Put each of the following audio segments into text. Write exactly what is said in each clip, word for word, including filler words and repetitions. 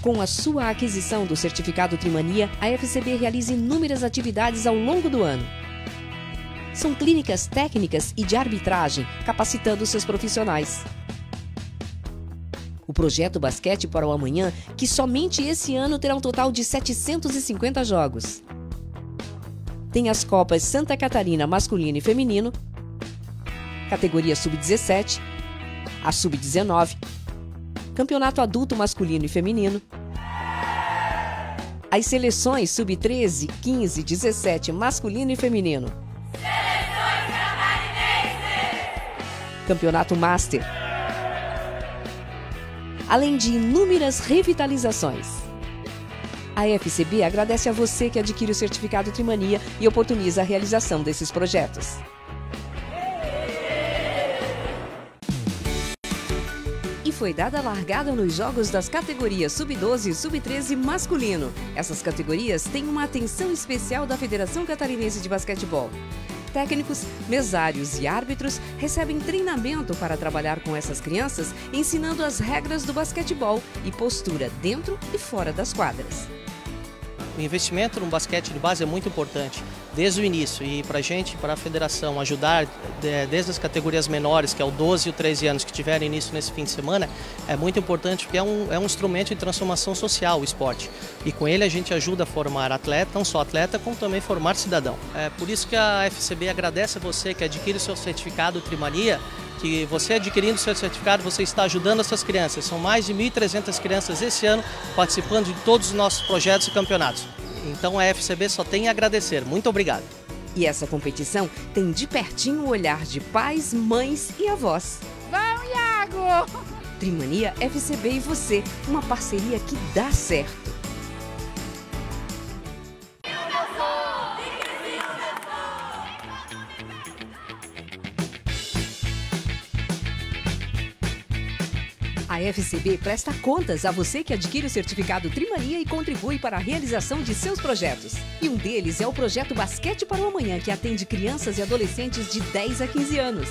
Com a sua aquisição do certificado Trimania, a F C B realiza inúmeras atividades ao longo do ano. São clínicas técnicas e de arbitragem, capacitando seus profissionais. O projeto Basquete para o Amanhã, que somente esse ano terá um total de setecentos e cinquenta jogos. Tem as Copas Santa Catarina masculino e feminino, categoria sub dezessete, a sub dezenove, Campeonato Adulto masculino e feminino, as seleções sub treze, quinze, dezessete masculino e feminino, Campeonato Master, além de inúmeras revitalizações. A F C B agradece a você que adquire o certificado Trimania e oportuniza a realização desses projetos. E foi dada a largada nos jogos das categorias sub doze e sub treze masculino. Essas categorias têm uma atenção especial da Federação Catarinense de Basquetebol. Técnicos, mesários e árbitros recebem treinamento para trabalhar com essas crianças, ensinando as regras do basquetebol e postura dentro e fora das quadras. O investimento no basquete de base é muito importante, desde o início, e para a gente, para a federação, ajudar desde as categorias menores, que é o doze e o treze anos, que tiveram início nesse fim de semana, é muito importante porque é um, é um instrumento de transformação social, o esporte. E com ele a gente ajuda a formar atleta, não só atleta, como também formar cidadão. É por isso que a F C B agradece a você que adquire o seu certificado Trimania, que você adquirindo o seu certificado, você está ajudando essas crianças. São mais de mil e trezentas crianças esse ano participando de todos os nossos projetos e campeonatos. Então a F C B só tem a agradecer. Muito obrigado. E essa competição tem de pertinho o olhar de pais, mães e avós. Vamos, Iago! Trimania, F C B e você, uma parceria que dá certo. A F C B presta contas a você que adquire o certificado Trimania e contribui para a realização de seus projetos. E um deles é o projeto Basquete para o Amanhã, que atende crianças e adolescentes de dez a quinze anos.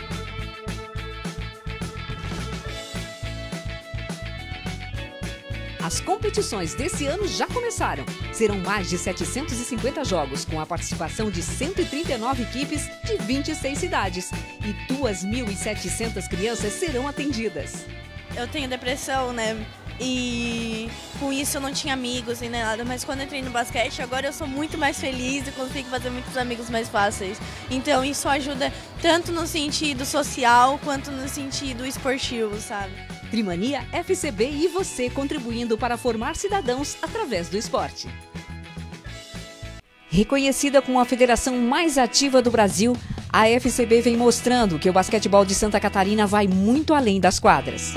As competições desse ano já começaram. Serão mais de setecentos e cinquenta jogos, com a participação de cento e trinta e nove equipes de vinte e seis cidades. E duas mil e setecentas crianças serão atendidas. Eu tenho depressão, né? E com isso eu não tinha amigos nem nada, mas quando eu entrei no basquete, agora eu sou muito mais feliz e consigo fazer muitos amigos mais fáceis. Então isso ajuda tanto no sentido social quanto no sentido esportivo, sabe? Trimania, F C B e você contribuindo para formar cidadãos através do esporte. Reconhecida como a federação mais ativa do Brasil, a F C B vem mostrando que o basquetebol de Santa Catarina vai muito além das quadras.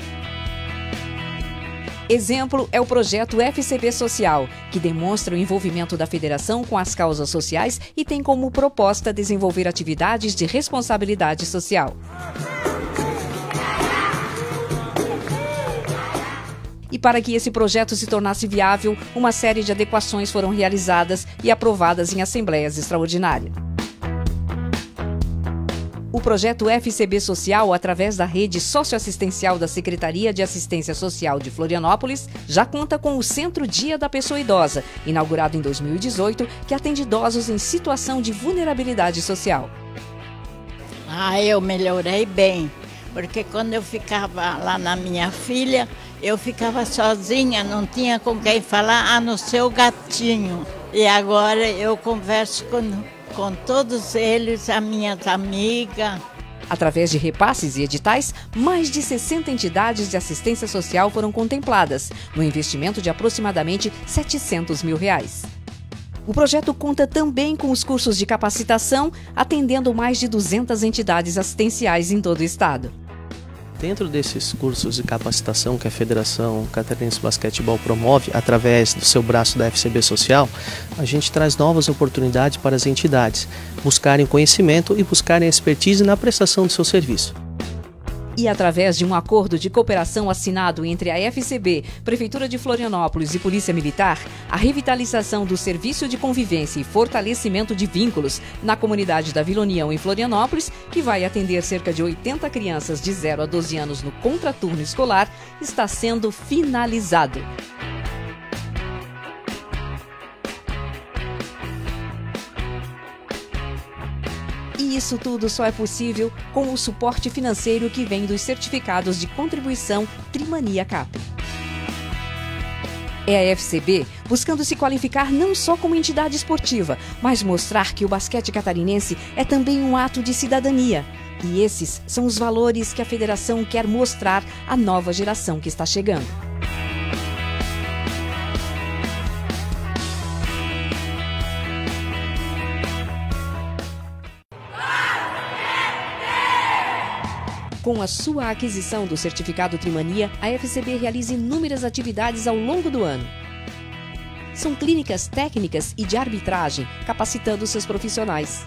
Exemplo é o projeto F C B Social, que demonstra o envolvimento da federação com as causas sociais e tem como proposta desenvolver atividades de responsabilidade social. E para que esse projeto se tornasse viável, uma série de adequações foram realizadas e aprovadas em assembleias extraordinárias. O projeto F C B Social, através da rede socioassistencial da Secretaria de Assistência Social de Florianópolis, já conta com o Centro Dia da Pessoa Idosa, inaugurado em dois mil e dezoito, que atende idosos em situação de vulnerabilidade social. Ah, eu melhorei bem, porque quando eu ficava lá na minha filha, eu ficava sozinha, não tinha com quem falar, a não ser o gatinho. E agora eu converso com, com todos eles, as minhas amigas. Através de repasses e editais, mais de sessenta entidades de assistência social foram contempladas, no investimento de aproximadamente setecentos mil reais. O projeto conta também com os cursos de capacitação, atendendo mais de duzentas entidades assistenciais em todo o estado. Dentro desses cursos de capacitação que a Federação Catarinense de Basquetebol promove, através do seu braço da F C B Social, a gente traz novas oportunidades para as entidades buscarem conhecimento e buscarem expertise na prestação do seu serviço. E através de um acordo de cooperação assinado entre a F C B, Prefeitura de Florianópolis e Polícia Militar, a revitalização do serviço de convivência e fortalecimento de vínculos na comunidade da Vila União em Florianópolis, que vai atender cerca de oitenta crianças de zero a doze anos no contraturno escolar, está sendo finalizado. E isso tudo só é possível com o suporte financeiro que vem dos certificados de contribuição Trimania Cap. É a F C B buscando se qualificar não só como entidade esportiva, mas mostrar que o basquete catarinense é também um ato de cidadania. E esses são os valores que a federação quer mostrar à nova geração que está chegando. Com a sua aquisição do certificado Trimania, a F C B realiza inúmeras atividades ao longo do ano. São clínicas técnicas e de arbitragem, capacitando seus profissionais.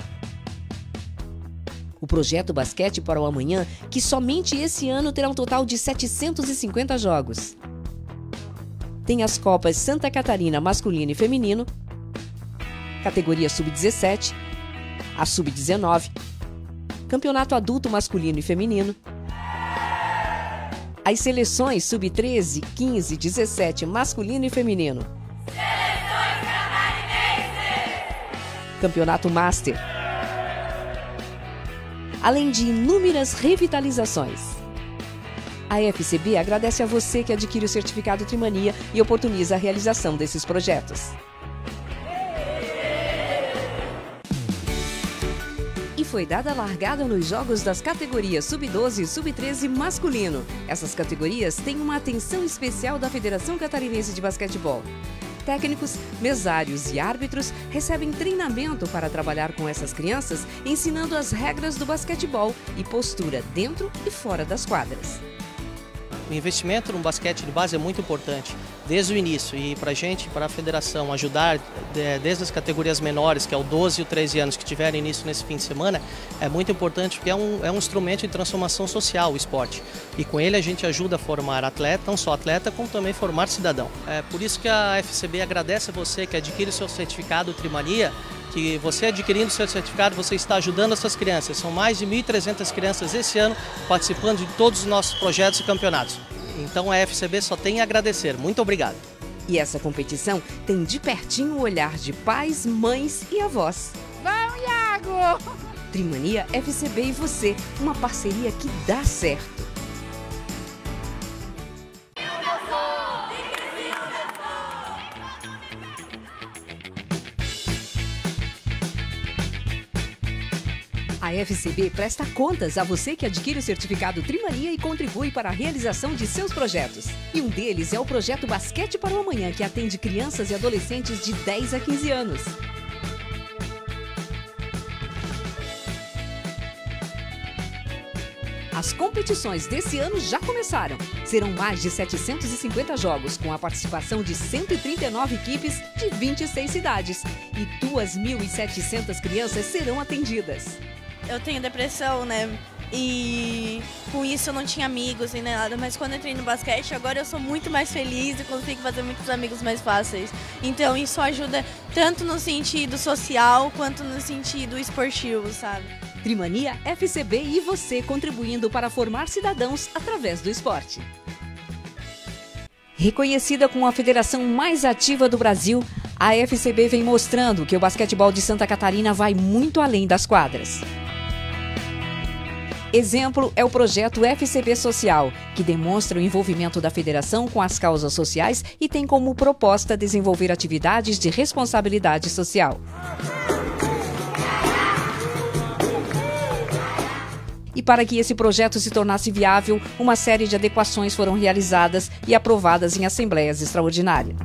O projeto Basquete para o Amanhã, que somente esse ano terá um total de setecentos e cinquenta jogos. Tem as Copas Santa Catarina masculino e feminino, categoria sub dezessete, a sub dezenove, Campeonato Adulto masculino e feminino, as seleções sub treze, quinze, dezessete masculino e feminino, Seleções Catarinenses! Campeonato Master, além de inúmeras revitalizações. A F C B agradece a você que adquire o certificado Trimania e oportuniza a realização desses projetos. E foi dada a largada nos jogos das categorias sub doze e sub treze masculino. Essas categorias têm uma atenção especial da Federação Catarinense de Basquetebol. Técnicos, mesários e árbitros recebem treinamento para trabalhar com essas crianças, ensinando as regras do basquetebol e postura dentro e fora das quadras. O investimento no basquete de base é muito importante, desde o início, e para a gente, para a federação, ajudar desde as categorias menores, que é o doze e o treze anos, que tiverem início nesse fim de semana, é muito importante porque é um, é um instrumento de transformação social o esporte. E com ele a gente ajuda a formar atleta, não só atleta, como também formar cidadão. É por isso que a F C B agradece a você que adquire o seu certificado Trimania, que você adquirindo o seu certificado, você está ajudando essas crianças. São mais de mil e trezentas crianças esse ano participando de todos os nossos projetos e campeonatos. Então a F C B só tem a agradecer. Muito obrigado. E essa competição tem de pertinho o olhar de pais, mães e avós. Vamos, Iago! Trimania, F C B e você, uma parceria que dá certo. A F C B presta contas a você que adquire o certificado Trimania e contribui para a realização de seus projetos. E um deles é o projeto Basquete para o Amanhã, que atende crianças e adolescentes de dez a quinze anos. As competições desse ano já começaram. Serão mais de setecentos e cinquenta jogos, com a participação de cento e trinta e nove equipes de vinte e seis cidades. E duas mil e setecentas crianças serão atendidas. Eu tenho depressão, né? E com isso eu não tinha amigos nem nada, mas quando eu entrei no basquete, agora eu sou muito mais feliz e consigo fazer muitos amigos mais fáceis. Então isso ajuda tanto no sentido social quanto no sentido esportivo, sabe? Trimania, F C B e você contribuindo para formar cidadãos através do esporte. Reconhecida como a federação mais ativa do Brasil, a F C B vem mostrando que o basquetebol de Santa Catarina vai muito além das quadras. Exemplo é o projeto F C B Social, que demonstra o envolvimento da federação com as causas sociais e tem como proposta desenvolver atividades de responsabilidade social. E para que esse projeto se tornasse viável, uma série de adequações foram realizadas e aprovadas em assembleias extraordinárias.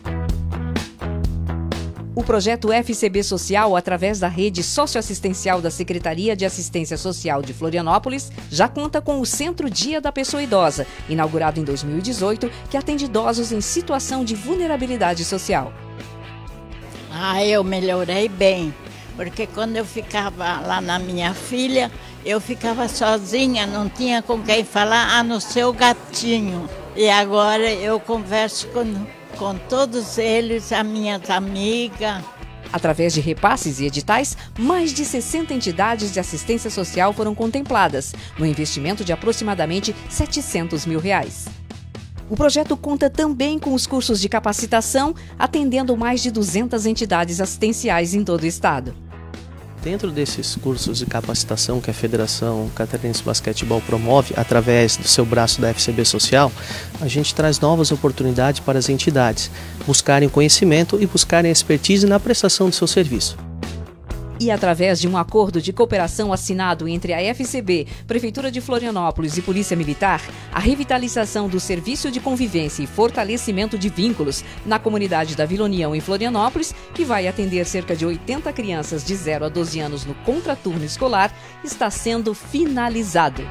O projeto F C B Social, através da rede socioassistencial da Secretaria de Assistência Social de Florianópolis, já conta com o Centro Dia da Pessoa Idosa, inaugurado em dois mil e dezoito, que atende idosos em situação de vulnerabilidade social. Ah, eu melhorei bem, porque quando eu ficava lá na minha filha, eu ficava sozinha, não tinha com quem falar, a não ser o gatinho. E agora eu converso com, com todos eles, as minhas amigas. Através de repasses e editais, mais de sessenta entidades de assistência social foram contempladas, no investimento de aproximadamente setecentos mil reais. O projeto conta também com os cursos de capacitação, atendendo mais de duzentas entidades assistenciais em todo o estado. Dentro desses cursos de capacitação que a Federação Catarinense de Basquetebol promove através do seu braço da F C B Social, a gente traz novas oportunidades para as entidades buscarem conhecimento e buscarem expertise na prestação do seu serviço. E através de um acordo de cooperação assinado entre a F C B, Prefeitura de Florianópolis e Polícia Militar, a revitalização do serviço de convivência e fortalecimento de vínculos na comunidade da Vila União em Florianópolis, que vai atender cerca de oitenta crianças de zero a doze anos no contraturno escolar, está sendo finalizado.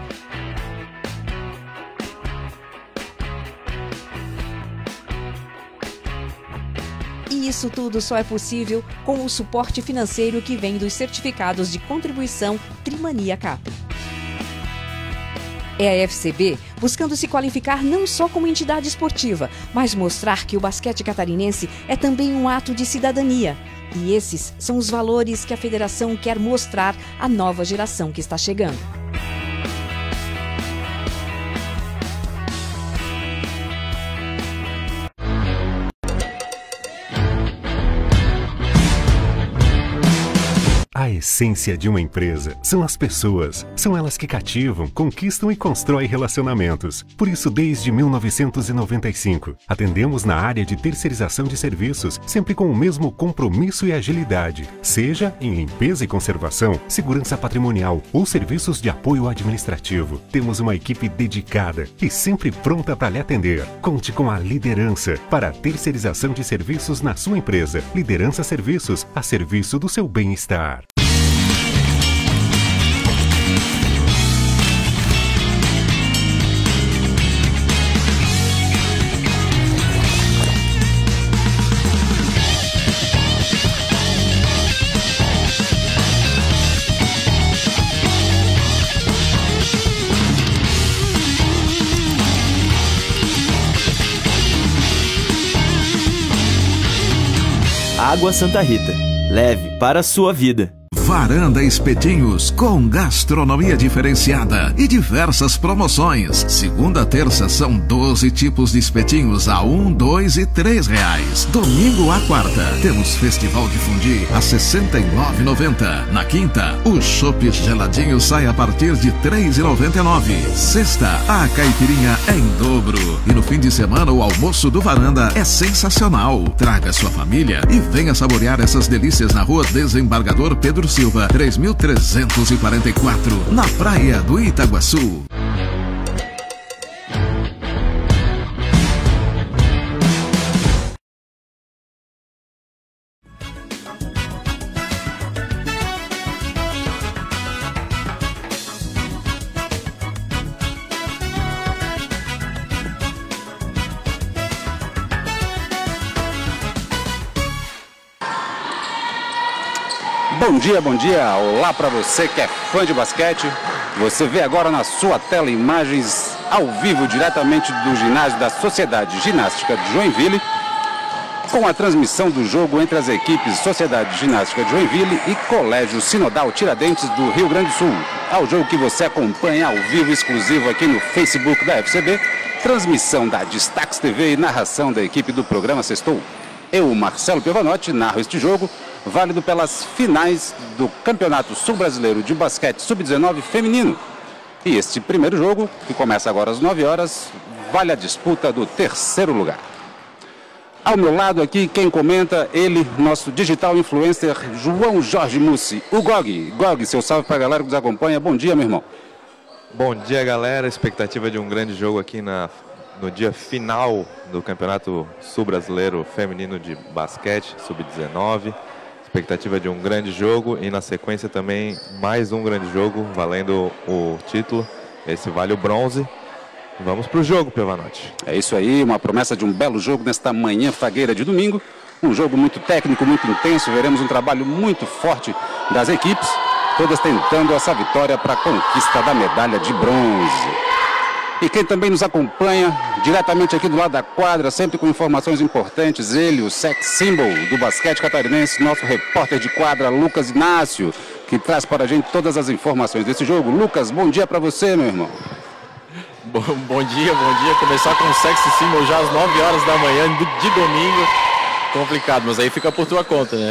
E isso tudo só é possível com o suporte financeiro que vem dos certificados de contribuição Trimania Cap. É a F C B buscando se qualificar não só como entidade esportiva, mas mostrar que o basquete catarinense é também um ato de cidadania. E esses são os valores que a federação quer mostrar à nova geração que está chegando. A essência de uma empresa são as pessoas. São elas que cativam, conquistam e constroem relacionamentos. Por isso, desde mil novecentos e noventa e cinco, atendemos na área de terceirização de serviços, sempre com o mesmo compromisso e agilidade. Seja em limpeza e conservação, segurança patrimonial ou serviços de apoio administrativo. Temos uma equipe dedicada e sempre pronta para lhe atender. Conte com a liderança para a terceirização de serviços na sua empresa. Liderança Serviços, a serviço do seu bem-estar. Água Santa Rita. Leve para a sua vida. Varanda Espetinhos, com gastronomia diferenciada e diversas promoções. Segunda a terça são doze tipos de espetinhos a um, dois e três reais. Domingo a quarta temos Festival de Fundi a sessenta e nove reais e noventa centavos. Na quinta, o chopp geladinho sai a partir de três reais e noventa e nove centavos. Sexta, a caipirinha é em dobro. E no fim de semana, o almoço do Varanda é sensacional. Traga sua família e venha saborear essas delícias na Rua Desembargador Pedro Silva, três mil trezentos e quarenta e quatro, na Praia do Itaguaçu. Bom dia, bom dia, olá para você que é fã de basquete. Você vê agora na sua tela imagens ao vivo diretamente do ginásio da Sociedade Ginástica de Joinville, com a transmissão do jogo entre as equipes Sociedade Ginástica de Joinville e Colégio Sinodal Tiradentes do Rio Grande do Sul. Ao jogo que você acompanha ao vivo exclusivo aqui no Facebook da F C B, transmissão da Destaques T V e narração da equipe do programa Sextou. Eu, Marcelo Piovanotti, narro este jogo, válido pelas finais do Campeonato Sul-Brasileiro de Basquete sub dezenove feminino. E este primeiro jogo, que começa agora às nove horas, vale a disputa do terceiro lugar. Ao meu lado aqui, quem comenta, ele, nosso digital influencer, João Jorge Mussi, o Gog. Gog, seu salve para a galera que nos acompanha. Bom dia, meu irmão. Bom dia, galera. Expectativa de um grande jogo aqui na... no dia final do Campeonato Sul-Brasileiro Feminino de Basquete, sub dezenove. Expectativa de um grande jogo e na sequência também mais um grande jogo, valendo o título. Esse vale o bronze. Vamos para o jogo, Piovanotti. É isso aí, uma promessa de um belo jogo nesta manhã fagueira de domingo. Um jogo muito técnico, muito intenso. Veremos um trabalho muito forte das equipes, todas tentando essa vitória para a conquista da medalha de bronze. E quem também nos acompanha diretamente aqui do lado da quadra, sempre com informações importantes, ele, o sex symbol do basquete catarinense, nosso repórter de quadra, Lucas Inácio, que traz para a gente todas as informações desse jogo. Lucas, bom dia para você, meu irmão. Bom, bom dia, bom dia. Começar com o sex symbol já às nove horas da manhã de domingo, complicado, mas aí fica por tua conta, né?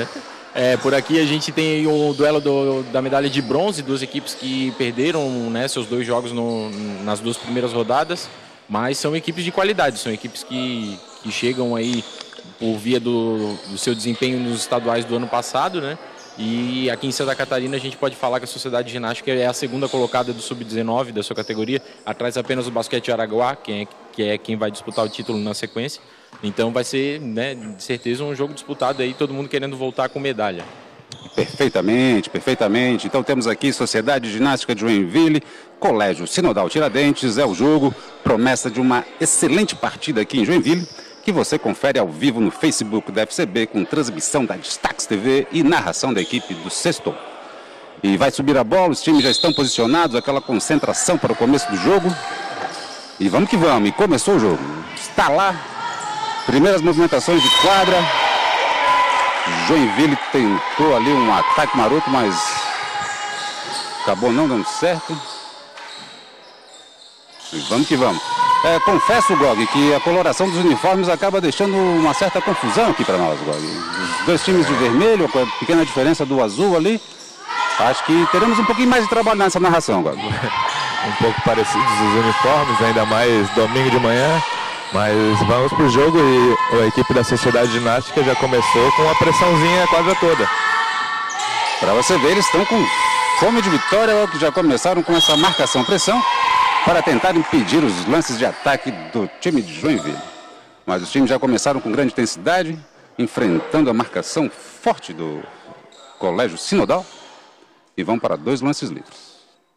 É, por aqui a gente tem o duelo do, da medalha de bronze, duas equipes que perderam, né, seus dois jogos no, nas duas primeiras rodadas, mas são equipes de qualidade, são equipes que, que chegam aí por via do, do seu desempenho nos estaduais do ano passado, né? E aqui em Santa Catarina a gente pode falar que a Sociedade de Ginástica é a segunda colocada do sub dezenove da sua categoria, atrás apenas do Basquete Araguá, quem é, que é quem vai disputar o título na sequência. Então vai ser, né, de certeza um jogo disputado aí, todo mundo querendo voltar com medalha. Perfeitamente, perfeitamente. Então temos aqui Sociedade de Ginástica de Joinville, Colégio Sinodal Tiradentes, é o jogo, promessa de uma excelente partida aqui em Joinville, que você confere ao vivo no Facebook da F C B, com transmissão da Destaques T V e narração da equipe do Sexto. E vai subir a bola, os times já estão posicionados, aquela concentração para o começo do jogo. E vamos que vamos, e começou o jogo. Está lá, primeiras movimentações de quadra. Joinville tentou ali um ataque maroto, mas acabou não dando certo. E vamos que vamos. É, confesso, Gog, que a coloração dos uniformes acaba deixando uma certa confusão aqui para nós, Gog. Os dois times de vermelho, com a pequena diferença do azul ali. Acho que teremos um pouquinho mais de trabalho nessa narração, Gog. Um pouco parecidos os uniformes, ainda mais domingo de manhã. Mas vamos pro jogo e a equipe da Sociedade Ginástica já começou com uma pressãozinha quase toda. Para você ver, eles estão com fome de vitória, que já começaram com essa marcação-pressão para tentar impedir os lances de ataque do time de Joinville. Mas os times já começaram com grande intensidade, enfrentando a marcação forte do Colégio Sinodal e vão para dois lances livres.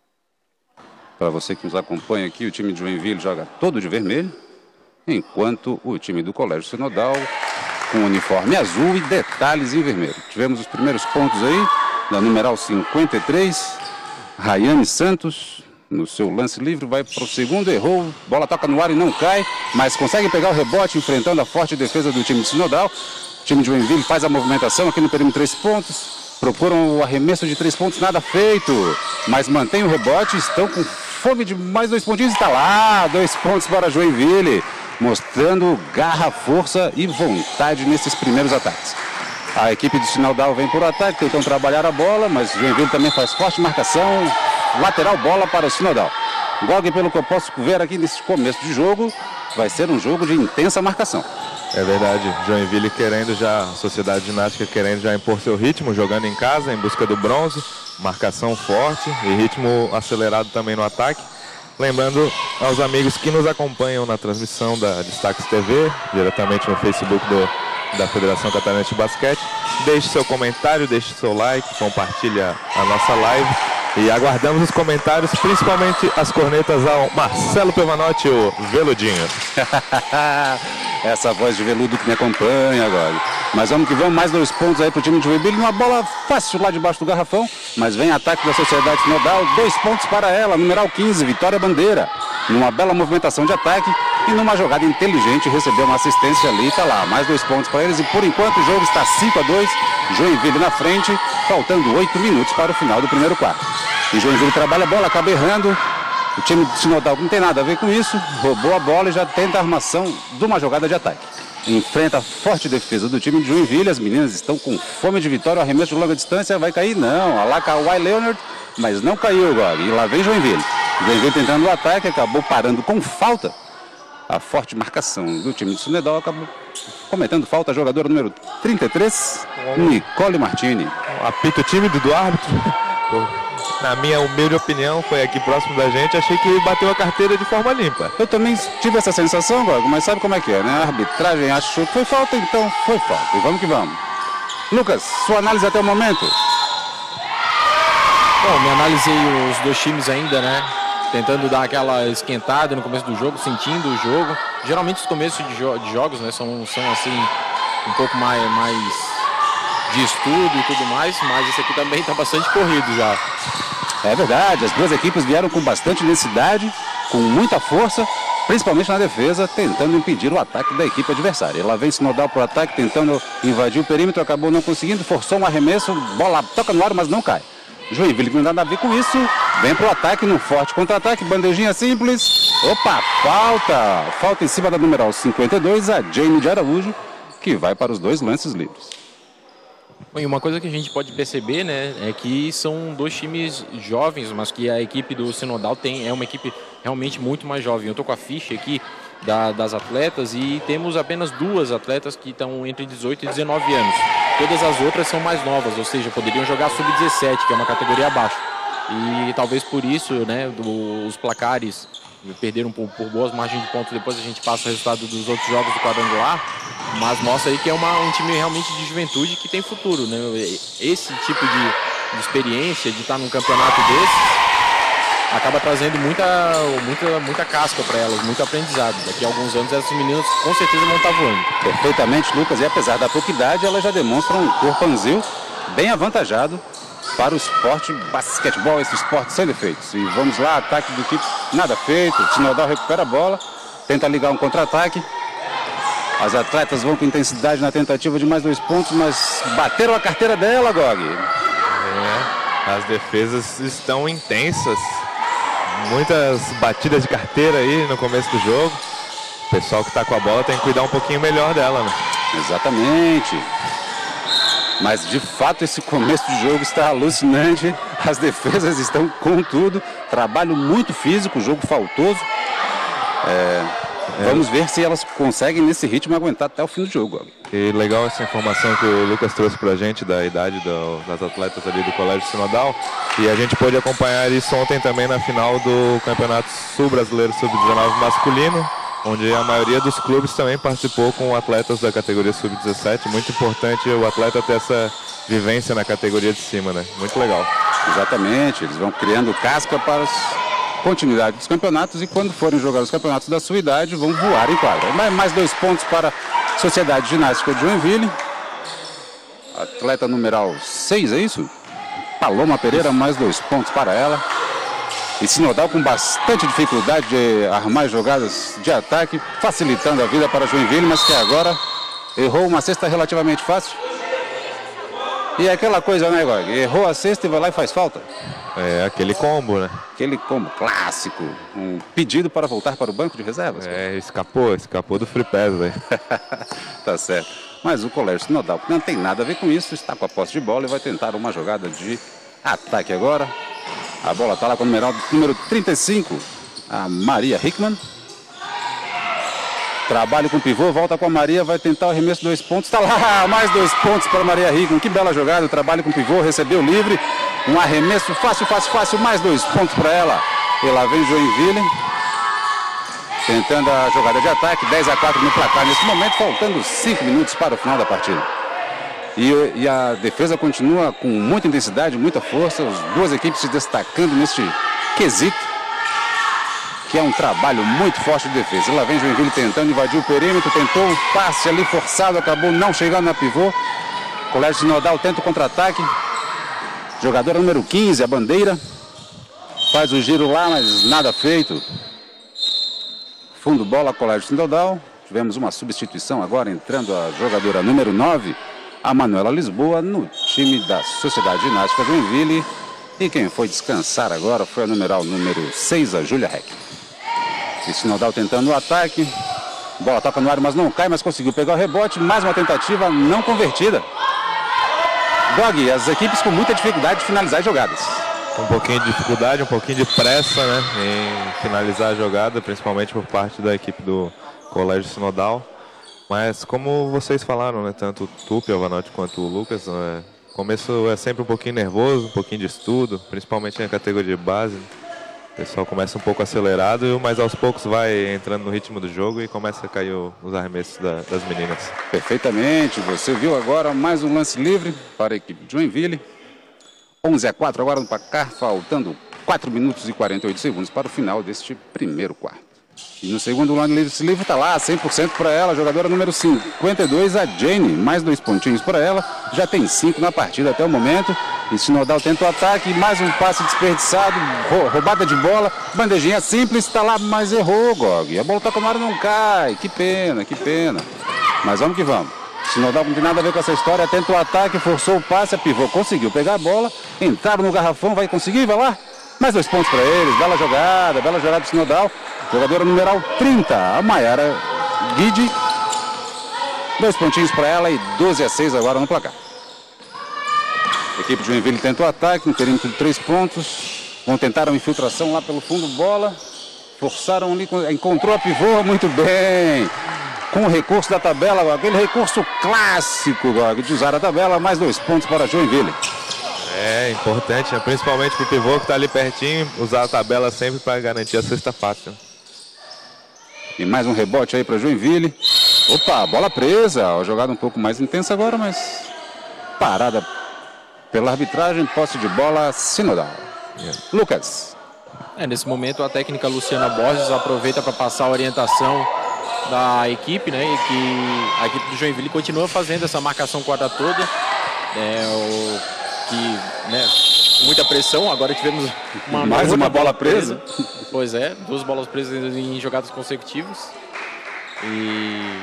Para você que nos acompanha aqui, o time de Joinville joga todo de vermelho, enquanto o time do Colégio Sinodal com uniforme azul e detalhes em vermelho. Tivemos os primeiros pontos aí, da numeral cinquenta e três, Rayane Santos, no seu lance livre, vai para o segundo, errou, bola toca no ar e não cai, mas consegue pegar o rebote, enfrentando a forte defesa do time de Sinodal. O time de Joinville faz a movimentação aqui no perímetro três pontos, procuram o arremesso de três pontos, nada feito, mas mantém o rebote, estão com fome de mais dois pontinhos, está lá, dois pontos para Joinville, mostrando garra, força e vontade nesses primeiros ataques. A equipe do Sinodal vem por ataque, tentam trabalhar a bola, mas Joinville também faz forte marcação, lateral bola para o Sinodal. Gog, pelo que eu posso ver aqui nesse começo de jogo, vai ser um jogo de intensa marcação. É verdade, Joinville querendo já, a Sociedade Ginástica querendo já impor seu ritmo, jogando em casa, em busca do bronze, marcação forte e ritmo acelerado também no ataque. Lembrando aos amigos que nos acompanham na transmissão da Destaques T V, diretamente no Facebook do, da Federação Catarinense de Basquete, deixe seu comentário, deixe seu like, compartilha a nossa live e aguardamos os comentários, principalmente as cornetas ao Marcelo Pevanotti, o Veludinho. Essa voz de veludo que me acompanha agora. Mas vamos que vamos, mais dois pontos aí para o time de Joinville, uma bola fácil lá debaixo do garrafão, mas vem ataque da Sociedade Sinodal, dois pontos para ela, numeral quinze, Vitória Bandeira, numa bela movimentação de ataque e numa jogada inteligente, recebeu uma assistência ali, tá lá, mais dois pontos para eles e por enquanto o jogo está cinco a dois, Joinville na frente, faltando oito minutos para o final do primeiro quarto. E Joinville trabalha a bola, acaba errando, o time de Sinodal não tem nada a ver com isso, roubou a bola e já tenta a armação de uma jogada de ataque. Enfrenta a forte defesa do time de Joinville, as meninas estão com fome de vitória, o arremesso de longa distância vai cair, não, a lá Kawhi Leonard, mas não caiu agora, e lá vem Joinville. Joinville tentando o ataque, acabou parando com falta. A forte marcação do time de Sinodal acabou cometendo falta, a jogadora número trinta e três, Nicole Martini. Um apito tímido do árbitro, na minha humilde opinião, foi aqui próximo da gente, achei que bateu a carteira de forma limpa. Eu também tive essa sensação, Gogo, mas sabe como é que é, né? A arbitragem achou que foi falta, então foi falta. E vamos que vamos. Lucas, sua análise até o momento? Bom, me analisei os dois times ainda, né? Tentando dar aquela esquentada no começo do jogo, sentindo o jogo. Geralmente os começos de, jo de jogos, né, são, são assim, um pouco mais, mais de estudo e tudo mais, mas esse aqui também está bastante corrido já. É verdade, as duas equipes vieram com bastante intensidade, com muita força, principalmente na defesa, tentando impedir o ataque da equipe adversária. Ela vem Sinodal para o ataque, tentando invadir o perímetro, acabou não conseguindo, forçou um arremesso, bola toca no ar, mas não cai. Joinville não dá nada a ver com isso, vem para o ataque, num forte contra-ataque, bandejinha simples. Opa, falta! Falta em cima da numeral cinquenta e dois, a Jane de Araújo, que vai para os dois lances livres. E uma coisa que a gente pode perceber, né, é que são dois times jovens, mas que a equipe do Sinodal tem, é uma equipe realmente muito mais jovem. Eu tô com a ficha aqui da, das atletas e temos apenas duas atletas que estão entre dezoito e dezenove anos. Todas as outras são mais novas, ou seja, poderiam jogar sub dezessete, que é uma categoria abaixo. E talvez por isso, né, do, os placares perderam por, por boas margens de pontos. Depois a gente passa o resultado dos outros jogos do quadrangular, mas mostra aí que é uma, um time realmente de juventude que tem futuro, né? Esse tipo de, de experiência, de estar num campeonato desses, acaba trazendo muita, muita, muita casca para elas, muito aprendizado. Daqui a alguns anos essas meninas com certeza vão estar voando. Perfeitamente, Lucas, e apesar da pouca idade, elas já demonstram um corpo anzil bem avantajado para o esporte basquetebol, esse esporte sem defeitos. E vamos lá, ataque do equipe, nada feito, o Sinodal recupera a bola, tenta ligar um contra-ataque. As atletas vão com intensidade na tentativa de mais dois pontos, mas bateram a carteira dela, Gog. É, as defesas estão intensas, muitas batidas de carteira aí no começo do jogo. O pessoal que está com a bola tem que cuidar um pouquinho melhor dela, né? Exatamente. Mas, de fato, esse começo de jogo está alucinante. As defesas estão com tudo. Trabalho muito físico, jogo faltoso. É, é. Vamos ver se elas conseguem, nesse ritmo, aguentar até o fim do jogo. E legal essa informação que o Lucas trouxe pra gente da idade do, das atletas ali do Colégio Sinodal. E a gente pôde acompanhar isso ontem também na final do Campeonato Sul-Brasileiro sub dezenove masculino, onde a maioria dos clubes também participou com atletas da categoria sub dezessete. Muito importante o atleta ter essa vivência na categoria de cima, né? Muito legal. Exatamente, eles vão criando casca para a continuidade dos campeonatos e quando forem jogar os campeonatos da sua idade vão voar em quadra. Mais dois pontos para a Sociedade Ginástica de Joinville. Atleta numeral seis, é isso? Paloma Pereira, mais dois pontos para ela. E Sinodal com bastante dificuldade de armar jogadas de ataque, facilitando a vida para Joinville, mas que agora errou uma cesta relativamente fácil. E é aquela coisa, né, Gog? Errou a cesta e vai lá e faz falta. É aquele combo, né? Aquele combo clássico. Um pedido para voltar para o banco de reservas. É, escapou, escapou do free pass, velho. Tá certo. Mas o Colégio Sinodal não tem nada a ver com isso, está com a posse de bola e vai tentar uma jogada de ataque agora. A bola está lá com o numeral, número trinta e cinco, a Maria Hickman. Trabalho com o pivô, volta com a Maria, vai tentar o arremesso, dois pontos. Está lá, mais dois pontos para a Maria Hickman. Que bela jogada, trabalho com o pivô, recebeu livre. Um arremesso fácil, fácil, fácil, mais dois pontos para ela. E lá vem Joinville, tentando a jogada de ataque, dez a quatro no placar nesse momento, faltando cinco minutos para o final da partida. E, e a defesa continua com muita intensidade, muita força, as duas equipes se destacando neste quesito, que é um trabalho muito forte de defesa. Lá vem Joinville tentando invadir o perímetro, tentou um passe ali forçado, acabou não chegando na pivô. Colégio Sinodal tenta o contra-ataque. Jogadora número quinze, a Bandeira, faz o giro lá, mas nada feito. Fundo bola, Colégio Sinodal. Tivemos uma substituição agora, entrando a jogadora número nove, a Manuela Lisboa, no time da Sociedade Ginástica Joinville. E quem foi descansar agora foi a numeral número seis, a Júlia Heck. E Sinodal tentando o ataque. Bola toca no ar, mas não cai, mas conseguiu pegar o rebote. Mais uma tentativa não convertida. Dog, as equipes com muita dificuldade de finalizar as jogadas. Um pouquinho de dificuldade, um pouquinho de pressa, né, em finalizar a jogada, principalmente por parte da equipe do Colégio Sinodal. Mas como vocês falaram, né, tanto o Tupi, o Vanotti quanto o Lucas, né, o começo é sempre um pouquinho nervoso, um pouquinho de estudo, principalmente na categoria de base. O pessoal começa um pouco acelerado, mas aos poucos vai entrando no ritmo do jogo e começa a cair o, os arremessos da, das meninas. Perfeitamente, você viu agora mais um lance livre para a equipe de Joinville. onze a quatro agora no placar, faltando quatro minutos e quarenta e oito segundos para o final deste primeiro quarto. E no segundo lance livre está lá, cem por cento para ela, jogadora número cinquenta e dois, a Jane, mais dois pontinhos para ela, já tem cinco na partida até o momento. E Sinodal tenta o ataque, mais um passe desperdiçado, roubada de bola, bandejinha simples, está lá, mas errou, Gog. A bola toca no ar e não cai, que pena, que pena. Mas vamos que vamos. Sinodal não tem nada a ver com essa história, tenta o ataque, forçou o passe, a pivô conseguiu pegar a bola, entraram no garrafão, vai conseguir, vai lá. Mais dois pontos para eles, bela jogada, bela jogada do Sinodal. Jogadora numeral trinta, a Maiara Guide. Dois pontinhos para ela e doze a seis agora no placar. A equipe de Joinville tenta o ataque no perímetro de três pontos. Vão tentar uma infiltração lá pelo fundo, bola. Forçaram ali, encontrou a pivô, muito bem. Com o recurso da tabela, aquele recurso clássico de usar a tabela, mais dois pontos para Joinville. É importante, né? Principalmente para o pivô que está ali pertinho, usar a tabela sempre para garantir a cesta fácil. E mais um rebote aí para Joinville. Opa, bola presa, a jogada um pouco mais intensa agora, mas parada pela arbitragem, posse de bola Sinodal. Yeah. Lucas. É, nesse momento a técnica Luciana Borges aproveita para passar a orientação da equipe, né? E que a equipe do Joinville continua fazendo essa marcação quadra toda. É, o, que, né, muita pressão, agora tivemos uma mais uma bola presa. presa. Pois é, duas bolas presas em jogadas consecutivas. E,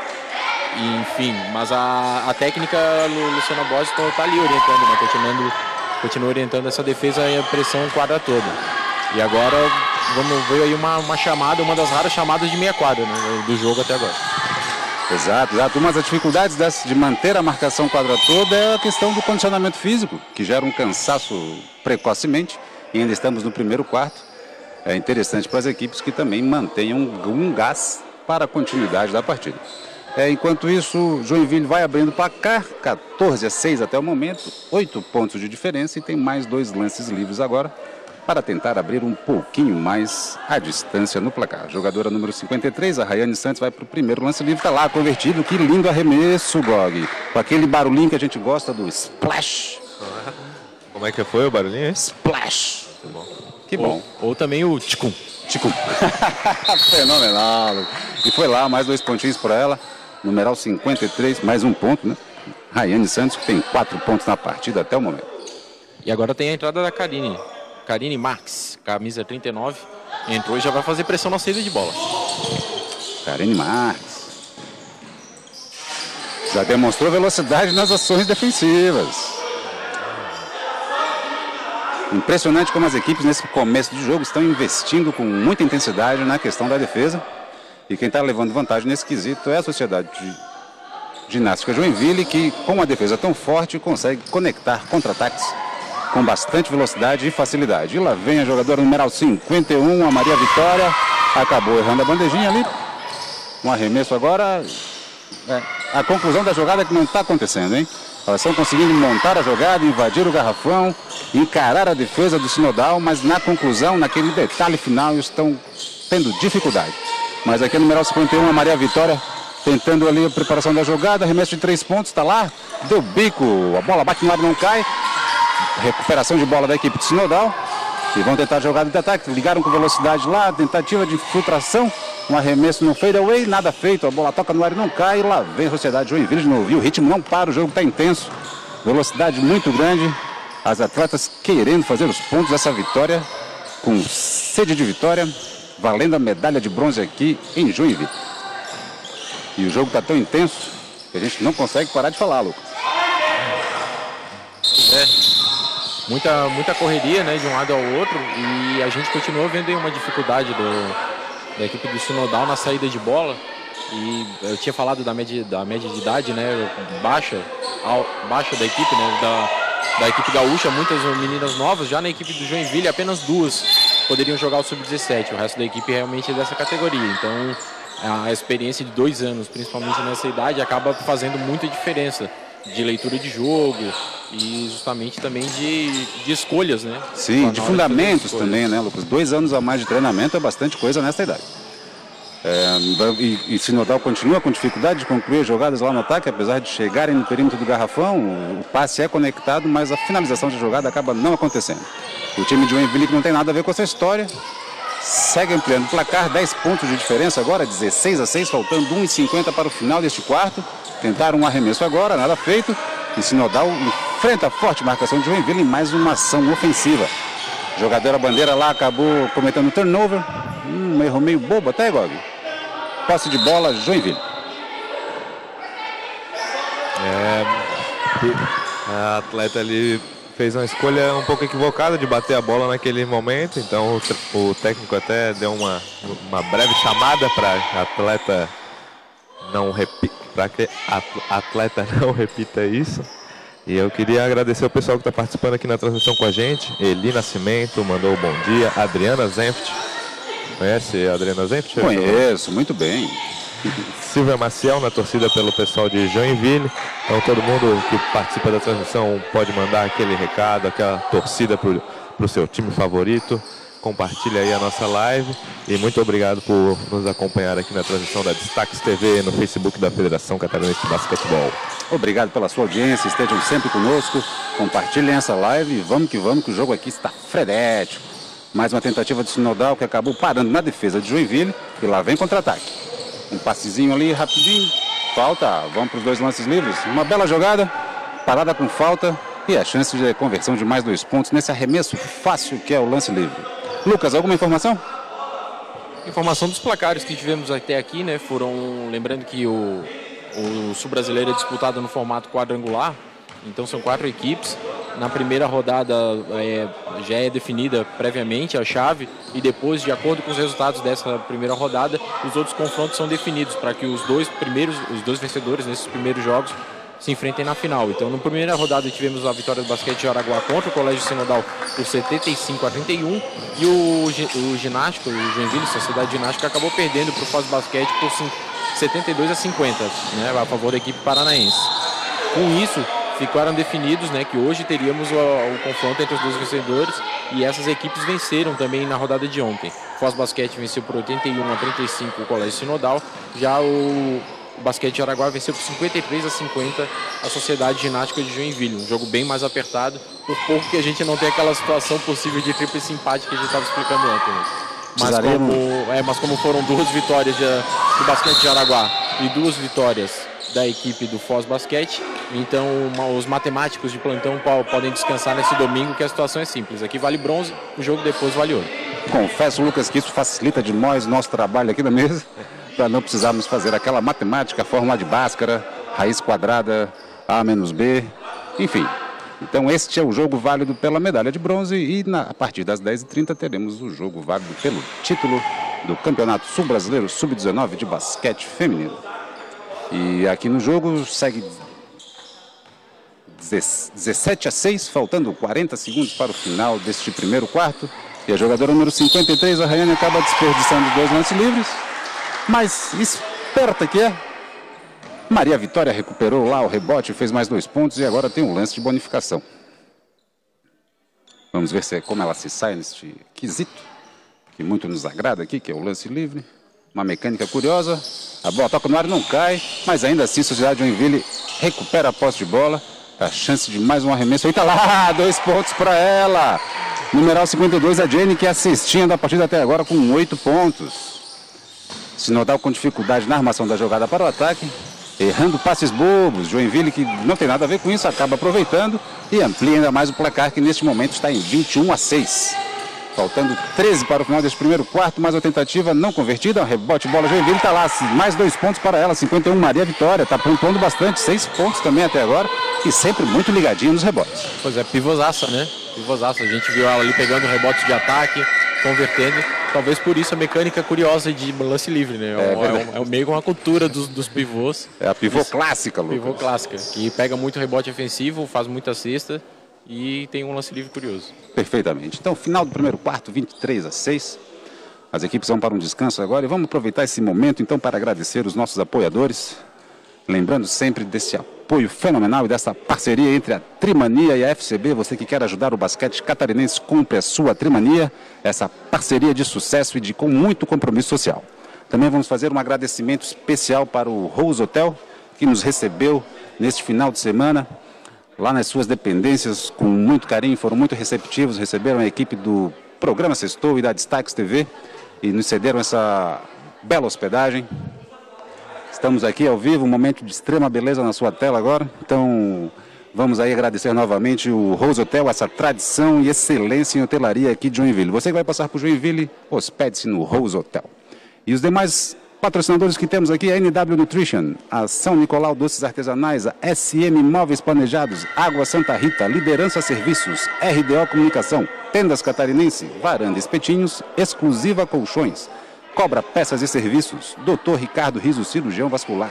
e enfim, mas a, a técnica Luciana Borges está ali orientando, né? Continuando, continua orientando essa defesa e a pressão quadra toda. E agora vamos ver aí uma, uma chamada, uma das raras chamadas de meia quadra, né, do jogo até agora. Exato, exato. Uma das dificuldades dessa, de manter a marcação quadra toda é a questão do condicionamento físico, que gera um cansaço precocemente. E ainda estamos no primeiro quarto. É interessante para as equipes que também mantenham um gás para a continuidade da partida. É, enquanto isso, Joinville vai abrindo o placar, quatorze a seis até o momento, oito pontos de diferença e tem mais dois lances livres agora, para tentar abrir um pouquinho mais a distância no placar. Jogadora número cinquenta e três, a Rayane Santos, vai para o primeiro lance livre, está lá convertido, que lindo arremesso, Gog, com aquele barulhinho que a gente gosta do splash. Como é que foi o barulhinho? Splash. Muito bom. Que bom. Ou, ou também o ticum. Ticum. Fenomenal. E foi lá, mais dois pontinhos para ela, numeral cinquenta e três, mais um ponto, né? Rayane Santos, que tem quatro pontos na partida até o momento. E agora tem a entrada da Karine. Karine Marques, camisa trinta e nove, entrou e já vai fazer pressão na saída de bola. Karine Marques. Já demonstrou velocidade nas ações defensivas. Impressionante como as equipes nesse começo de jogo estão investindo com muita intensidade na questão da defesa. E quem está levando vantagem nesse quesito é a Sociedade de Ginástica Joinville, que com uma defesa tão forte consegue conectar contra-ataques com bastante velocidade e facilidade. E lá vem a jogadora numeral cinquenta e um, a Maria Vitória. Acabou errando a bandejinha ali. Um arremesso agora. É, a conclusão da jogada é que não está acontecendo, hein? Elas estão conseguindo montar a jogada, invadir o garrafão, encarar a defesa do Sinodal, mas na conclusão, naquele detalhe final, estão tendo dificuldade. Mas aqui a numeral cinquenta e um, a Maria Vitória, tentando ali a preparação da jogada, arremesso de três pontos, está lá, deu bico, a bola bate no ar e não cai. Recuperação de bola da equipe de Sinodal. E vão tentar a jogada de ataque. Ligaram com velocidade lá. Tentativa de infiltração. Um arremesso no fadeaway. Nada feito. A bola toca no ar e não cai. E lá vem a Sociedade Joinville de novo. E o ritmo não para. O jogo está intenso. Velocidade muito grande. As atletas querendo fazer os pontos dessa vitória. Com sede de vitória. Valendo a medalha de bronze aqui em Joinville. E o jogo está tão intenso que a gente não consegue parar de falar, Lucas. É. Muita, muita correria, né, de um lado ao outro, e a gente continua vendo aí uma dificuldade do, da equipe do Sinodal na saída de bola. E eu tinha falado da média, da média de idade, né, baixa, ao, baixa da equipe, né, da, da equipe gaúcha, muitas meninas novas. Já na equipe do Joinville, apenas duas poderiam jogar o sub dezessete, o resto da equipe realmente é dessa categoria. Então a experiência de dois anos, principalmente nessa idade, acaba fazendo muita diferença de leitura de jogo e justamente também de, de escolhas, né? Sim, de fundamentos também, né, Lucas? Dois anos a mais de treinamento é bastante coisa nessa idade. É, e, e Sinodal continua com dificuldade de concluir jogadas lá no ataque, apesar de chegarem no perímetro do garrafão. O, o passe é conectado, mas a finalização de jogada acaba não acontecendo. O time de Joinville, que não tem nada a ver com essa história, segue ampliando o placar, dez pontos de diferença agora, dezesseis a seis, faltando um e cinquenta para o final deste quarto. Tentaram um arremesso agora, nada feito. E Sinodal enfrenta a forte marcação de Joinville em mais uma ação ofensiva. Jogadora bandeira lá acabou cometendo turnover. Um erro meio bobo até, Gog. Posse de bola, Joinville. É, a atleta ali fez uma escolha um pouco equivocada de bater a bola naquele momento. Então o, o técnico até deu uma, uma breve chamada para a atleta não repita. Para que a atleta não repita isso. E eu queria agradecer o pessoal que está participando aqui na transmissão com a gente. Eli Nascimento mandou um bom dia. Adriana Zenft. Conhece a Adriana Zenft? Conheço, muito bem. Silvia Maciel na torcida pelo pessoal de Joinville. Então todo mundo que participa da transmissão pode mandar aquele recado, aquela torcida para o seu time favorito. Compartilhe aí a nossa live. E muito obrigado por nos acompanhar aqui na transmissão da Destaques T V no Facebook da Federação Catarinense de Basquetebol. Obrigado pela sua audiência, estejam sempre conosco, compartilhem essa live e vamos que vamos, que o jogo aqui está frenético. Mais uma tentativa de Sinodal que acabou parando na defesa de Joinville e lá vem contra-ataque. Um passezinho ali rapidinho, falta, vamos para os dois lances livres, uma bela jogada, parada com falta e a chance de conversão de mais dois pontos nesse arremesso fácil que é o lance livre. Lucas, alguma informação? Informação dos placares que tivemos até aqui, né? Foram, lembrando que o, o Sul-Brasileiro é disputado no formato quadrangular, então são quatro equipes. Na primeira rodada é, já é definida previamente a chave e depois, de acordo com os resultados dessa primeira rodada, os outros confrontos são definidos para que os dois primeiros, os dois vencedores nesses primeiros jogos se enfrentem na final. Então, na primeira rodada tivemos a vitória do basquete de Araguá contra o Colégio Sinodal por setenta e cinco a trinta e um e o, o ginástico, o Joinville, Sociedade Ginástica, acabou perdendo para o Foz Basquete por setenta e dois a cinquenta, né, a favor da equipe paranaense. Com isso, ficaram definidos, né, que hoje teríamos o, o confronto entre os dois vencedores e essas equipes venceram também na rodada de ontem. Foz Basquete venceu por oitenta e um a trinta e cinco o Colégio Sinodal, já o O basquete de Araguá venceu por cinquenta e três a cinquenta a Sociedade Ginástica de Joinville. Um jogo bem mais apertado, por pouco que a gente não tem aquela situação possível de tríplice empate que a gente estava explicando ontem. Mas como, é, mas como foram duas vitórias de, do basquete de Araguá e duas vitórias da equipe do Foz Basquete, então uma, os matemáticos de plantão podem descansar nesse domingo, que a situação é simples. Aqui vale bronze, o jogo depois vale ouro. Confesso, Lucas, que isso facilita demais o nosso trabalho aqui na mesa, para não precisarmos fazer aquela matemática, fórmula de Bhaskara, raiz quadrada, A menos B, enfim. Então este é o jogo válido pela medalha de bronze e na, a partir das dez e trinta teremos o jogo válido pelo título do Campeonato Sul-Brasileiro sub dezenove de basquete feminino. E aqui no jogo segue dezessete a seis, faltando quarenta segundos para o final deste primeiro quarto. E a jogadora número cinquenta e três, a Rayane, acaba desperdiçando dois lances livres. Mas esperta que é, Maria Vitória recuperou lá o rebote, fez mais dois pontos e agora tem um lance de bonificação. Vamos ver se, como ela se sai neste quesito, que muito nos agrada aqui, que é o lance livre. Uma mecânica curiosa, a bola toca no ar e não cai, mas ainda assim a Sociedade Joinville recupera a posse de bola, a chance de mais um arremesso. Eita lá, dois pontos para ela. Numeral cinquenta e dois, a Jenny, que é a cestinha da partida até agora com oito pontos. Sinodal com dificuldade na armação da jogada para o ataque, errando passes bobos. Joinville, que não tem nada a ver com isso, acaba aproveitando e amplia ainda mais o placar, que neste momento está em vinte e um a seis. Faltando treze para o final deste primeiro quarto, mais uma tentativa não convertida, um rebote, bola, Joinville está lá, mais dois pontos para ela, cinquenta e um, Maria Vitória, está pontuando bastante, seis pontos também até agora e sempre muito ligadinho nos rebotes. Pois é, pivôzaça, né? Pivôzaça, a gente viu ela ali pegando rebotes de ataque, convertendo, talvez por isso a mecânica curiosa de lance livre, né? É, é, é, é meio que uma cultura dos, dos pivôs. É a pivô isso, clássica, Lucas. Pivô clássica, que pega muito rebote ofensivo, faz muita cesta e tem um lance livre curioso. Perfeitamente. Então, final do primeiro quarto, vinte e três a seis. As equipes vão para um descanso agora e vamos aproveitar esse momento, então, para agradecer os nossos apoiadores. Lembrando sempre desse apoio fenomenal e dessa parceria entre a Trimania e a F C B. Você que quer ajudar o basquete catarinense, compre a sua Trimania. Essa parceria de sucesso e de com muito compromisso social. Também vamos fazer um agradecimento especial para o Rose Hotel, que nos recebeu neste final de semana, lá nas suas dependências, com muito carinho, foram muito receptivos, receberam a equipe do programa Sextou e da Destaques T V e nos cederam essa bela hospedagem. Estamos aqui ao vivo, um momento de extrema beleza na sua tela agora. Então, vamos aí agradecer novamente o Rose Hotel, essa tradição e excelência em hotelaria aqui de Joinville. Você que vai passar por Joinville, hospede-se no Rose Hotel. E os demais patrocinadores que temos aqui, a N W Nutrition, a São Nicolau Doces Artesanais, a S M Móveis Planejados, Água Santa Rita, Liderança Serviços, R D O Comunicação, Tendas Catarinense, Varanda Espetinhos, Exclusiva Colchões, Cobra Peças e Serviços, doutor Ricardo Riso, cirurgião vascular,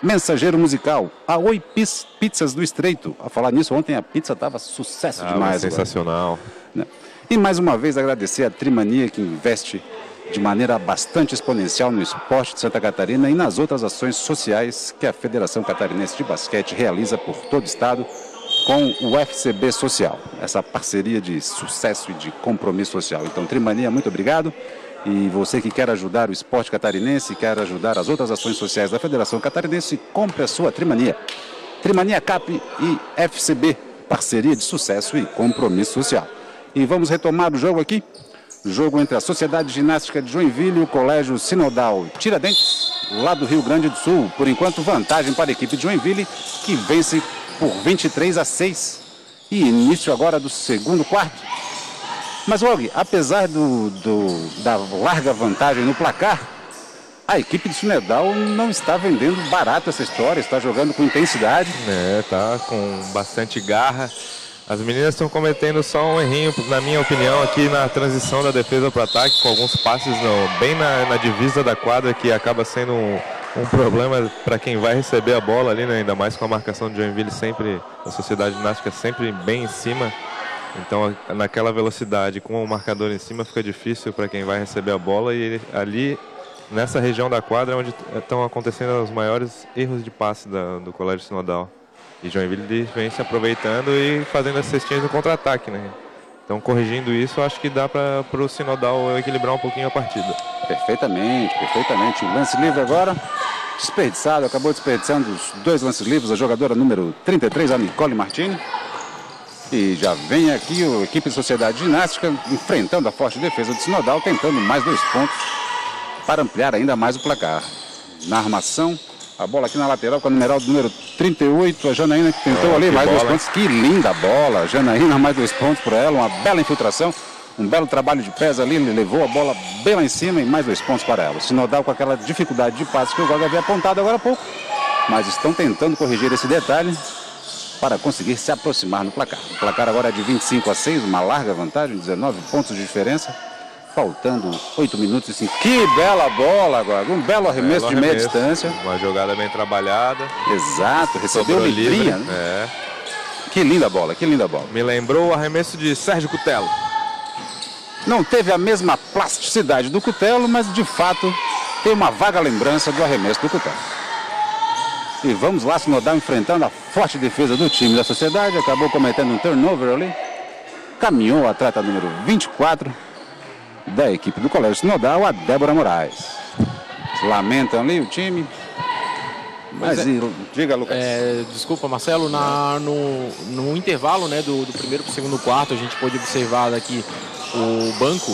Mensageiro Musical, a Oi Pizzas do Estreito. A falar nisso, ontem a pizza estava sucesso ah, demais. Sensacional. Agora. E mais uma vez agradecer a Trimania, que investe de maneira bastante exponencial no esporte de Santa Catarina e nas outras ações sociais que a Federação Catarinense de Basquete realiza por todo o estado com o F C B Social. Essa parceria de sucesso e de compromisso social. Então, Trimania, muito obrigado. E você que quer ajudar o esporte catarinense, quer ajudar as outras ações sociais da Federação Catarinense, compre a sua Trimania. Trimania Cap e F C B, parceria de sucesso e compromisso social. E vamos retomar o jogo aqui. Jogo entre a Sociedade Ginástica de Joinville e o Colégio Sinodal Tiradentes, lá do Rio Grande do Sul. Por enquanto, vantagem para a equipe de Joinville, que vence por vinte e três a seis. E início agora do segundo quarto. Mas, Og, apesar do, do, da larga vantagem no placar, a equipe de Sinodal não está vendendo barato essa história, está jogando com intensidade. É, tá com bastante garra. As meninas estão cometendo só um errinho, na minha opinião, aqui na transição da defesa para o ataque, com alguns passes no, bem na, na divisa da quadra, que acaba sendo um, um problema para quem vai receber a bola ali, né? Ainda mais com a marcação de Joinville sempre, a Sociedade Ginástica sempre bem em cima. Então, naquela velocidade, com o marcador em cima, fica difícil para quem vai receber a bola. E ali, nessa região da quadra, é onde estão acontecendo os maiores erros de passe da, do Colégio Sinodal. E Joinville vem se aproveitando e fazendo as cestinhas no contra-ataque, né? Então, corrigindo isso, acho que dá para o Sinodal equilibrar um pouquinho a partida. Perfeitamente, perfeitamente. O lance livre agora, desperdiçado, acabou desperdiçando os dois lances livres, a jogadora número trinta e três, a Nicole Martini. E já vem aqui a equipe de Sociedade Ginástica enfrentando a forte defesa do Sinodal, tentando mais dois pontos para ampliar ainda mais o placar. Na armação, a bola aqui na lateral com a numeral número trinta e oito, a Janaína que tentou oh, ali, mais bola, dois pontos. Que linda bola, Janaína, mais dois pontos para ela, uma bela infiltração, um belo trabalho de pés ali, ele levou a bola bem lá em cima e mais dois pontos para ela. O Sinodal com aquela dificuldade de passe que o Goga havia apontado agora há pouco, mas estão tentando corrigir esse detalhe para conseguir se aproximar no placar. O placar agora é de vinte e cinco a seis, uma larga vantagem, dezenove pontos de diferença, faltando oito minutos e cinco. Que bela bola agora, um belo arremesso belo de meia arremesso, distância. Uma jogada bem trabalhada. Exato, recebeu livrinha, né? É. Que linda bola, que linda bola. Me lembrou o arremesso de Sérgio Cutelo. Não teve a mesma plasticidade do Cutelo, mas de fato tem uma vaga lembrança do arremesso do Cutelo. E vamos lá, Sinodal enfrentando a forte defesa do time da Sociedade. Acabou cometendo um turnover ali. Caminhou a atleta número vinte e quatro da equipe do Colégio Sinodal, a Débora Moraes. Lamentam ali o time. Mas é, e, diga, Lucas. É, desculpa, Marcelo, na, no, no intervalo, né, do, do primeiro para o segundo quarto, a gente pôde observar daqui o banco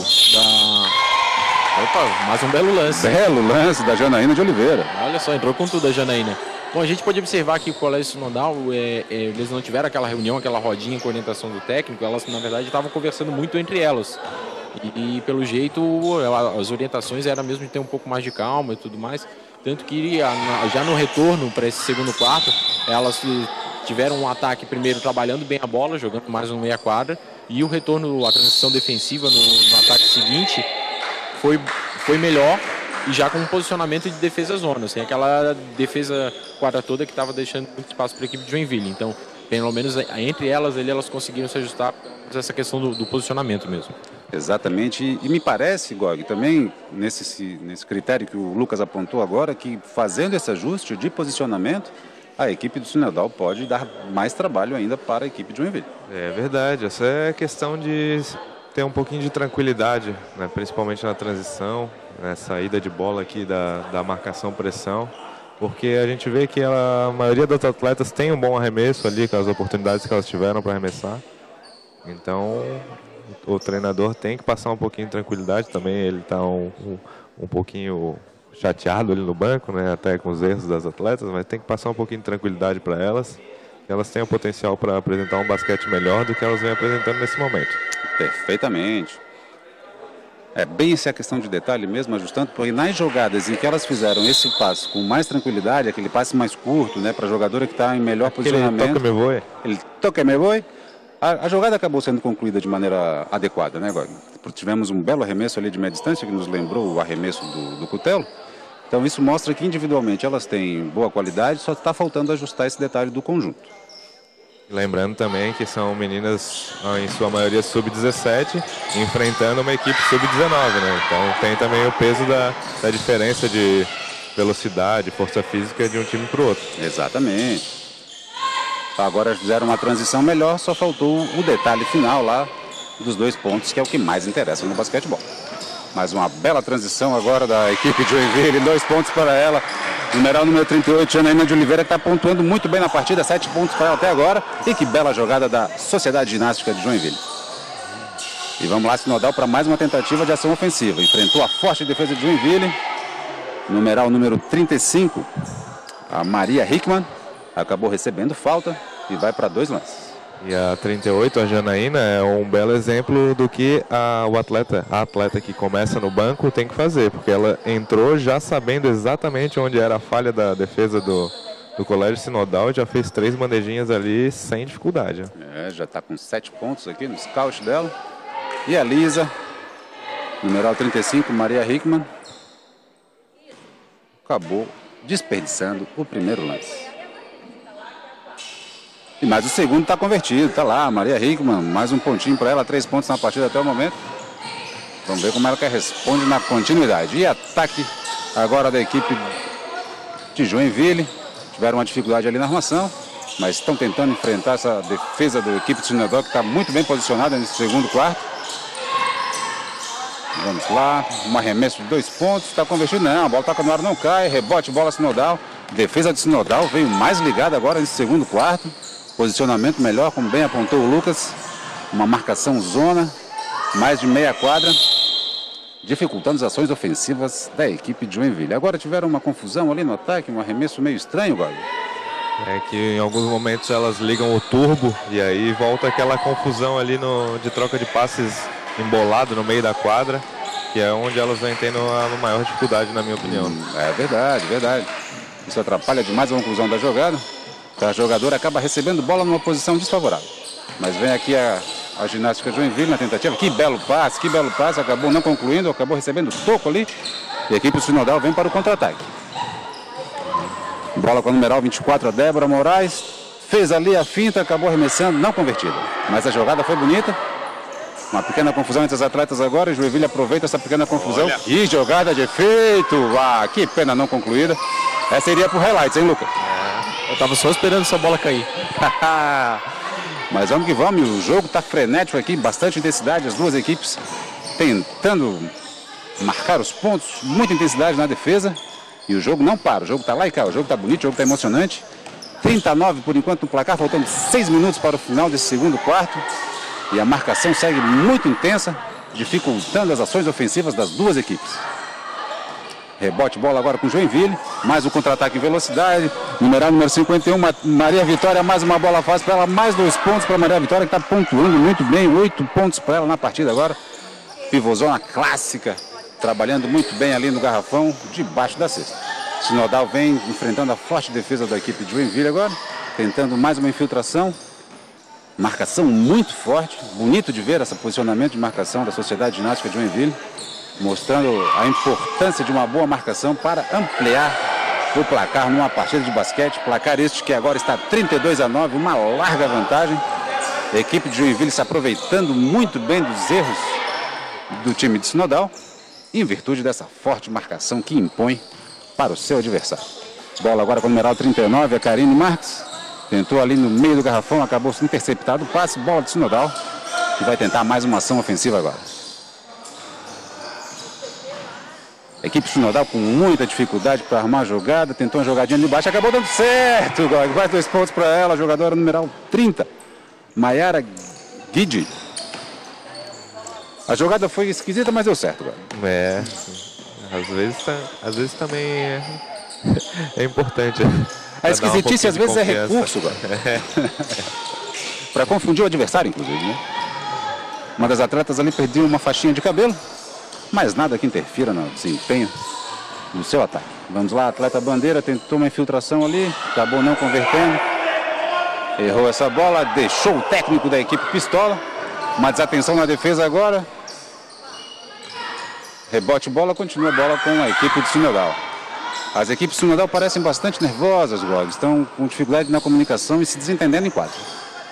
da... Opa, mais um belo lance. Belo lance da Janaína de Oliveira. Olha só, entrou com tudo a Janaína. Bom, a gente pode observar que o Colégio Sinodal, é, é, eles não tiveram aquela reunião, aquela rodinha com orientação do técnico, elas na verdade estavam conversando muito entre elas. E, e pelo jeito, as orientações eram mesmo de ter um pouco mais de calma e tudo mais. Tanto que já no retorno para esse segundo quarto, elas tiveram um ataque primeiro trabalhando bem a bola, jogando mais no meia quadra. E o retorno, a transição defensiva no, no ataque seguinte foi, foi melhor. E já com um posicionamento de defesa zona, assim, aquela defesa quadra toda que estava deixando muito espaço para a equipe de Joinville. Então, pelo menos entre elas, ali, elas conseguiram se ajustar para essa questão do, do posicionamento mesmo. Exatamente, e, e me parece, Gog, também nesse, nesse critério que o Lucas apontou agora, que fazendo esse ajuste de posicionamento, a equipe do Sinodal pode dar mais trabalho ainda para a equipe de Joinville. É verdade, essa é questão de ter um pouquinho de tranquilidade, né, principalmente na transição, né, saída de bola aqui da, da marcação-pressão, porque a gente vê que ela, a maioria dos atletas tem um bom arremesso ali, com as oportunidades que elas tiveram para arremessar. Então, o treinador tem que passar um pouquinho de tranquilidade também, ele está um, um, um pouquinho chateado ali no banco, né, até com os erros das atletas, mas tem que passar um pouquinho de tranquilidade para elas, que elas têm o potencial para apresentar um basquete melhor do que elas vêm apresentando nesse momento. Perfeitamente. É bem essa a questão de detalhe mesmo, ajustando, porque nas jogadas em que elas fizeram esse passe com mais tranquilidade, aquele passe mais curto, né, para a jogadora que está em melhor aquele posicionamento. Toca me voe. Ele toca me voe. A, a jogada acabou sendo concluída de maneira adequada, né, agora? Tivemos um belo arremesso ali de meia distância que nos lembrou o arremesso do, do Cutelo. Então isso mostra que individualmente elas têm boa qualidade, só está faltando ajustar esse detalhe do conjunto. Lembrando também que são meninas, em sua maioria, sub dezessete, enfrentando uma equipe sub dezenove, né? Então tem também o peso da, da diferença de velocidade, força física de um time para o outro. Exatamente. Agora fizeram uma transição melhor, só faltou o detalhe final lá dos dois pontos, que é o que mais interessa no basquetebol. Mais uma bela transição agora da equipe de Joinville, dois pontos para ela. Numeral número trinta e oito, Janaína de Oliveira, que está pontuando muito bem na partida, sete pontos para ela até agora. E que bela jogada da Sociedade Ginástica de Joinville. E vamos lá, Sinodal, para mais uma tentativa de ação ofensiva. Enfrentou a forte defesa de Joinville. Numeral número trinta e cinco, a Maria Hickman, acabou recebendo falta e vai para dois lances. E a trinta e oito, a Janaína, é um belo exemplo do que a, o atleta, a atleta que começa no banco tem que fazer, porque ela entrou já sabendo exatamente onde era a falha da defesa do, do Colégio Sinodal e já fez três bandejinhas ali sem dificuldade. É, já está com sete pontos aqui no scout dela. E a Lisa, numeral trinta e cinco, Maria Hickman, acabou desperdiçando o primeiro lance. E mais o segundo está convertido, está lá, Maria Hickman, mais um pontinho para ela, três pontos na partida até o momento. Vamos ver como ela responde na continuidade. E ataque agora da equipe de Joinville. Tiveram uma dificuldade ali na armação, mas estão tentando enfrentar essa defesa da equipe de Sinodal, que está muito bem posicionada nesse segundo quarto. Vamos lá, um arremesso de dois pontos, está convertido, não, a bola toca no ar, não cai, rebote, bola Sinodal. Defesa de Sinodal veio mais ligada agora nesse segundo quarto. Posicionamento melhor, como bem apontou o Lucas. Uma marcação zona, mais de meia quadra, dificultando as ações ofensivas da equipe de Joinville. Agora tiveram uma confusão ali no ataque, um arremesso meio estranho, Gabi. É que em alguns momentos elas ligam o turbo e aí volta aquela confusão ali no, de troca de passes embolado no meio da quadra, que é onde elas vêm tendo a maior dificuldade, na minha opinião. Hum, é verdade, verdade. Isso atrapalha demais a conclusão da jogada. A jogadora acaba recebendo bola numa posição desfavorável. Mas vem aqui a, a ginástica Joinville na tentativa. Que belo passe, que belo passe. Acabou não concluindo, acabou recebendo toco ali. E a equipe Sinodal vem para o contra-ataque. Bola com o numeral vinte e quatro, a Débora Moraes. Fez ali a finta, acabou arremessando, não convertida. Mas a jogada foi bonita. Uma pequena confusão entre os atletas agora. E Joinville aproveita essa pequena confusão. Olha. E jogada de efeito. Ah, que pena não concluída. Essa iria para o highlights, hein, Lucas? Eu tava só esperando essa bola cair. Mas vamos que vamos, o jogo está frenético aqui, bastante intensidade, as duas equipes tentando marcar os pontos, muita intensidade na defesa. E o jogo não para, o jogo está lá e cá, o jogo está bonito, o jogo está emocionante. trinta e nove por enquanto no placar, faltando seis minutos para o final desse segundo quarto. E a marcação segue muito intensa, dificultando as ações ofensivas das duas equipes. Rebote, bola agora com o Joinville, mais um contra-ataque em velocidade, numeral número cinquenta e um, Maria Vitória, mais uma bola fácil para ela, mais dois pontos para Maria Vitória, que está pontuando muito bem, oito pontos para ela na partida agora. Pivôzona clássica, trabalhando muito bem ali no garrafão, debaixo da cesta. Sinodal vem enfrentando a forte defesa da equipe de Joinville agora, tentando mais uma infiltração. Marcação muito forte, bonito de ver esse posicionamento de marcação da Sociedade Ginástica de Joinville, mostrando a importância de uma boa marcação para ampliar o placar numa partida de basquete. Placar este que agora está trinta e dois a nove, uma larga vantagem. A equipe de Joinville se aproveitando muito bem dos erros do time de Sinodal, em virtude dessa forte marcação que impõe para o seu adversário. Bola agora com o numeral trinta e nove, a Karine Marques. Tentou ali no meio do garrafão, acabou sendo interceptado o passe, bola de Sinodal, que vai tentar mais uma ação ofensiva agora. A equipe Sinodal com muita dificuldade para armar a jogada, tentou uma jogadinha de baixo, acabou dando certo. Vai dois pontos para ela, jogadora numeral trinta, Maiara Guidi. A jogada foi esquisita, mas deu certo agora. É, às vezes, às vezes também é, é importante. A esquisitice um às vezes é recurso, é. Para confundir o adversário, inclusive, né? Uma das atletas ali perdeu uma faixinha de cabelo, mas nada que interfira no desempenho do seu ataque. Vamos lá, a atleta Bandeira tentou uma infiltração ali, acabou não convertendo. Errou essa bola, deixou o técnico da equipe pistola. Uma desatenção na defesa agora. Rebote bola, continua a bola com a equipe de Sinodal. As equipes do Sinodal parecem bastante nervosas, Gog. Estão com dificuldade na comunicação e se desentendendo em quadro.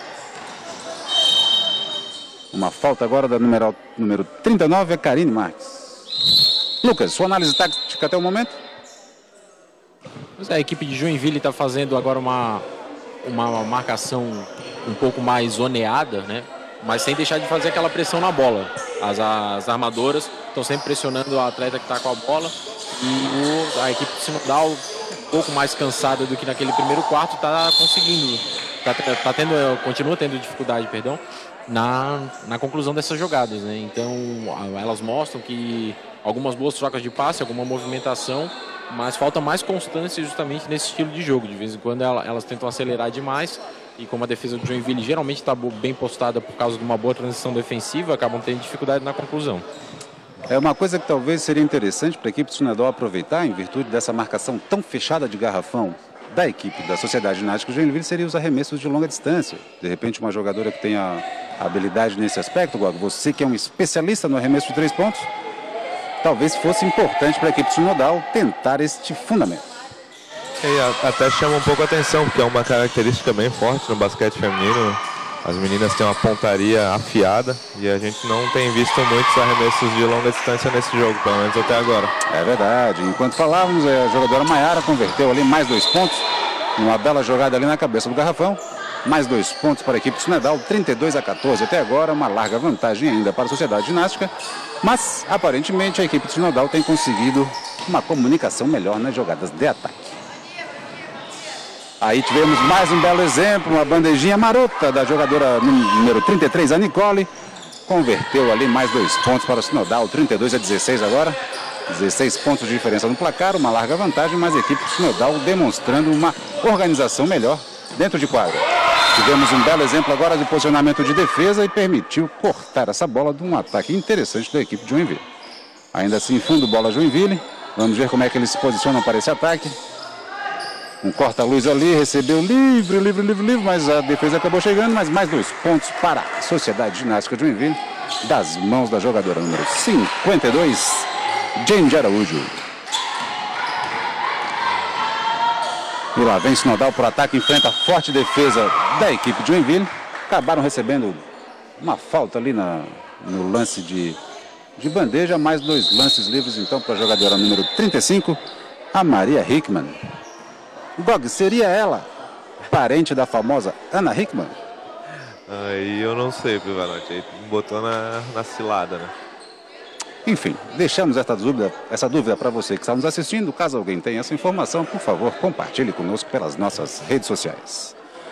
Uma falta agora da numeral, número trinta e nove, a Karine Marques. Lucas, sua análise tática até o momento? Pois é, a equipe de Joinville está fazendo agora uma, uma marcação um pouco mais zoneada, né? Mas sem deixar de fazer aquela pressão na bola. As, as armadoras estão sempre pressionando o atleta que está com a bola. E o, a equipe de Sinodal, um pouco mais cansada do que naquele primeiro quarto, está conseguindo, tá, tá tendo, continua tendo dificuldade, perdão, na, na conclusão dessas jogadas, né? Então, elas mostram que algumas boas trocas de passe, alguma movimentação, mas falta mais constância justamente nesse estilo de jogo. De vez em quando elas tentam acelerar demais e como a defesa do Joinville geralmente está bem postada por causa de uma boa transição defensiva, acabam tendo dificuldade na conclusão. É uma coisa que talvez seria interessante para a equipe do Sinodal aproveitar, em virtude dessa marcação tão fechada de garrafão da equipe da Sociedade Ginástica Joinville, seria os arremessos de longa distância. De repente, uma jogadora que tenha habilidade nesse aspecto, Gog, você que é um especialista no arremesso de três pontos, talvez fosse importante para a equipe do Sinodal tentar este fundamento. E até chama um pouco a atenção, porque é uma característica bem forte no basquete feminino. As meninas têm uma pontaria afiada e a gente não tem visto muitos arremessos de longa distância nesse jogo, pelo menos até agora. É verdade. Enquanto falávamos, a jogadora Maiara converteu ali mais dois pontos, uma bela jogada ali na cabeça do garrafão. Mais dois pontos para a equipe do Sinodal, trinta e dois a quatorze até agora, uma larga vantagem ainda para a Sociedade Ginástica. Mas, aparentemente, a equipe do Sinodal tem conseguido uma comunicação melhor nas jogadas de ataque. Aí tivemos mais um belo exemplo, uma bandejinha marota da jogadora número trinta e três, a Nicole. Converteu ali mais dois pontos para o Sinodal, trinta e dois a dezesseis agora. dezesseis pontos de diferença no placar, uma larga vantagem, mas a equipe do Sinodal demonstrando uma organização melhor dentro de quadra. Tivemos um belo exemplo agora de posicionamento de defesa e permitiu cortar essa bola de um ataque interessante da equipe de Joinville. Ainda assim, fundo bola Joinville. Vamos ver como é que eles se posicionam para esse ataque. Um corta-luz ali, recebeu livre, livre, livre, livre, mas a defesa acabou chegando, mas mais dois pontos para a Sociedade Ginástica de Joinville, das mãos da jogadora número cinquenta e dois, Jane Araújo. E lá vem Sinodal por ataque, enfrenta a forte defesa da equipe de Joinville. Acabaram recebendo uma falta ali na, no lance de, de bandeja, mais dois lances livres então para a jogadora número trinta e cinco, a Maria Hickman. Gog, seria ela parente da famosa Ana Hickman? Aí eu não sei, Pivarotti, aí botou na, na cilada, né? Enfim, deixamos essa dúvida, essa dúvida para você que está nos assistindo. Caso alguém tenha essa informação, por favor, compartilhe conosco pelas nossas redes sociais.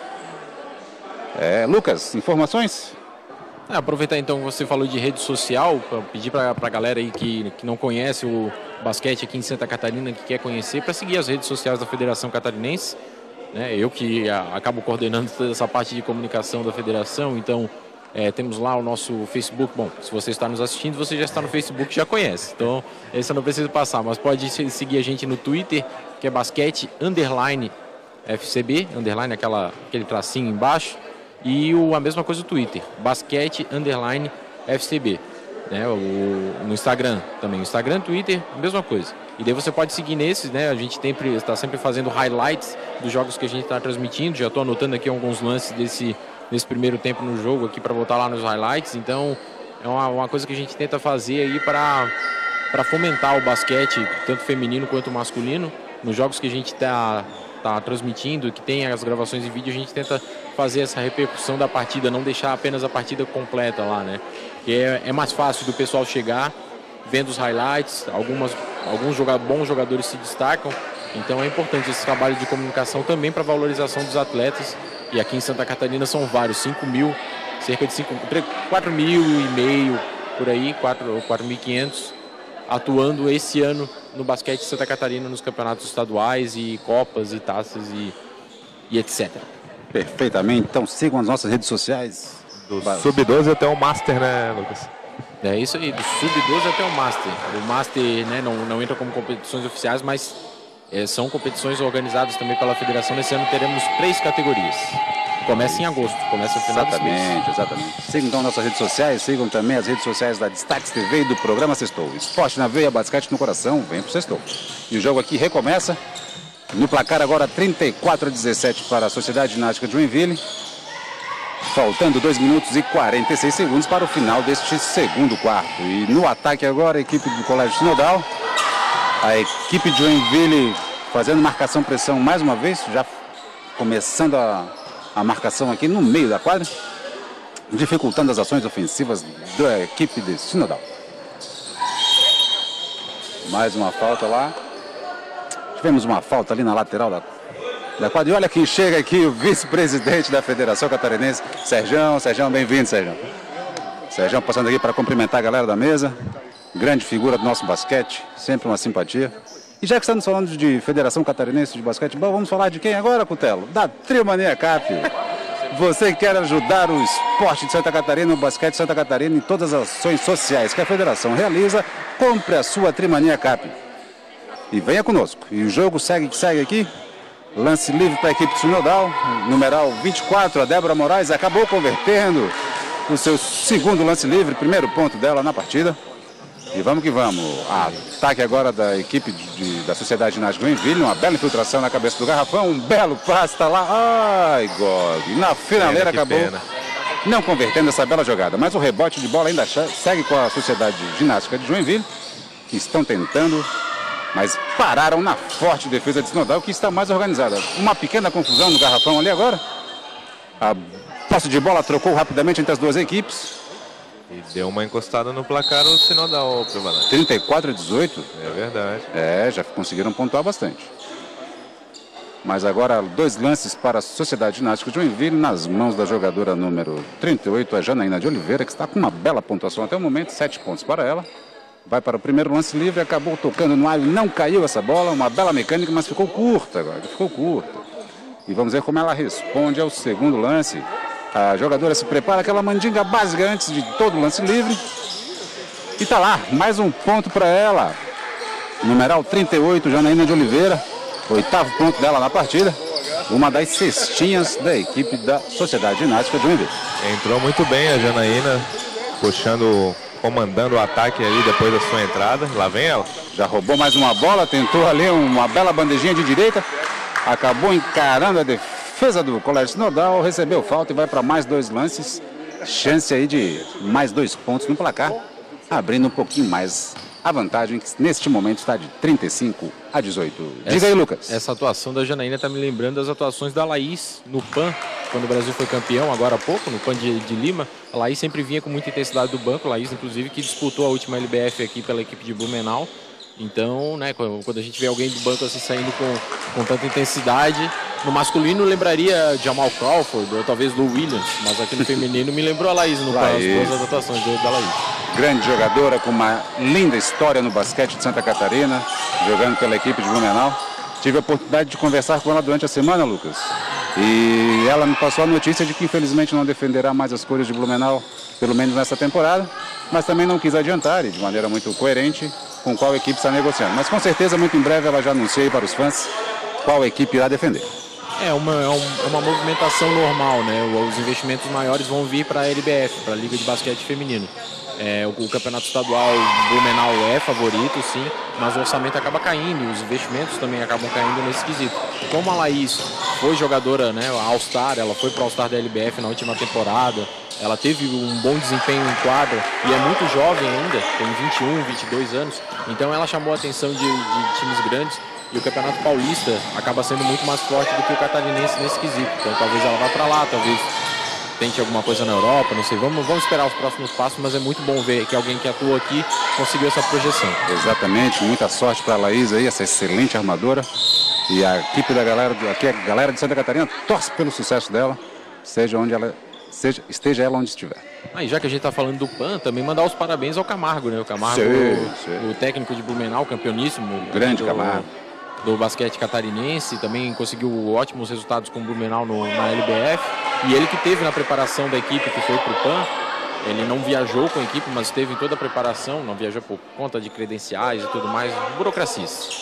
É, Lucas, informações? É, aproveitar então que você falou de rede social, para pedir para a galera aí que, que não conhece o basquete aqui em Santa Catarina, que quer conhecer, para seguir as redes sociais da Federação Catarinense. Né? Eu que a, acabo coordenando toda essa parte de comunicação da federação, então é, temos lá o nosso Facebook. Bom, se você está nos assistindo, você já está no Facebook, já conhece, então esse eu não preciso passar, mas pode seguir a gente no Twitter, que é basquete underline F C B, underline aquela, aquele tracinho embaixo, e o, a mesma coisa no Twitter, basquete underline F C B. Né, o, no Instagram também, Instagram, Twitter, mesma coisa. E daí você pode seguir nesses, né? A gente sempre está sempre fazendo highlights dos jogos que a gente está transmitindo. Já estou anotando aqui alguns lances desse, desse primeiro tempo no jogo aqui para botar lá nos highlights. Então é uma, uma coisa que a gente tenta fazer aí para para fomentar o basquete, tanto feminino quanto masculino. Nos jogos que a gente está tá transmitindo, que tem as gravações em vídeo, a gente tenta fazer essa repercussão da partida, não deixar apenas a partida completa lá, né? Que é, é mais fácil do pessoal chegar, vendo os highlights, algumas, alguns joga, bons jogadores se destacam, então é importante esse trabalho de comunicação também para a valorização dos atletas, e aqui em Santa Catarina são vários, cinco mil, cerca de quatro mil e meio, por aí, quatro mil e quinhentos, atuando esse ano no basquete de Santa Catarina, nos campeonatos estaduais e copas e taças e, e etcétera. Perfeitamente, então sigam as nossas redes sociais. Do sub doze até o Master, né, Lucas? É isso aí, do sub doze até o Master. O Master, né, não, não entra como competições oficiais, mas é, são competições organizadas também pela federação. Nesse ano teremos três categorias. começa em agosto, começa no final desse mês. Exatamente, exatamente. Sigam então nossas redes sociais, sigam também as redes sociais da Destaques T V e do programa Sextou. Esporte na veia, basquete no coração, vem pro Sextou. E o jogo aqui recomeça. No placar agora trinta e quatro a dezessete para a Sociedade Ginástica de Joinville. Faltando dois minutos e quarenta e seis segundos para o final deste segundo quarto. E no ataque agora a equipe do Colégio Sinodal. A equipe de Joinville fazendo marcação-pressão mais uma vez, já começando a, a marcação aqui no meio da quadra, dificultando as ações ofensivas da equipe de Sinodal. Mais uma falta lá. Tivemos uma falta ali na lateral da, da quadra. E olha quem chega aqui, o vice-presidente da Federação Catarinense, Serjão. Serjão, bem-vindo, Serjão. Serjão passando aqui para cumprimentar a galera da mesa. Grande figura do nosso basquete, sempre uma simpatia. E já que estamos falando de Federação Catarinense de Basquetebol, vamos falar de quem agora, Cutelo? Da Trimania Cap. Você quer ajudar o esporte de Santa Catarina, o basquete de Santa Catarina, em todas as ações sociais que a Federação realiza, compre a sua Trimania Cap. E venha conosco. E o jogo segue, segue aqui. Lance livre para a equipe de Sinodal. Numeral vinte e quatro, a Débora Moraes acabou convertendo o seu segundo lance livre, primeiro ponto dela na partida. E vamos que vamos. Ataque agora da equipe de, de, da Sociedade Ginástica Joinville. Uma bela infiltração na cabeça do garrafão. Um belo passe, está lá. Ai, God. Na finaleira acabou pena. não convertendo essa bela jogada. Mas o rebote de bola ainda segue com a Sociedade Ginástica de Joinville, que estão tentando, mas pararam na forte defesa de Sinodal, que está mais organizada. Uma pequena confusão no garrafão ali agora. A posse de bola trocou rapidamente entre as duas equipes. E deu uma encostada no placar o Sinodal, Prevalente. trinta e quatro a dezoito. É verdade. É, já conseguiram pontuar bastante. Mas agora dois lances para a Sociedade Ginástica de Joinville nas mãos da jogadora número trinta e oito, a Janaína de Oliveira, que está com uma bela pontuação até o momento, sete pontos para ela. Vai para o primeiro lance livre, acabou tocando no alho, não caiu essa bola, uma bela mecânica, mas ficou curta agora, ficou curta. E vamos ver como ela responde ao segundo lance. A jogadora se prepara, aquela mandinga básica antes de todo o lance livre. E está lá, mais um ponto para ela. Numeral trinta e oito, Janaína de Oliveira, oitavo ponto dela na partida. Uma das cestinhas da equipe da Sociedade Ginástica de Joinville. Entrou muito bem a Janaína, puxando, comandando o ataque ali depois da sua entrada. Lá vem ela. Já roubou mais uma bola, tentou ali uma bela bandejinha de direita. Acabou encarando a defesa do Colégio Sinodal, recebeu falta e vai para mais dois lances. Chance aí de mais dois pontos no placar, abrindo um pouquinho mais a vantagem, que neste momento está de trinta e cinco a dezoito. Diga essa, aí, Lucas. Essa atuação da Janaína está me lembrando das atuações da Laís no P A N, quando o Brasil foi campeão, agora há pouco, no P A N de, de Lima. A Laís sempre vinha com muita intensidade do banco, a Laís, inclusive, que disputou a última L B F aqui pela equipe de Blumenau. Então, né, quando a gente vê alguém do banco assim saindo com, com tanta intensidade, no masculino lembraria Jamal Crawford, ou talvez Lou Williams, mas aqui no feminino me lembrou a Laís no P A N, as duas atuações da Laís. Grande jogadora com uma linda história no basquete de Santa Catarina, jogando pela equipe de Blumenau. Tive a oportunidade de conversar com ela durante a semana, Lucas. E ela me passou a notícia de que infelizmente não defenderá mais as cores de Blumenau, pelo menos nessa temporada, mas também não quis adiantar, e de maneira muito coerente, com qual equipe está negociando. Mas com certeza, muito em breve, ela já anuncia para os fãs qual equipe irá defender. É uma, é uma movimentação normal, né? Os investimentos maiores vão vir para a L B F, para a Liga de Basquete Feminino. É, o, o campeonato estadual Blumenau é favorito, sim, mas o orçamento acaba caindo e os investimentos também acabam caindo nesse quesito. Como a Laís foi jogadora, né, All-Star, ela foi para o All-Star da L B F na última temporada, ela teve um bom desempenho em quadra e é muito jovem ainda, tem vinte e um, vinte e dois anos, então ela chamou a atenção de, de times grandes e o Campeonato Paulista acaba sendo muito mais forte do que o catarinense nesse quesito. Então talvez ela vá para lá, talvez tente alguma coisa na Europa, não sei, vamos, vamos esperar os próximos passos, mas é muito bom ver que alguém que atua aqui conseguiu essa projeção. Exatamente, muita sorte para a Laís aí, essa excelente armadora. E a equipe da galera, aqui a galera de Santa Catarina torce pelo sucesso dela, seja onde ela seja, esteja ela onde estiver. Ah, e já que a gente está falando do P A N, também mandar os parabéns ao Camargo, né? O Camargo, sim, sim. O técnico de Blumenau, campeoníssimo. Grande do, Camargo. Do basquete catarinense, também conseguiu ótimos resultados com o Blumenau no, na L B F. E ele que teve na preparação da equipe que foi para o P A N, ele não viajou com a equipe, mas teve toda a preparação, não viajou por conta de credenciais e tudo mais, burocracias.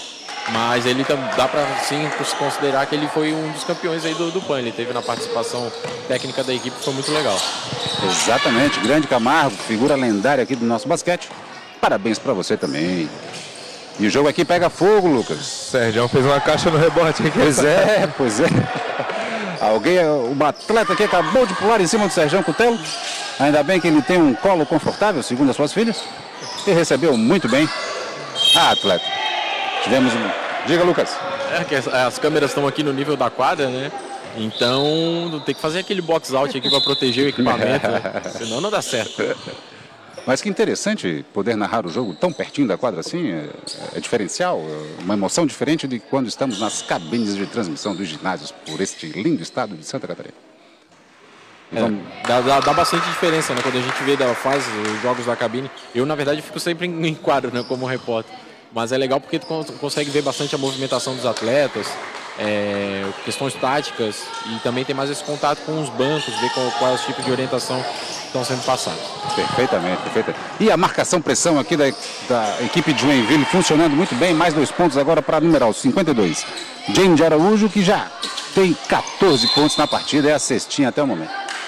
mas ele dá para sim considerar que ele foi um dos campeões aí do, do P A N. Ele teve na participação técnica da equipe, foi muito legal. Exatamente, grande Camargo, figura lendária aqui do nosso basquete. Parabéns para você também. E o jogo aqui pega fogo, Lucas. Sergião fez uma caixa no rebote aqui. Pois é, pois é. Alguém, uma atleta aqui acabou de pular em cima do Sergião Cutelo. Ainda bem que ele tem um colo confortável, segundo as suas filhas. E recebeu muito bem a atleta. Tivemos um... Diga, Lucas. É que as, as câmeras estão aqui no nível da quadra, né? Então tem que fazer aquele box out aqui para proteger o equipamento, né? Senão não dá certo. Mas que interessante poder narrar o jogo tão pertinho da quadra assim, é, é diferencial, é uma emoção diferente de quando estamos nas cabines de transmissão dos ginásios por este lindo estado de Santa Catarina. É, dá, dá, dá bastante diferença, né? Quando a gente vê, da, faz os jogos da cabine. Eu, na verdade, fico sempre em, em quadro, né? Como repórter. Mas é legal porque tu consegue ver bastante a movimentação dos atletas, é, questões táticas, e também tem mais esse contato com os bancos, ver qual, qual é o tipo de orientação que estão sendo passados. Perfeitamente, perfeitamente. E a marcação-pressão aqui da, da equipe de Joinville funcionando muito bem. Mais dois pontos agora para a numeral cinquenta e dois. James de Araújo, que já tem quatorze pontos na partida, é a cestinha até o momento.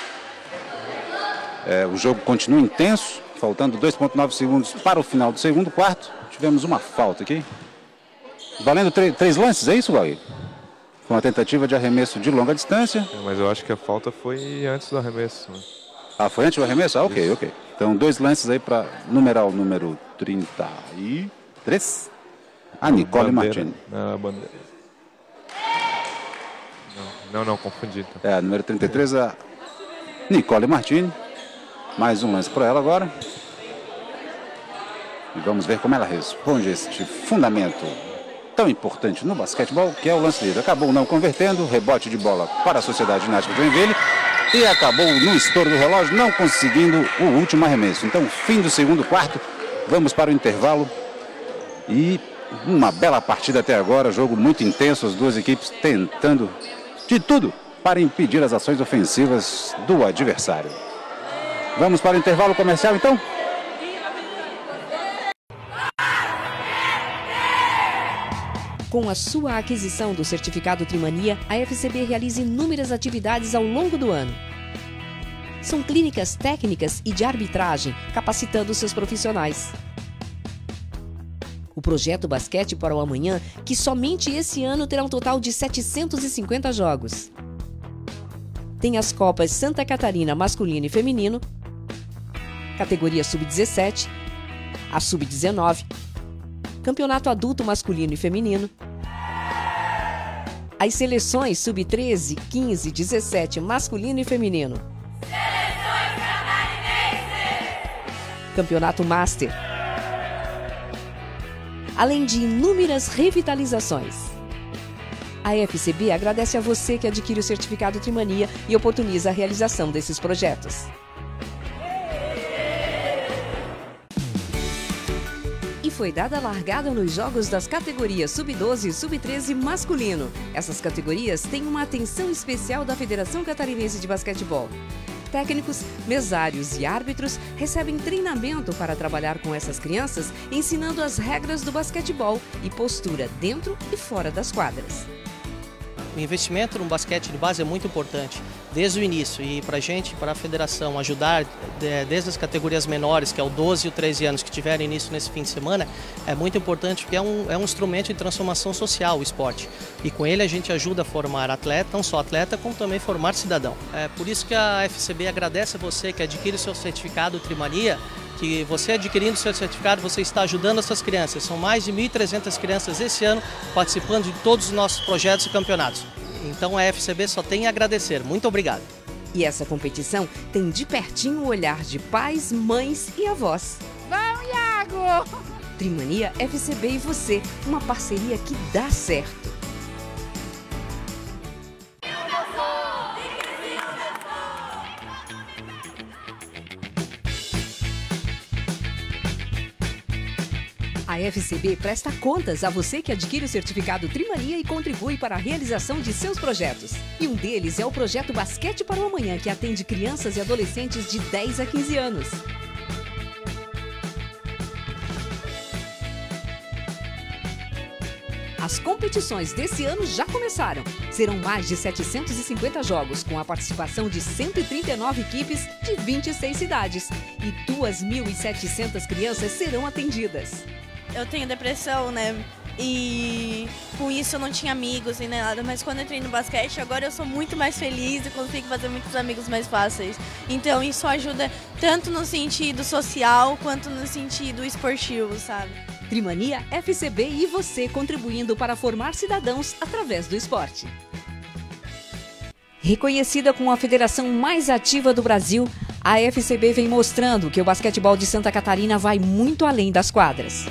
É, o jogo continua intenso, faltando dois vírgula nove segundos para o final do segundo quarto. Tivemos uma falta aqui. Valendo três lances, é isso, Gaui? Foi uma tentativa de arremesso de longa distância. É, mas eu acho que a falta foi antes do arremesso. Né? Ah, foi antes do arremesso? Ah, ok, isso. ok. Então, dois lances aí para numeral número trinta e três. A Nicole Martini. Não, a bandeira. Não, não, não confundi. Então. É, número trinta e três, a Nicole Martini. Mais um lance para ela agora. E vamos ver como ela responde a este fundamento tão importante no basquetebol, que é o lance livre. Acabou não convertendo, rebote de bola para a Sociedade Ginástica de Joinville. E acabou no estouro do relógio, não conseguindo o último arremesso. Então, fim do segundo quarto, vamos para o intervalo. E uma bela partida até agora, jogo muito intenso, as duas equipes tentando de tudo para impedir as ações ofensivas do adversário. Vamos para o intervalo comercial, então? Com a sua aquisição do certificado Trimania, a F C B realiza inúmeras atividades ao longo do ano. São clínicas técnicas e de arbitragem, capacitando seus profissionais. O projeto Basquete para o Amanhã, que somente esse ano terá um total de setecentos e cinquenta jogos. Tem as Copas Santa Catarina masculino e feminino, categoria sub dezessete, a sub dezenove, Campeonato Adulto masculino e feminino, as seleções sub treze, quinze, dezessete masculino e feminino, Seleções Catarinenses, Campeonato Master, além de inúmeras revitalizações. A F C B agradece a você que adquire o certificado Trimania e oportuniza a realização desses projetos. E foi dada a largada nos jogos das categorias sub doze e sub treze masculino. Essas categorias têm uma atenção especial da Federação Catarinense de Basquetebol. Técnicos, mesários e árbitros recebem treinamento para trabalhar com essas crianças, ensinando as regras do basquetebol e postura dentro e fora das quadras. O investimento no basquete de base é muito importante, desde o início, e para a gente, para a federação, ajudar desde as categorias menores, que é o doze e o treze anos, que tiveram início nesse fim de semana, é muito importante porque é um, é um instrumento de transformação social o esporte. E com ele a gente ajuda a formar atleta, não só atleta, como também formar cidadão. É por isso que a F C B agradece a você que adquire o seu certificado Trimania, que você adquirindo o seu certificado, você está ajudando essas crianças. São mais de mil e trezentas crianças esse ano participando de todos os nossos projetos e campeonatos. Então a F C B só tem a agradecer. Muito obrigado. E essa competição tem de pertinho o olhar de pais, mães e avós. Vamos, Iago! Trimania, F C B e você, uma parceria que dá certo. A F C B presta contas a você que adquire o certificado Trimania e contribui para a realização de seus projetos. E um deles é o projeto Basquete para o Amanhã, que atende crianças e adolescentes de dez a quinze anos. As competições desse ano já começaram. Serão mais de setecentos e cinquenta jogos, com a participação de cento e trinta e nove equipes de vinte e seis cidades. E duas mil e setecentas crianças serão atendidas. Eu tenho depressão, né? E com isso eu não tinha amigos e nem nada, mas quando eu entrei no basquete, agora eu sou muito mais feliz e consigo fazer muitos amigos mais fáceis. Então isso ajuda tanto no sentido social quanto no sentido esportivo, sabe? Trimania, F C B e você contribuindo para formar cidadãos através do esporte. Reconhecida como a federação mais ativa do Brasil, a F C B vem mostrando que o basquetebol de Santa Catarina vai muito além das quadras.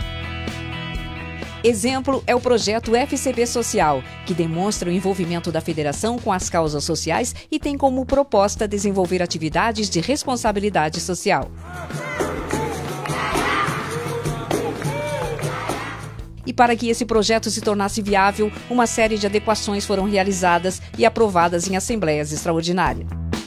Exemplo é o projeto F C B Social, que demonstra o envolvimento da federação com as causas sociais e tem como proposta desenvolver atividades de responsabilidade social. E para que esse projeto se tornasse viável, uma série de adequações foram realizadas e aprovadas em assembleias extraordinárias.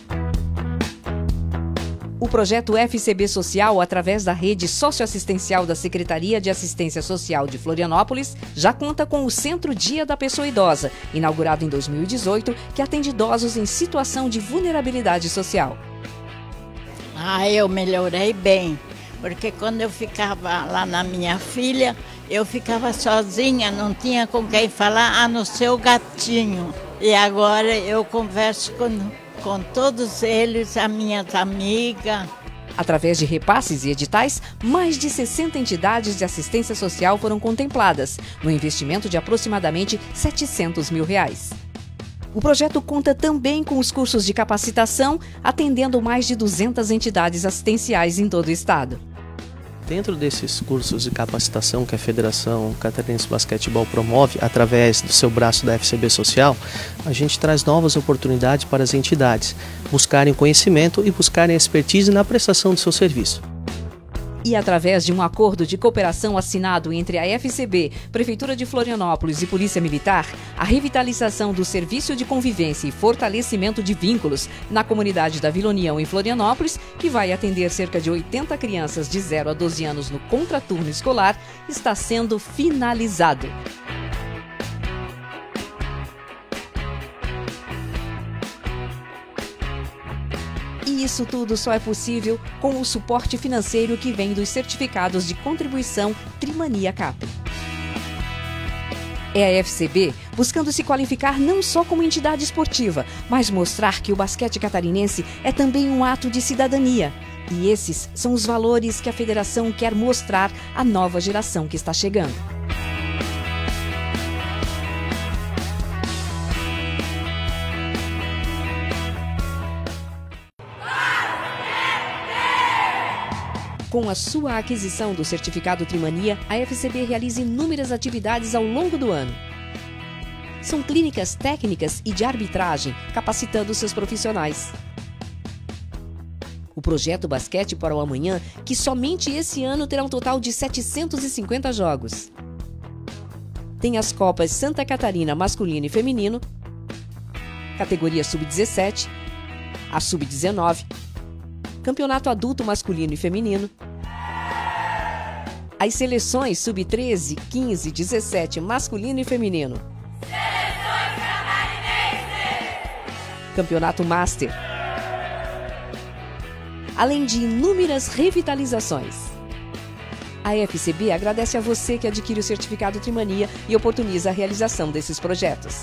O projeto F C B Social, através da rede socioassistencial da Secretaria de Assistência Social de Florianópolis, já conta com o Centro Dia da Pessoa Idosa, inaugurado em dois mil e dezoito, que atende idosos em situação de vulnerabilidade social. Ah, eu melhorei bem, porque quando eu ficava lá na minha filha, eu ficava sozinha, não tinha com quem falar, a não ser o gatinho. E agora eu converso com, com todos eles, as minhas amigas. Através de repasses e editais, mais de sessenta entidades de assistência social foram contempladas, no investimento de aproximadamente setecentos mil reais. O projeto conta também com os cursos de capacitação, atendendo mais de duzentas entidades assistenciais em todo o estado. Dentro desses cursos de capacitação que a Federação Catarinense de Basquetebol promove, através do seu braço da F C B Social, a gente traz novas oportunidades para as entidades buscarem conhecimento e buscarem expertise na prestação do seu serviço. E através de um acordo de cooperação assinado entre a F C B, Prefeitura de Florianópolis e Polícia Militar, a revitalização do serviço de convivência e fortalecimento de vínculos na comunidade da Vila União em Florianópolis, que vai atender cerca de oitenta crianças de zero a doze anos no contraturno escolar, está sendo finalizado. E isso tudo só é possível com o suporte financeiro que vem dos certificados de contribuição Trimania Cap. É a F C B buscando se qualificar não só como entidade esportiva, mas mostrar que o basquete catarinense é também um ato de cidadania. E esses são os valores que a federação quer mostrar à nova geração que está chegando. Com a sua aquisição do certificado Trimania, a F C B realiza inúmeras atividades ao longo do ano. São clínicas técnicas e de arbitragem, capacitando seus profissionais. O projeto Basquete para o Amanhã, que somente esse ano terá um total de setecentos e cinquenta jogos. Tem as Copas Santa Catarina masculino e feminino, categoria sub dezessete, a sub dezenove, Campeonato Adulto masculino e feminino, as seleções sub treze, quinze, dezessete masculino e feminino, Seleções Catarinenses, Campeonato Master, além de inúmeras revitalizações. A F C B agradece a você que adquire o certificado Trimania e oportuniza a realização desses projetos.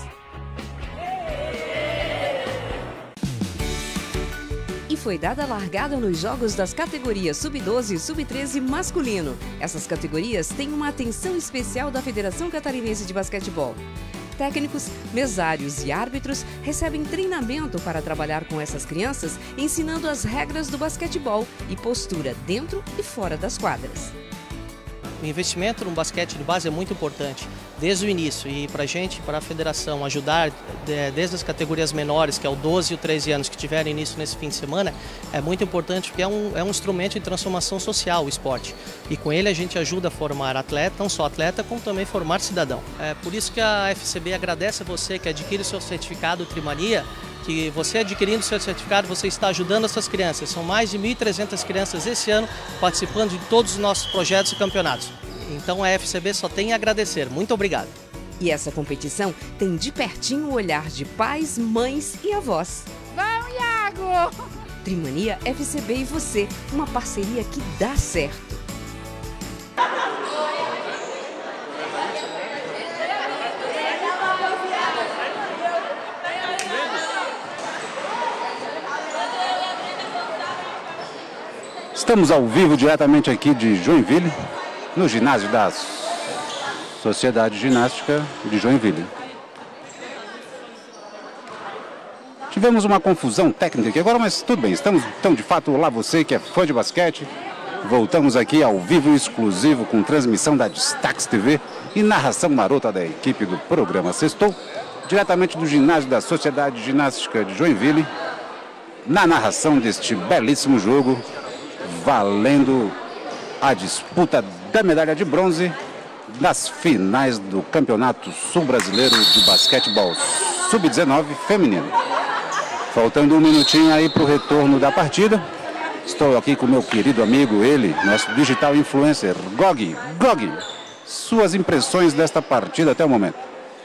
E foi dada a largada nos jogos das categorias sub doze e sub treze masculino. Essas categorias têm uma atenção especial da Federação Catarinense de Basquetebol. Técnicos, mesários e árbitros recebem treinamento para trabalhar com essas crianças, ensinando as regras do basquetebol e postura dentro e fora das quadras. O investimento no basquete de base é muito importante, desde o início. E para a gente, para a federação, ajudar desde as categorias menores, que é o doze e o treze anos, que tiverem início nesse fim de semana, é muito importante porque é um, é um instrumento de transformação social, o esporte. E com ele a gente ajuda a formar atleta, não só atleta, como também formar cidadão. É por isso que a F C B agradece a você que adquire o seu certificado Trimania, que você adquirindo o seu certificado, você está ajudando essas crianças. São mais de mil e trezentas crianças esse ano participando de todos os nossos projetos e campeonatos. Então a F C B só tem a agradecer. Muito obrigado. E essa competição tem de pertinho o olhar de pais, mães e avós. Vamos, Iago! Trimania F C B e você, uma parceria que dá certo. Estamos ao vivo diretamente aqui de Joinville, no ginásio da Sociedade Ginástica de Joinville. Tivemos uma confusão técnica aqui agora, mas tudo bem. Estamos, então, de fato, lá você que é fã de basquete. Voltamos aqui ao vivo e exclusivo com transmissão da Destaques T V e narração marota da equipe do programa Sextou, diretamente do ginásio da Sociedade Ginástica de Joinville, na narração deste belíssimo jogo, valendo a disputa da medalha de bronze nas finais do Campeonato Sul Brasileiro de Basquetebol sub dezenove feminino. Faltando um minutinho aí para o retorno da partida. Estou aqui com meu querido amigo, ele, nosso digital influencer, Gog. Gog, suas impressões desta partida até o momento?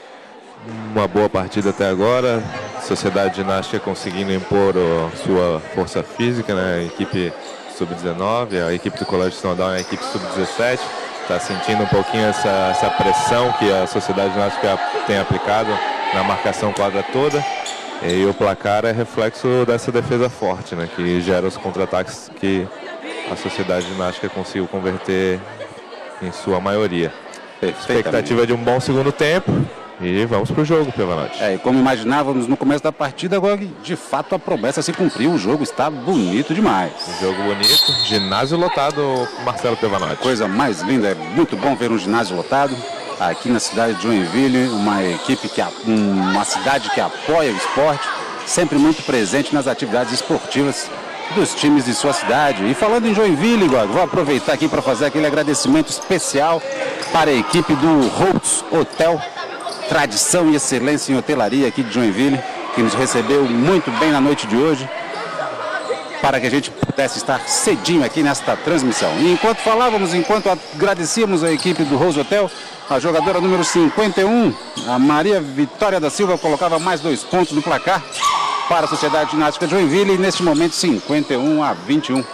Uma boa partida até agora. Sociedade Ginástica conseguindo impor ó, sua força física, né? A equipe sub dezenove, a equipe do Colégio Sinodal é a equipe sub dezessete. Está sentindo um pouquinho essa, essa pressão que a Sociedade Ginástica tem aplicado na marcação quadra toda. E o placar é reflexo dessa defesa forte, né, que gera os contra-ataques que a Sociedade Ginástica conseguiu converter em sua maioria. Expectativa de um bom segundo tempo e vamos para o jogo, Pevanotti. É, e como imaginávamos no começo da partida, Gog, de fato a promessa se cumpriu, o jogo está bonito demais. Um jogo bonito, ginásio lotado, Marcelo Pevanotti. Coisa mais linda, é muito bom ver um ginásio lotado. Aqui na cidade de Joinville, uma equipe, que uma cidade que apoia o esporte, sempre muito presente nas atividades esportivas dos times de sua cidade. E falando em Joinville, vou aproveitar aqui para fazer aquele agradecimento especial para a equipe do Holtz Hotel, tradição e excelência em hotelaria aqui de Joinville, que nos recebeu muito bem na noite de hoje, para que a gente pudesse estar cedinho aqui nesta transmissão. E enquanto falávamos, enquanto agradecíamos a equipe do Rose Hotel, a jogadora número cinquenta e um, a Maria Vitória da Silva, colocava mais dois pontos no placar para a Sociedade Ginástica de Joinville, e neste momento cinquenta e um a vinte e um.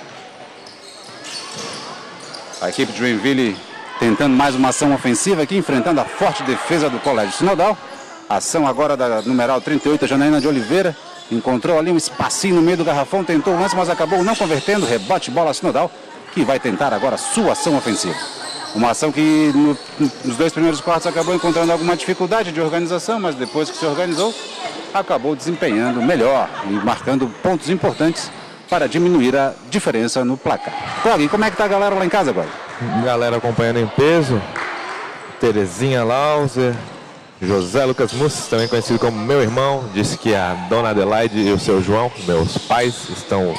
A equipe de Joinville tentando mais uma ação ofensiva aqui, enfrentando a forte defesa do Colégio Sinodal. Ação agora da numeral trinta e oito, a Janaína de Oliveira. Encontrou ali um espacinho no meio do garrafão, tentou o lance, mas acabou não convertendo. Rebote, bola Sinodal, que vai tentar agora sua ação ofensiva. Uma ação que no, nos dois primeiros quartos acabou encontrando alguma dificuldade de organização, mas depois que se organizou, acabou desempenhando melhor e marcando pontos importantes para diminuir a diferença no placar. Gog, como é que tá a galera lá em casa agora? Galera acompanhando em peso. Terezinha Lauser, José Lucas Mussi, também conhecido como meu irmão, disse que a dona Adelaide e o seu João, meus pais, estão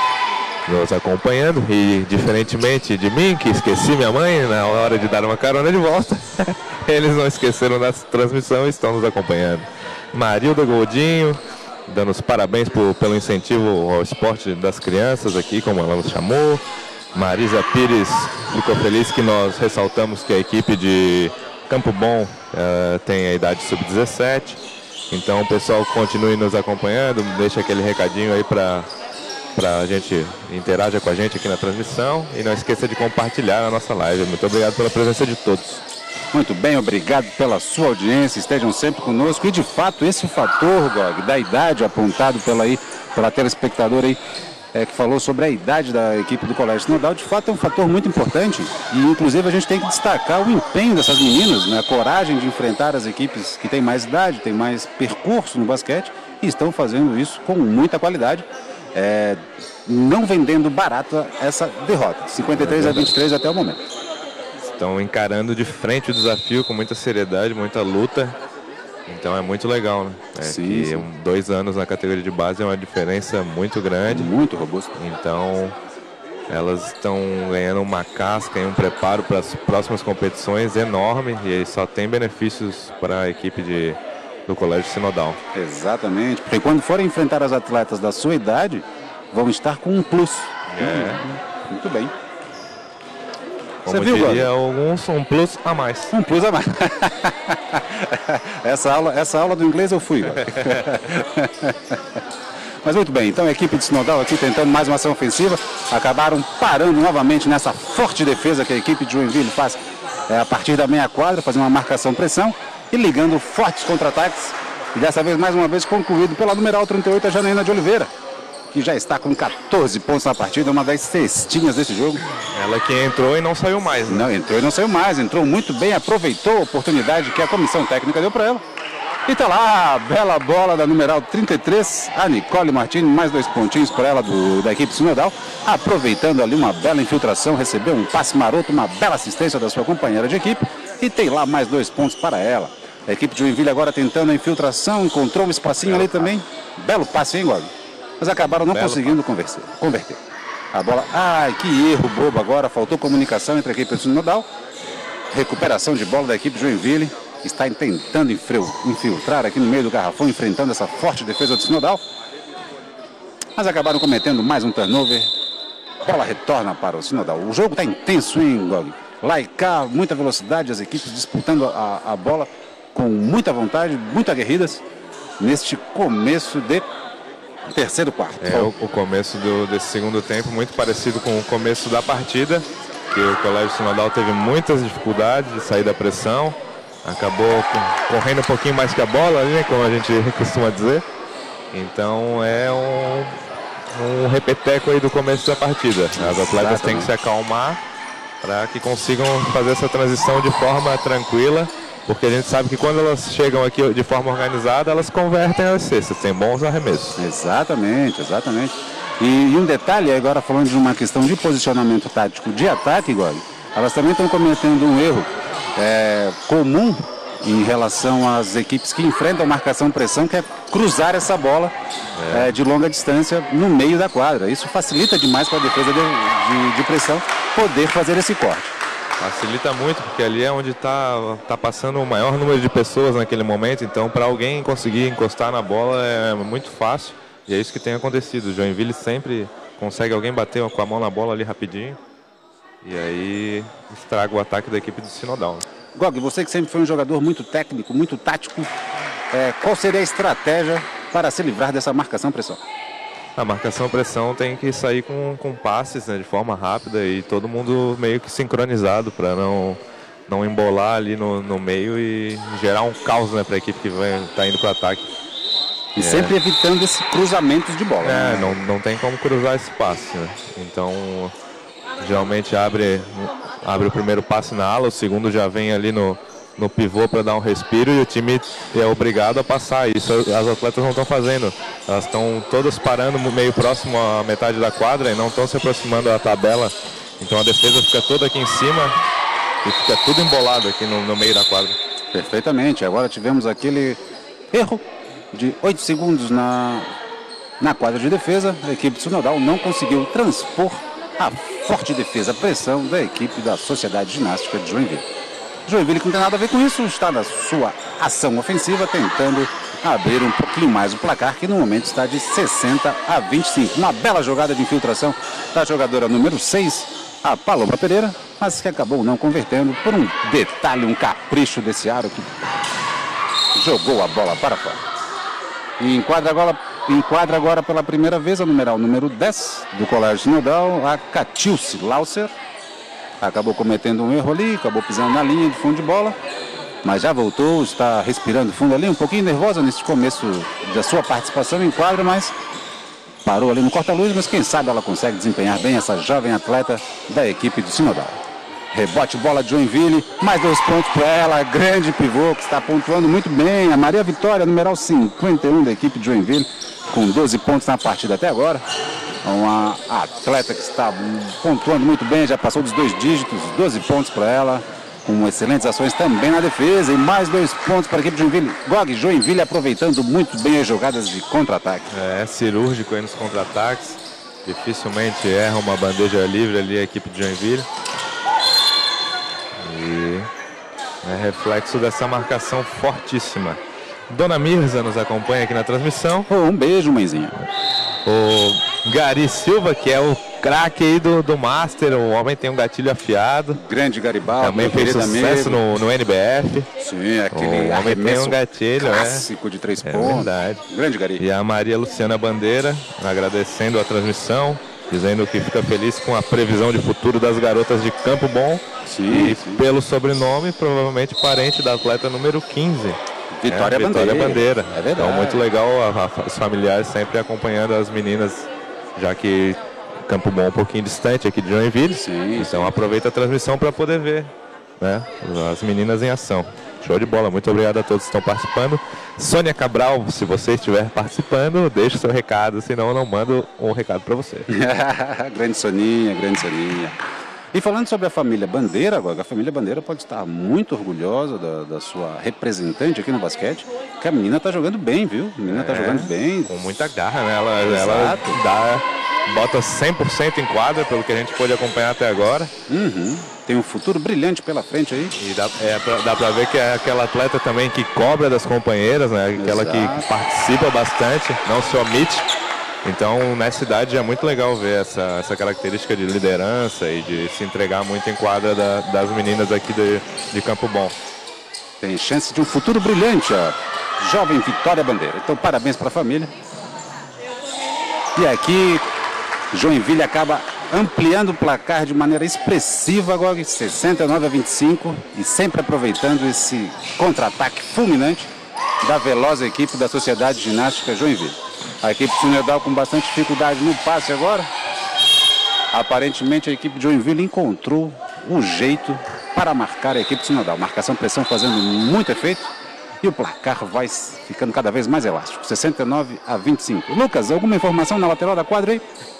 nos acompanhando, e diferentemente de mim, que esqueci minha mãe na hora de dar uma carona de volta, eles não esqueceram da transmissão e estão nos acompanhando. Marilda Goldinho, dando os parabéns por, pelo incentivo ao esporte das crianças aqui, como ela nos chamou. Marisa Pires ficou feliz que nós ressaltamos que a equipe de Campo Bom uh, tem a idade sub dezessete. Então o pessoal continue nos acompanhando, deixa aquele recadinho aí para a gente, interaja com a gente aqui na transmissão e não esqueça de compartilhar a nossa live. Muito obrigado pela presença de todos. Muito bem, obrigado pela sua audiência, estejam sempre conosco. E de fato esse fator, Gog, da idade apontado pela, aí, pela telespectadora aí, é, que falou sobre a idade da equipe do Colégio Sinodal, de fato é um fator muito importante. E inclusive a gente tem que destacar o empenho dessas meninas, né? A coragem de enfrentar as equipes que têm mais idade, têm mais percurso no basquete, e estão fazendo isso com muita qualidade, é, não vendendo barato essa derrota. cinquenta e três a vinte e três até o momento. Estão encarando de frente o desafio com muita seriedade, muita luta. Então é muito legal, né? É sim, que sim. dois anos na categoria de base é uma diferença muito grande. Muito robusta. Então elas estão ganhando uma casca e um preparo para as próximas competições enorme, e só tem benefícios para a equipe de, do Colégio Sinodal. Exatamente, porque quando forem enfrentar as atletas da sua idade, vão estar com um plus. É. Muito bem. Como Você viu, diria alguns, um plus a mais. Um plus a mais. essa, aula, essa aula do inglês eu fui. Mas muito bem, então a equipe de Sinodal aqui tentando mais uma ação ofensiva. Acabaram parando novamente nessa forte defesa que a equipe de Joinville faz é, a partir da meia quadra, fazendo uma marcação-pressão e ligando fortes contra-ataques. E dessa vez, mais uma vez, concluído pela numeral trinta e oito, a Janaína de Oliveira, que já está com quatorze pontos na partida, uma das cestinhas desse jogo. Ela que entrou e não saiu mais, né? Não, entrou e não saiu mais, entrou muito bem, aproveitou a oportunidade que a comissão técnica deu para ela. E tá lá a bela bola da numeral trinta e três, a Nicole Martini, mais dois pontinhos para ela do, da equipe Sinodal, aproveitando ali uma bela infiltração, recebeu um passe maroto, uma bela assistência da sua companheira de equipe e tem lá mais dois pontos para ela. A equipe de Joinville agora tentando a infiltração, encontrou um espacinho belo ali passe. Também, belo passe, hein, Gog? Mas acabaram não belo conseguindo converter, converter. A bola, ai, que erro bobo agora, faltou comunicação entre a equipe do Sinodal, recuperação de bola da equipe de Joinville. Está tentando infiltrar aqui no meio do garrafão, enfrentando essa forte defesa do Sinodal. Mas acabaram cometendo mais um turnover. Bola retorna para o Sinodal. O jogo está intenso, hein, Gog? Lá e cá, muita velocidade, as equipes disputando a, a bola com muita vontade, muito aguerridas, neste começo de terceiro quarto. É, o, o começo do, desse segundo tempo, muito parecido com o começo da partida, que o Colégio Sinodal teve muitas dificuldades de sair da pressão. Acabou correndo um pouquinho mais que a bola ali, né, como a gente costuma dizer. Então é um, um repeteco aí do começo da partida. As atletas têm que se acalmar para que consigam fazer essa transição de forma tranquila, porque a gente sabe que quando elas chegam aqui de forma organizada, elas convertem as cestas, tem bons arremessos. Exatamente, exatamente. E, e um detalhe, agora falando de uma questão de posicionamento tático de ataque, Gog, elas também estão cometendo um erro É, comum em relação às equipes que enfrentam marcação-pressão, que é cruzar essa bola é. É, de longa distância no meio da quadra. Isso facilita demais para a defesa de, de, de pressão poder fazer esse corte. Facilita muito, porque ali é onde está tá passando o maior número de pessoas naquele momento, então para alguém conseguir encostar na bola é muito fácil, e é isso que tem acontecido. O Joinville sempre consegue alguém bater com a mão na bola ali rapidinho. E aí estraga o ataque da equipe do Sinodal. Gog, você que sempre foi um jogador muito técnico, muito tático, é, qual seria a estratégia para se livrar dessa marcação-pressão? A marcação-pressão tem que sair com, com passes, né, de forma rápida e todo mundo meio que sincronizado para não, não embolar ali no, no meio e gerar um caos, né, para a equipe que está indo para o ataque. E é. sempre evitando esses cruzamentos de bola. É, né? não, não tem como cruzar esse passe, né? Então geralmente abre, abre o primeiro passe na ala, o segundo já vem ali no, no pivô para dar um respiro e o time é obrigado a passar. Isso as atletas não estão fazendo. Elas estão todas parando meio próximo à metade da quadra e não estão se aproximando da tabela. Então a defesa fica toda aqui em cima e fica tudo embolado aqui no, no meio da quadra. Perfeitamente. Agora tivemos aquele erro de oito segundos na, na quadra de defesa. A equipe de Sinodal não conseguiu transpor a forte defesa, a pressão da equipe da Sociedade Ginástica de Joinville. Joinville, que não tem nada a ver com isso, está na sua ação ofensiva, tentando abrir um pouquinho mais o placar, que no momento está de sessenta a vinte e cinco. Uma bela jogada de infiltração da jogadora número seis, a Paloma Pereira, mas que acabou não convertendo por um detalhe, um capricho desse aro que jogou a bola para fora. E enquadra agora, enquadra agora pela primeira vez a numeral número dez do Colégio Sinodal, a Catilce Lauser. Acabou cometendo um erro ali, acabou pisando na linha de fundo de bola, mas já voltou, está respirando fundo ali, um pouquinho nervosa nesse começo da sua participação em quadra, mas parou ali no corta-luz, mas quem sabe ela consegue desempenhar bem essa jovem atleta da equipe do Sinodal. Rebote, bola de Joinville, mais dois pontos para ela, grande pivô que está pontuando muito bem, a Maria Vitória, numeral cinquenta e um da equipe de Joinville, com doze pontos na partida até agora. Uma atleta que está pontuando muito bem, já passou dos dois dígitos, doze pontos para ela, com excelentes ações também na defesa e mais dois pontos para a equipe de Joinville. Gog, Joinville aproveitando muito bem as jogadas de contra-ataque. É cirúrgico aí nos contra-ataques, dificilmente erra uma bandeja livre ali a equipe de Joinville. E é reflexo dessa marcação fortíssima. Dona Mirza nos acompanha aqui na transmissão. Oh, um beijo, mãezinha. o Gari Silva, que é o craque aí do, do Master, o homem tem um gatilho afiado. Grande Garibaldi. Também fez sucesso no, no N B F. Sim, aquele o homem tem um gatilho, clássico é. de três é pontos. Verdade. Grande Gari. E a Maria Luciana Bandeira, agradecendo a transmissão, dizendo que fica feliz com a previsão de futuro das garotas de Campo Bom. Sim, e sim. Pelo sobrenome, provavelmente parente da atleta número quinze. Vitória, é, Vitória Bandeira. Bandeira. É verdade. Então, muito legal a, a, os familiares sempre acompanhando as meninas, já que Campo Bom é um pouquinho distante aqui de Joinville. Sim, então, sim. aproveita a transmissão para poder ver, né, as meninas em ação. Show de bola. Muito obrigado a todos que estão participando. Sônia Cabral, se você estiver participando, deixe o seu recado, senão eu não mando um recado para você. Grande Soninha, grande Soninha. E falando sobre a família Bandeira agora, a família Bandeira pode estar muito orgulhosa da, da sua representante aqui no basquete, que a menina está jogando bem, viu? A menina está É, jogando bem. Com muita garra, né? Ela, ela dá, bota cem por cento em quadra, pelo que a gente pôde acompanhar até agora. Uhum. Tem um futuro brilhante pela frente aí. E dá, é, pra, dá pra ver que é aquela atleta também que cobra das companheiras, né? Aquela Exato. que participa bastante, não se omite. Então, nessa idade é muito legal ver essa, essa característica de liderança e de se entregar muito em quadra da, das meninas aqui de, de Campo Bom. Tem chance de um futuro brilhante, ó. Jovem Vitória Bandeira. Então, parabéns para a família. E aqui, Joinville acaba ampliando o placar de maneira expressiva agora, sessenta e nove a vinte e cinco, e sempre aproveitando esse contra-ataque fulminante da veloz equipe da Sociedade Ginástica Joinville. A equipe Sunedal com bastante dificuldade no passe agora. Aparentemente a equipe de Joinville encontrou o jeito para marcar a equipe Sunedal. Marcação, pressão fazendo muito efeito. E o placar vai ficando cada vez mais elástico. sessenta e nove a vinte e cinco. Lucas, alguma informação na lateral da quadra aí?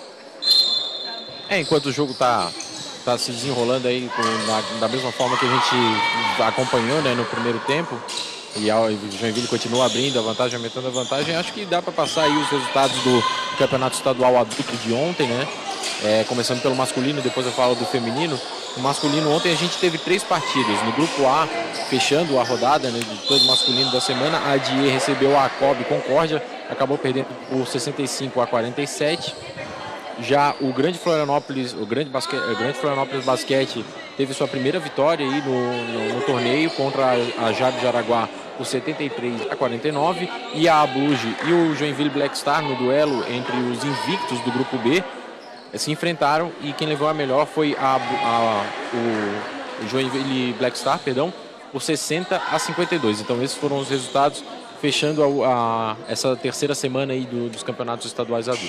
É, enquanto o jogo está tá se desenrolando aí com, na, da mesma forma que a gente acompanhou, né, no primeiro tempo, e o Joinville continua abrindo a vantagem, aumentando a vantagem, acho que dá para passar aí os resultados do Campeonato Estadual Adulto de ontem, né? É, começando pelo masculino, depois eu falo do feminino. No masculino, ontem a gente teve três partidas. No grupo A, fechando a rodada, né, de todo masculino da semana, a ADIE recebeu a Cobb Concórdia, acabou perdendo por sessenta e cinco a quarenta e sete. Já o Grande Florianópolis, o Grande, Basque, o Grande Florianópolis Basquete teve sua primeira vitória aí no, no, no torneio contra a, a Jade de Araguá por setenta e três a quarenta e nove, e a Abluge e o Joinville Black Star no duelo entre os invictos do grupo B se enfrentaram, e quem levou a melhor foi a, a, o Joinville Black Star, perdão, por sessenta a cinquenta e dois. Então esses foram os resultados fechando a, a, essa terceira semana aí do, dos campeonatos estaduais adultos.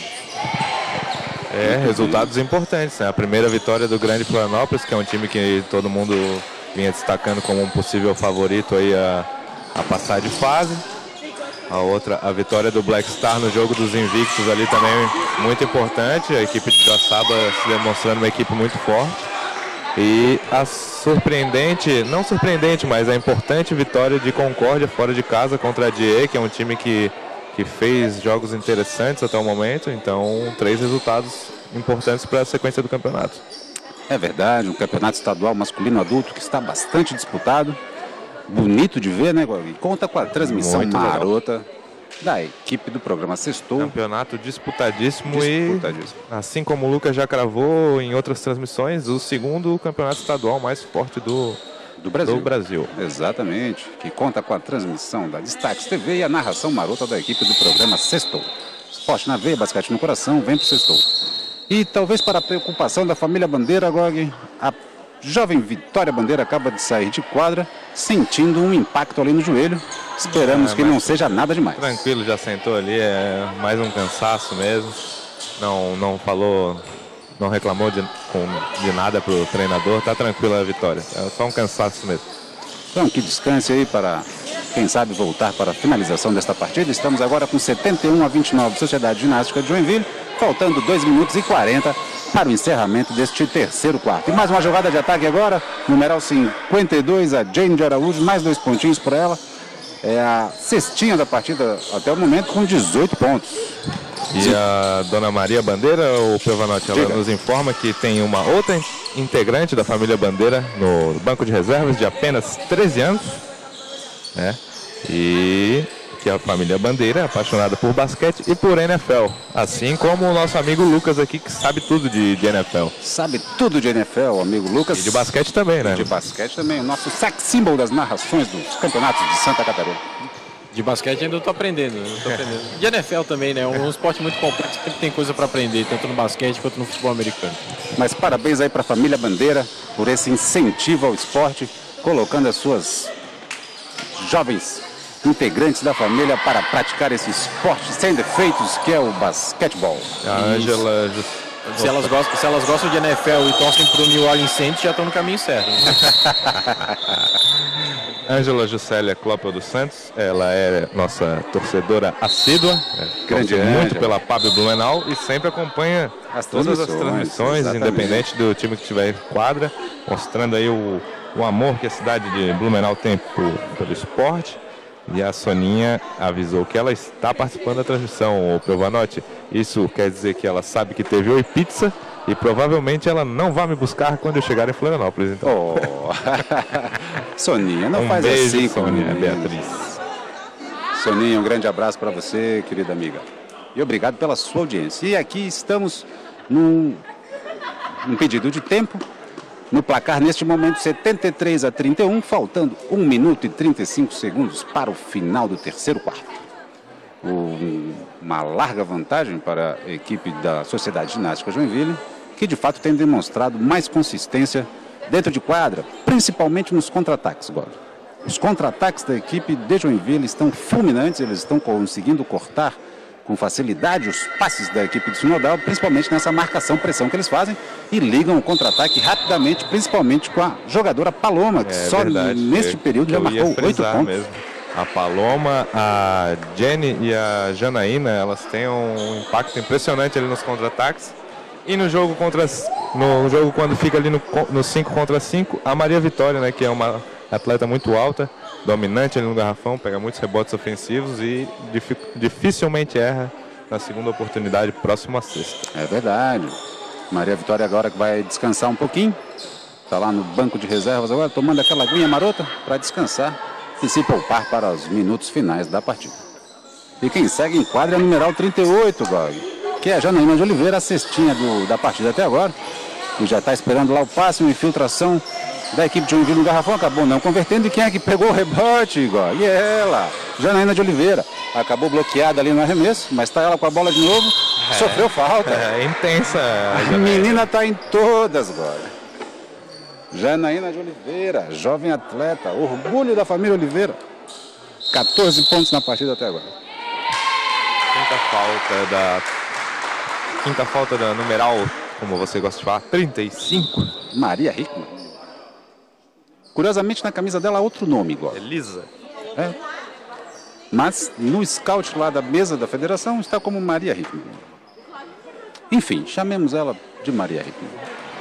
É, resultados importantes, né? A primeira vitória do Grande Florianópolis, que é um time que todo mundo vinha destacando como um possível favorito aí a, a passar de fase. A outra, a vitória do Black Star no jogo dos invictos ali também muito importante. A equipe de Joaçaba se demonstrando uma equipe muito forte. E a surpreendente, não surpreendente, mas a importante vitória de Concórdia fora de casa contra a D E, que é um time que que fez jogos interessantes até o momento. Então, três resultados importantes para a sequência do campeonato. É verdade, um campeonato estadual masculino adulto que está bastante disputado. Bonito de ver, né, Guavi? Conta com a transmissão Muito marota legal da equipe do programa Sextou. Campeonato disputadíssimo, disputadíssimo. E, assim como o Lucas já cravou em outras transmissões, o segundo campeonato estadual mais forte do Do Brasil. do Brasil. Exatamente, que conta com a transmissão da Destaques T V e a narração marota da equipe do programa Sextou. Esporte na veia, basquete no coração, vem pro Sextou. E talvez para a preocupação da família Bandeira, Gog, a jovem Vitória Bandeira acaba de sair de quadra sentindo um impacto ali no joelho. Esperamos É, que mas não seja nada demais. Tranquilo, já sentou ali, é mais um cansaço mesmo. Não, não falou, não reclamou de, com, de nada pro treinador, tá tranquila a vitória. É só um cansaço mesmo. Então que descanse aí para, quem sabe, voltar para a finalização desta partida. Estamos agora com setenta e um a vinte e nove, Sociedade Ginástica de Joinville, faltando dois minutos e quarenta para o encerramento deste terceiro quarto. E mais uma jogada de ataque agora, numeral cinquenta e dois, a Jane de Araújo, mais dois pontinhos para ela. É a cestinha da partida até o momento com dezoito pontos. E a dona Maria Bandeira, o Piovanotti, ela Diga. nos informa que tem uma outra integrante da família Bandeira no banco de reservas de apenas treze anos, né? E que a família Bandeira é apaixonada por basquete e por N F L. Assim como o nosso amigo Lucas aqui, que sabe tudo de, de N F L. Sabe tudo de N F L, amigo Lucas. E de basquete também, né? E de basquete também. O nosso sex symbol das narrações dos campeonatos de Santa Catarina. De basquete ainda eu tô aprendendo, eu tô aprendendo. De N F L também, né? Um esporte muito complexo, sempre tem coisa para aprender, tanto no basquete quanto no futebol americano. Mas parabéns aí para a família Bandeira por esse incentivo ao esporte, colocando as suas jovens integrantes da família para praticar esse esporte sem defeitos que é o basquetebol. A Ângela... Se elas, gostam, se elas gostam de N F L e torcem para o New Orleans Saints, já estão no caminho certo. Ângela Juscelia Clopel dos Santos, ela é nossa torcedora assídua, grande muito Ângela. pela Pablo Blumenau e sempre acompanha As todas as transmissões, transmissões, exatamente. independente do time que estiver em quadra, mostrando aí o, o amor que a cidade de Blumenau tem por, pelo esporte. E a Soninha avisou que ela está participando da transmissão, o Piovanotti. Isso quer dizer que ela sabe que teve Oi Pizza e provavelmente ela não vai me buscar quando eu chegar em Florianópolis. Então. Oh. Soninha, não um faz beijo, assim, Soninha, comigo. Beatriz. Soninha, um grande abraço para você, querida amiga. E obrigado pela sua audiência. E aqui estamos num, num pedido de tempo. No placar, neste momento, setenta e três a trinta e um, faltando um minuto e trinta e cinco segundos para o final do terceiro quarto. Um, uma larga vantagem para a equipe da Sociedade Ginástica Joinville, que de fato tem demonstrado mais consistência dentro de quadra, principalmente nos contra-ataques, Golo. Os contra-ataques da equipe de Joinville estão fulminantes, eles estão conseguindo cortar com facilidade os passes da equipe de Sinodal, principalmente nessa marcação, pressão que eles fazem, e ligam o contra-ataque rapidamente, principalmente com a jogadora Paloma, que É só verdade, neste eu- período já eu ia marcou oito frisar pontos. mesmo. A Paloma, a Jenny e a Janaína, elas têm um impacto impressionante ali nos contra-ataques. E no jogo contra no jogo quando fica ali no no cinco contra cinco, a Maria Vitória, né, que é uma atleta muito alta, dominante ali no garrafão, pega muitos rebotes ofensivos e difi- dificilmente erra na segunda oportunidade próximo à sexta. É verdade. Maria Vitória agora que vai descansar um pouquinho. Está lá no banco de reservas agora, tomando aquela aguinha marota para descansar e se poupar para os minutos finais da partida. E quem segue em quadra é o numeral trinta e oito, Gog, que é a Janaína de Oliveira, a cestinha do, da partida até agora. E já está esperando lá o passe, uma infiltração da equipe de Joinville no garrafão, acabou não convertendo. E quem é que pegou o rebote, Igor? E ela, Janaína de Oliveira. Acabou bloqueada ali no arremesso, mas está ela com a bola de novo. É. Sofreu falta. É intensa. A menina está em todas agora. Janaína de Oliveira, jovem atleta, orgulho da família Oliveira. quatorze pontos na partida até agora. Quinta falta da quinta falta da numeral, como você gosta de falar, trinta e cinco. Maria Hickman. Curiosamente, na camisa dela há outro nome, igual. Elisa. É. Mas no scout lá da mesa da federação está como Maria Hickman. Enfim, chamemos ela de Maria Hickman.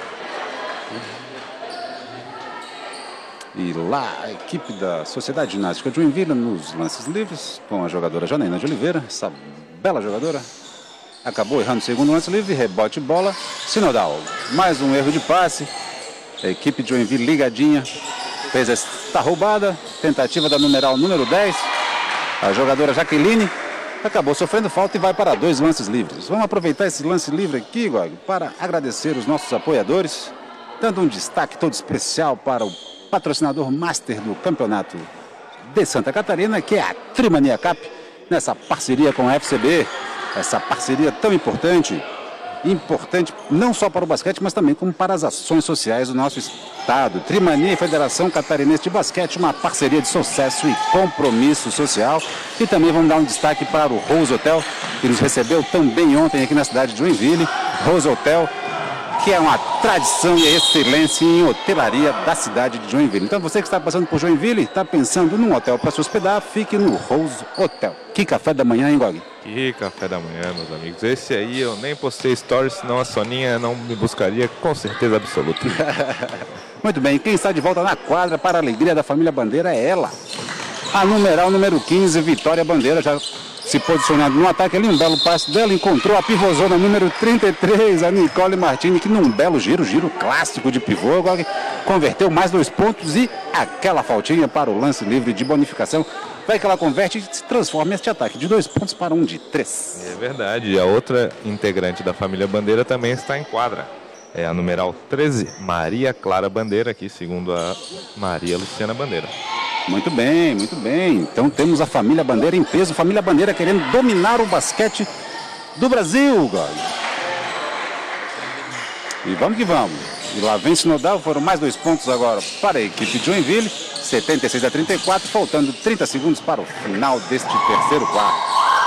E lá a equipe da Sociedade Ginástica de Joinville nos lances livres, com a jogadora Janaína de Oliveira, essa bela jogadora. Acabou errando o segundo lance livre, rebote bola. Sinodal, mais um erro de passe. A equipe de Joinville ligadinha. Fez esta roubada. Tentativa da numeral número dez. A jogadora Jaqueline acabou sofrendo falta e vai para dois lances livres. Vamos aproveitar esse lance livre aqui, Gog, para agradecer os nossos apoiadores. Dando um destaque todo especial para o patrocinador master do campeonato de Santa Catarina, que é a Trimania Cap, nessa parceria com a F C B. Essa parceria tão importante, importante não só para o basquete, mas também como para as ações sociais do nosso estado. Trimania e Federação Catarinense de Basquete, uma parceria de sucesso e compromisso social. E também vamos dar um destaque para o Rose Hotel, que nos recebeu tão bem ontem aqui na cidade de Joinville. Rose Hotel, que é uma tradição e excelência em hotelaria da cidade de Joinville. Então você que está passando por Joinville, está pensando num hotel para se hospedar, fique no Rose Hotel. Que café da manhã, hein, Gog? Que café da manhã, meus amigos. Esse aí eu nem postei stories, senão a Soninha não me buscaria com certeza absoluta. Muito bem, quem está de volta na quadra para a alegria da família Bandeira é ela. A numeral número quinze, Vitória Bandeira, já se posicionando no ataque ali, um belo passe dela, encontrou a pivôzona número trinta e três, a Nicole Martini, que num belo giro, giro clássico de pivô, Gog, converteu mais dois pontos e aquela faltinha para o lance livre de bonificação. vai que ela converte e se transforma este ataque de dois pontos para um de três. É verdade, e a outra integrante da família Bandeira também está em quadra. É a numeral treze, Maria Clara Bandeira, aqui segundo a Maria Luciana Bandeira. Muito bem, muito bem. Então temos a família Bandeira em peso, família Bandeira querendo dominar o basquete do Brasil, Góis. E vamos que vamos. E lá vem Sinodal, foram mais dois pontos agora para a equipe de Joinville, setenta e seis a trinta e quatro, faltando trinta segundos para o final deste terceiro quarto.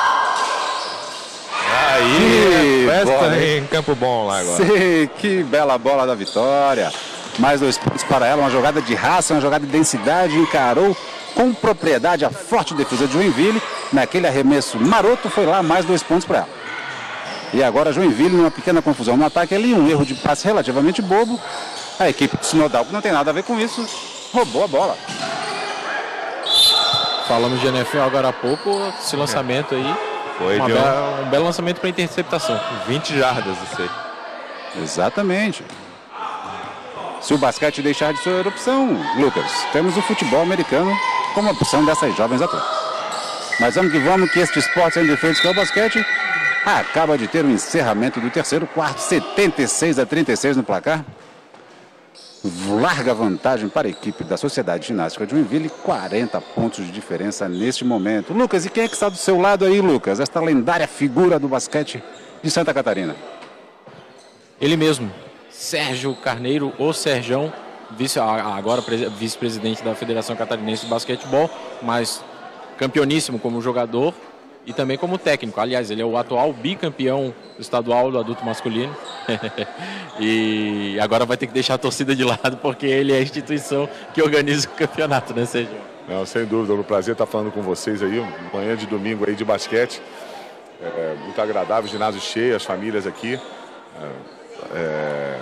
Aí, festa em Campo Bom lá agora. Sim, que bela bola da vitória. Mais dois pontos para ela, uma jogada de raça, uma jogada de densidade, encarou com propriedade a forte defesa de Joinville. Naquele arremesso maroto, foi lá mais dois pontos para ela. E agora Joinville, numa pequena confusão no ataque ali, um erro de passe relativamente bobo. A equipe de Sinodal, que não tem nada a ver com isso, roubou a bola. Falamos de N F L agora há pouco, esse lançamento aí, Foi uma de bela, um belo lançamento para interceptação. vinte jardas, isso aí. Exatamente. Se o basquete deixar de ser opção, Lucas, temos o futebol americano como opção dessas jovens atletas. Mas vamos que vamos, que este esporte sem defeitos que é o basquete acaba de ter o encerramento do terceiro quarto, setenta e seis a trinta e seis no placar. Larga vantagem para a equipe da Sociedade Ginástica de Joinville, quarenta pontos de diferença neste momento. Lucas, e quem é que está do seu lado aí, Lucas? Esta lendária figura do basquete de Santa Catarina. Ele mesmo, Sérgio Carneiro, o Serjão, vice, agora vice-presidente da Federação Catarinense de Basquetebol, mas campeoníssimo como jogador e também como técnico. Aliás, ele é o atual bicampeão estadual do adulto masculino. E agora vai ter que deixar a torcida de lado, porque ele é a instituição que organiza o campeonato, né, Sérgio? Não, sem dúvida, é um prazer estar falando com vocês aí, manhã de domingo aí de basquete. É, muito agradável, ginásio cheio, as famílias aqui. É, é,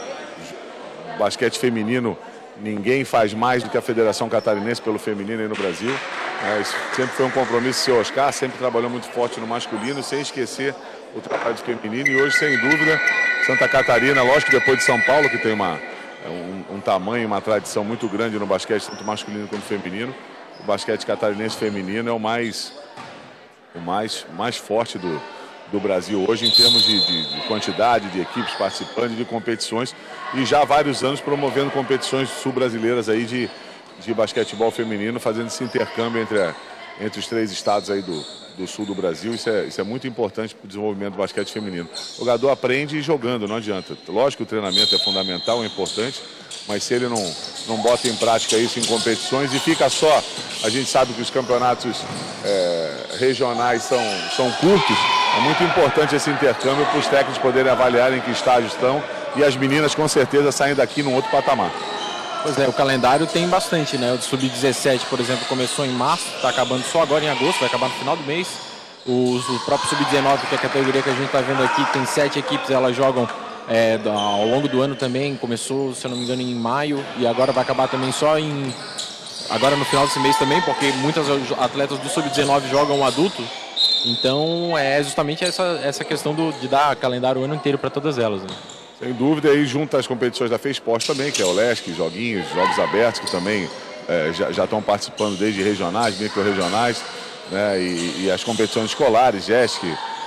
basquete feminino, ninguém faz mais do que a Federação Catarinense pelo feminino aí no Brasil. É, isso sempre foi um compromisso do seu Oscar, sempre trabalhou muito forte no masculino, sem esquecer o trabalho de feminino. E hoje, sem dúvida, Santa Catarina, lógico que depois de São Paulo, que tem uma, um, um tamanho, uma tradição muito grande no basquete, tanto masculino quanto feminino, o basquete catarinense feminino é o mais, o mais, mais forte do, do Brasil hoje, em termos de, de, de quantidade de equipes participantes, de competições, e já há vários anos promovendo competições sul-brasileiras aí de, de basquetebol feminino, fazendo esse intercâmbio entre, a, entre os três estados aí do, do sul do Brasil. Isso é, isso é muito importante para o desenvolvimento do basquete feminino. O jogador aprende jogando, não adianta. Lógico que o treinamento é fundamental, é importante, mas se ele não, não bota em prática isso em competições e fica só, a gente sabe que os campeonatos é, regionais são, são curtos, é muito importante esse intercâmbio para os técnicos poderem avaliar em que estágio estão, e as meninas com certeza saem daqui num outro patamar. Pois é, o calendário tem bastante, né? O do sub dezessete, por exemplo, começou em março, está acabando só agora em agosto, vai acabar no final do mês. O, o próprio sub dezenove, que é a categoria que a gente está vendo aqui, tem sete equipes, elas jogam é, ao longo do ano também. Começou, se eu não me engano, em maio e agora vai acabar também só em... agora no final desse mês também, porque muitas atletas do sub dezenove jogam adulto. Então é justamente essa, essa questão do, de dar calendário o ano inteiro para todas elas, né? Sem dúvida, aí junto às competições da FESPORT também, que é o LESC, joguinhos, jogos abertos, que também é, já, já estão participando desde regionais, micro-regionais, né, e, e as competições escolares, GESC,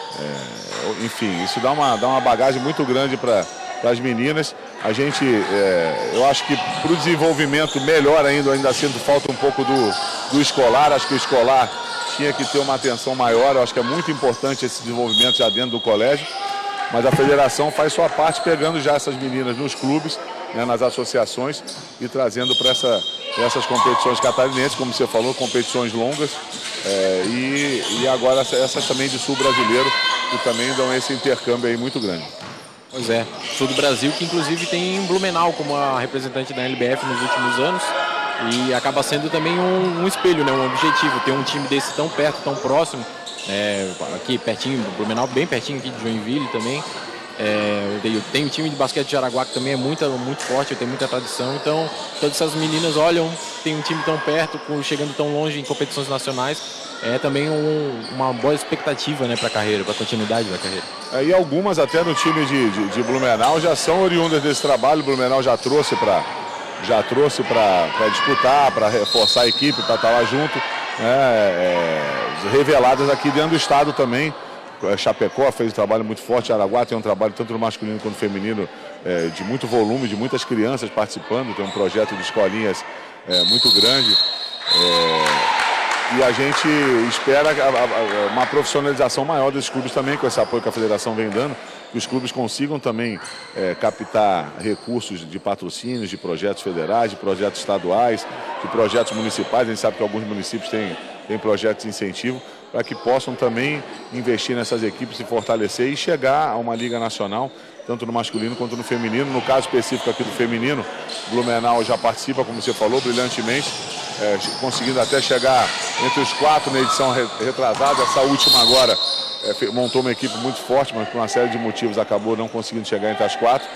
é, enfim, isso dá uma, dá uma bagagem muito grande para as meninas. A gente, é, eu acho que para o desenvolvimento melhor ainda, ainda sinto falta um pouco do, do escolar. Acho que o escolar tinha que ter uma atenção maior, eu acho que é muito importante esse desenvolvimento já dentro do colégio. Mas a federação faz sua parte, pegando já essas meninas nos clubes, né, nas associações, e trazendo para essa, essas competições catarinenses, como você falou, competições longas, é, e, e agora essas também de sul brasileiro, que também dão esse intercâmbio aí muito grande. Pois é, sul do Brasil, que inclusive tem Blumenau como a representante da L B F nos últimos anos, e acaba sendo também um, um espelho, né, um objetivo, ter um time desse tão perto, tão próximo. É, aqui pertinho, Blumenau, bem pertinho aqui de Joinville também. É, eu tenho um time de basquete de Jaraguá que também é muito, muito forte, tem muita tradição. Então, todas essas meninas olham, tem um time tão perto, chegando tão longe em competições nacionais. É também um, uma boa expectativa, né, para a carreira, para a continuidade da carreira. É, e algumas até no time de, de, de Blumenau já são oriundas desse trabalho. Blumenau já trouxe para já trouxe para disputar, para reforçar a equipe, para estar lá junto. né, é, reveladas aqui dentro do estado também. Chapecó fez um trabalho muito forte, Araguá tem um trabalho tanto no masculino quanto no feminino é, de muito volume, de muitas crianças participando, tem um projeto de escolinhas é, muito grande. É, e a gente espera uma profissionalização maior desses clubes também, com esse apoio que a federação vem dando, que os clubes consigam também é, captar recursos de patrocínios, de projetos federais, de projetos estaduais, de projetos municipais. A gente sabe que alguns municípios têm, têm projetos de incentivo, para que possam também investir nessas equipes, se fortalecer e chegar a uma liga nacional, tanto no masculino quanto no feminino. No caso específico aqui do feminino, Blumenau já participa, como você falou, brilhantemente, é, conseguindo até chegar entre os quatro na edição retrasada. Essa última agora é, montou uma equipe muito forte, mas por uma série de motivos acabou não conseguindo chegar entre as quatro.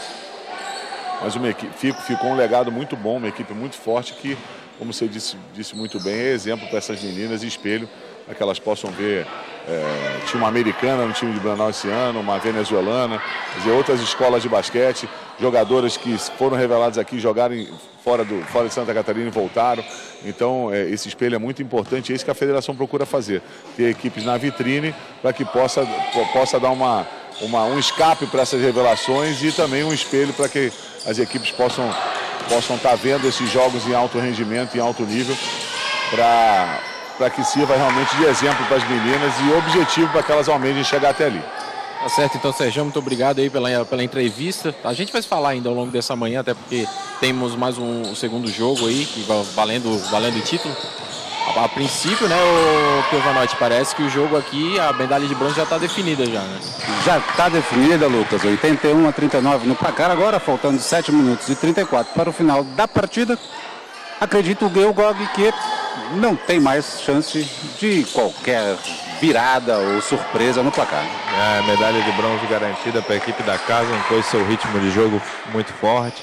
Mas uma equipe, ficou um legado muito bom, uma equipe muito forte que, como você disse, disse muito bem, é exemplo para essas meninas e espelho, para que elas possam ver, é, tinha uma americana no time de Blumenau esse ano, uma venezuelana, quer dizer, outras escolas de basquete, jogadoras que foram reveladas aqui, jogaram fora, do, fora de Santa Catarina e voltaram. Então, é, esse espelho é muito importante, é isso que a federação procura fazer, ter equipes na vitrine para que possa, possa dar uma, uma, um escape para essas revelações e também um espelho para que as equipes possam, possam estar vendo esses jogos em alto rendimento, em alto nível, para... para que sirva realmente de exemplo para as meninas e objetivo para que elas almejem chegar até ali. Tá certo, então, Sérgio, muito obrigado aí pela, pela entrevista. A gente vai falar ainda ao longo dessa manhã, até porque temos mais um, um segundo jogo aí, que valendo, valendo o título. A, a princípio, né, o Piovanotti, parece que o jogo aqui, a medalha de bronze já está definida já, né? Já está definida, Lucas, oitenta e um a trinta e nove no placar, agora faltando sete minutos e trinta e quatro para o final da partida. Acredito o Gil Gog que não tem mais chance de qualquer virada ou surpresa no placar. É, medalha de bronze garantida para a equipe da casa, impôs seu ritmo de jogo muito forte.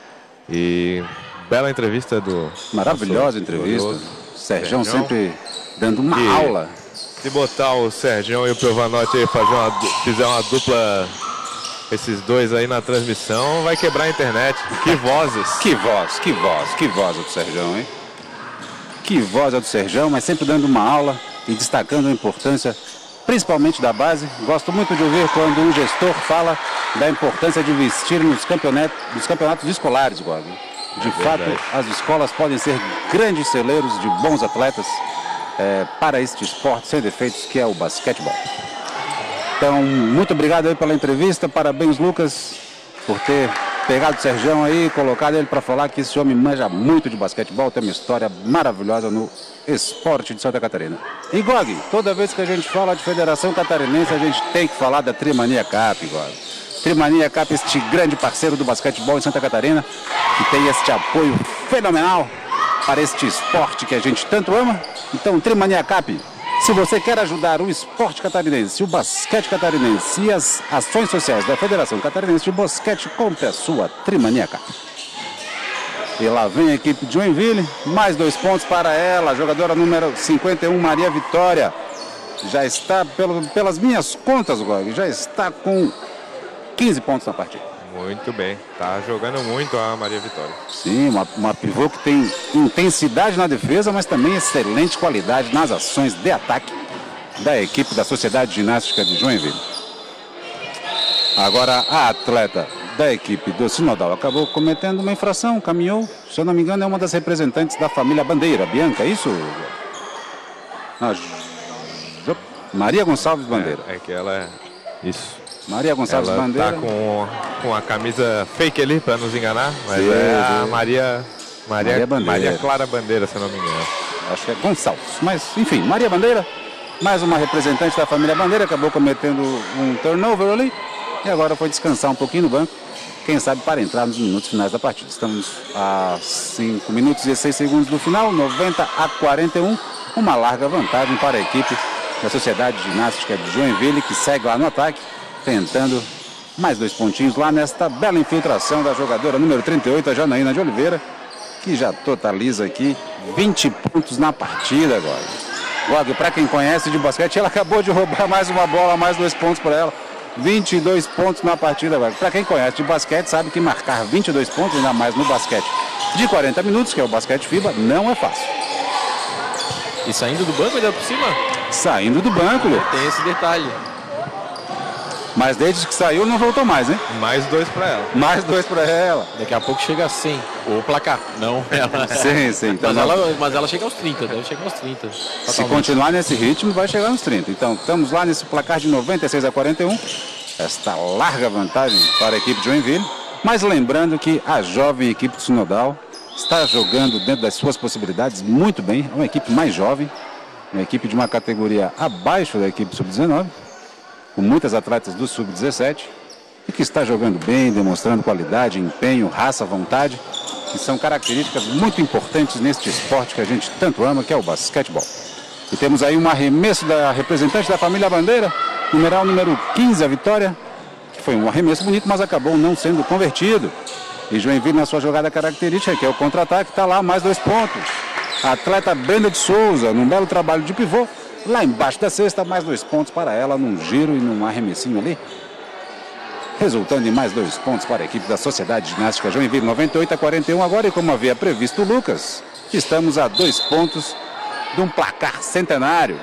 E bela entrevista do... Maravilhosa entrevista. Sérgio sempre dando uma e aula. Se botar o Sérgio e o Piovanotti aí fazer uma, fizer uma dupla, esses dois aí na transmissão, vai quebrar a internet. Que vozes. Que voz, que voz, que voz do Sérgio, hein? Que voz é do Sérgio, mas sempre dando uma aula e destacando a importância, principalmente da base. Gosto muito de ouvir quando um gestor fala da importância de investir nos campeonatos, nos campeonatos escolares, Gog. De é fato, verdade. As escolas podem ser grandes celeiros de bons atletas é, para este esporte sem defeitos que é o basquetebol. Então, muito obrigado aí pela entrevista. Parabéns, Lucas, por ter pegado o Sérgio aí, colocado ele para falar que esse homem manja muito de basquetebol, tem uma história maravilhosa no esporte de Santa Catarina. E Gog, toda vez que a gente fala de Federação Catarinense, a gente tem que falar da Trimania Cap, Gog. Trimania Cap, este grande parceiro do basquetebol em Santa Catarina, que tem este apoio fenomenal para este esporte que a gente tanto ama. Então, Trimania Cap, se você quer ajudar o esporte catarinense, o basquete catarinense e as ações sociais da Federação Catarinense de Basquete, compre a sua Trimania Cap. E lá vem a equipe de Joinville, mais dois pontos para ela, a jogadora número cinquenta e um, Maria Vitória. Já está, pelo, pelas minhas contas, Gog, já está com quinze pontos na partida. Muito bem, está jogando muito a Maria Vitória. Sim, uma, uma pivô que tem intensidade na defesa, mas também excelente qualidade nas ações de ataque da equipe da Sociedade Ginástica de Joinville. Agora a atleta da equipe do Sinodal acabou cometendo uma infração, caminhou, se eu não me engano é uma das representantes da família Bandeira, Bianca, é isso? Ah, Maria Gonçalves Bandeira. É, é que ela é... Isso. Maria Gonçalves ela Bandeira. Tá com, com a camisa fake ali, para nos enganar, mas sim, é sim. a Maria, Maria, Maria, Maria Clara Bandeira, se eu não me engano. Acho que é Gonçalves, mas enfim, Maria Bandeira, mais uma representante da família Bandeira, acabou cometendo um turnover ali e agora foi descansar um pouquinho no banco, quem sabe para entrar nos minutos finais da partida. Estamos a cinco minutos e dezesseis segundos do final, noventa a quarenta e um, uma larga vantagem para a equipe da Sociedade Ginástica de Joinville, que segue lá no ataque, tentando mais dois pontinhos lá nesta bela infiltração da jogadora número trinta e oito, a Janaína de Oliveira, que já totaliza aqui vinte pontos na partida agora. Gog, para quem conhece de basquete, ela acabou de roubar mais uma bola, mais dois pontos para ela. vinte e dois pontos na partida agora. Para quem conhece de basquete, sabe que marcar vinte e dois pontos, ainda mais no basquete de quarenta minutos, que é o basquete FIBA, não é fácil. E saindo do banco ainda por cima? Saindo do banco, Lu. Tem esse detalhe. Mas desde que saiu não voltou mais, hein? Mais dois para ela. Mais dois para ela. Daqui a pouco chega a cem. O placar. Não ela. Sim, sim. Então mas, não... ela, mas ela chega aos trinta, deve chegar aos trinta. Se Totalmente. continuar nesse ritmo, vai chegar nos trinta. Então, estamos lá nesse placar de noventa e seis a quarenta e um. Esta larga vantagem para a equipe de Joinville. Mas lembrando que a jovem equipe do Sinodal está jogando dentro das suas possibilidades muito bem. É uma equipe mais jovem. Uma equipe de uma categoria abaixo da equipe sub dezenove. Com muitas atletas do sub dezessete. E que está jogando bem, demonstrando qualidade, empenho, raça, vontade. Que são características muito importantes neste esporte que a gente tanto ama, que é o basquetebol. E temos aí um arremesso da representante da família Bandeira, numeral número quinze, a Vitória, que foi um arremesso bonito, mas acabou não sendo convertido. E Joinville, na sua jogada característica, que é o contra-ataque, está lá, mais dois pontos. A atleta Brenda de Souza, num belo trabalho de pivô, lá embaixo da cesta, mais dois pontos para ela, num giro e num arremessinho ali. Resultando em mais dois pontos para a equipe da Sociedade Ginástica Joinville, noventa e oito a quarenta e um agora. E como havia previsto o Lucas, estamos a dois pontos de um placar centenário.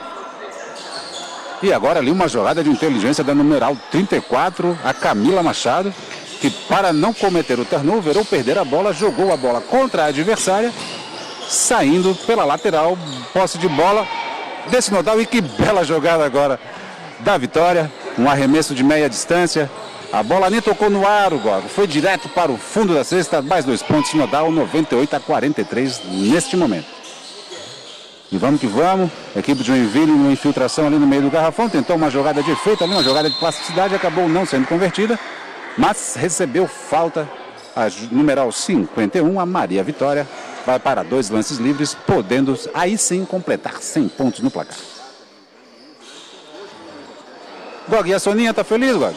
E agora ali uma jogada de inteligência da numeral trinta e quatro, a Camila Machado, que para não cometer o turnover ou perder a bola, jogou a bola contra a adversária, saindo pela lateral, posse de bola desse Nodal. E que bela jogada agora da Vitória, um arremesso de meia distância. A bola nem tocou no aro, Gogo. Foi direto para o fundo da cesta, mais dois pontos, Nodal, noventa e oito a quarenta e três neste momento. E vamos que vamos. A equipe de Joinville, uma infiltração ali no meio do garrafão, tentou uma jogada de efeito ali, uma jogada de plasticidade, acabou não sendo convertida, mas recebeu falta. A numeral cinquenta e um, a Maria Vitória, vai para dois lances livres, podendo aí sim completar cem pontos no placar. Gog, e a Soninha tá feliz, Gog?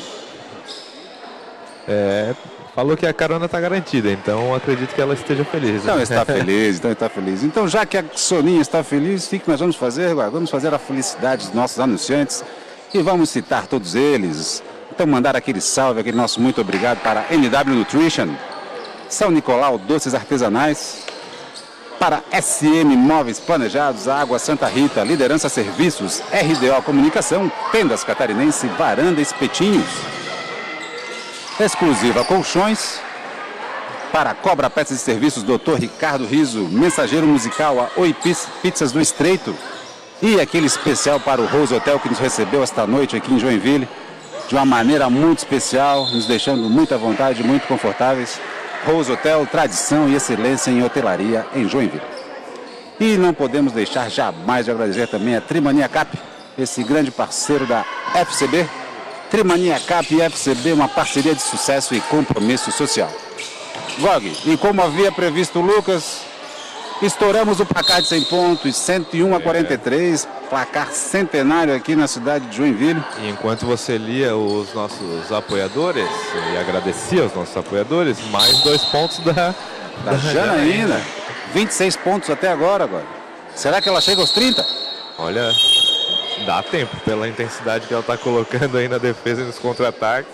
É, falou que a carona está garantida, então acredito que ela esteja feliz. Então está feliz, então está feliz. Então já que a Soninha está feliz, o que nós vamos fazer? Vamos fazer a felicidade dos nossos anunciantes e vamos citar todos eles. Então mandar aquele salve, aquele nosso muito obrigado para N W Nutrition, São Nicolau Doces Artesanais, para S M Móveis Planejados, Água Santa Rita, Liderança Serviços, R D O Comunicação, Tendas Catarinense, Varanda Espetinhos, Exclusiva Colchões, para Cobra Peças e Serviços, doutor Ricardo Riso, Mensageiro Musical, a Oi Pizzas do Estreito, e aquele especial para o Rose Hotel que nos recebeu esta noite aqui em Joinville, de uma maneira muito especial, nos deixando muito à vontade, muito confortáveis. Rose Hotel, tradição e excelência em hotelaria em Joinville. E não podemos deixar jamais de agradecer também a Trimania Cap, esse grande parceiro da F C B. Trimania Cap e F C B, uma parceria de sucesso e compromisso social. Gog, e como havia previsto o Lucas, estouramos o placar de cem pontos, cento e um a quarenta e três, placar centenário aqui na cidade de Joinville. E enquanto você lia os nossos apoiadores e agradecia aos nossos apoiadores, mais dois pontos da, da, da Janaína. vinte e seis pontos até agora, agora. Será que ela chega aos trinta? Olha, dá tempo pela intensidade que ela está colocando aí na defesa e nos contra-ataques.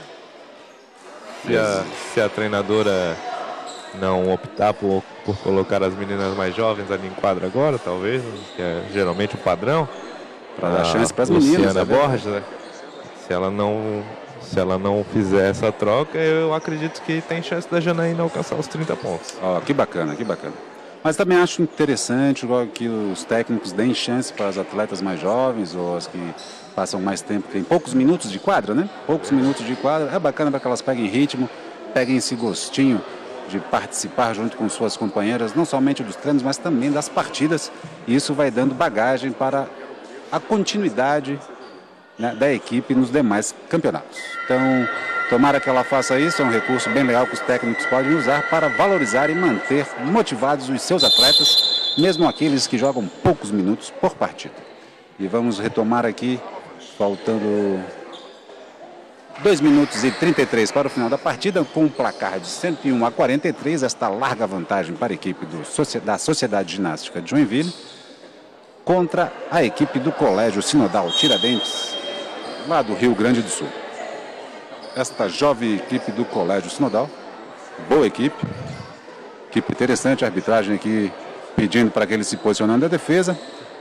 Se a, se a treinadora não optar por, por colocar as meninas mais jovens ali em quadra agora, talvez, que é geralmente o padrão, para dar chance para as meninas. Luciana Borges, né? Se ela não, se ela não fizer essa troca, eu acredito que tem chance da Janaína alcançar os trinta pontos. Ó, que bacana, que bacana. Mas também acho interessante que os técnicos deem chance para as atletas mais jovens ou as que passam mais tempo, tem poucos minutos de quadra, né? Poucos minutos de quadra, é bacana para que elas peguem ritmo, peguem esse gostinho de participar junto com suas companheiras, não somente dos treinos, mas também das partidas. E isso vai dando bagagem para a continuidade, né, da equipe nos demais campeonatos. Então, tomara que ela faça isso, é um recurso bem legal que os técnicos podem usar para valorizar e manter motivados os seus atletas, mesmo aqueles que jogam poucos minutos por partida. E vamos retomar aqui, faltando dois minutos e trinta e três para o final da partida, com um placar de cento e um a quarenta e três, esta larga vantagem para a equipe do, da Sociedade Ginástica de Joinville, contra a equipe do Colégio Sinodal Tiradentes, lá do Rio Grande do Sul. Esta jovem equipe do Colégio Sinodal, boa equipe, equipe interessante, a arbitragem aqui pedindo para que ele se posicionando na defesa,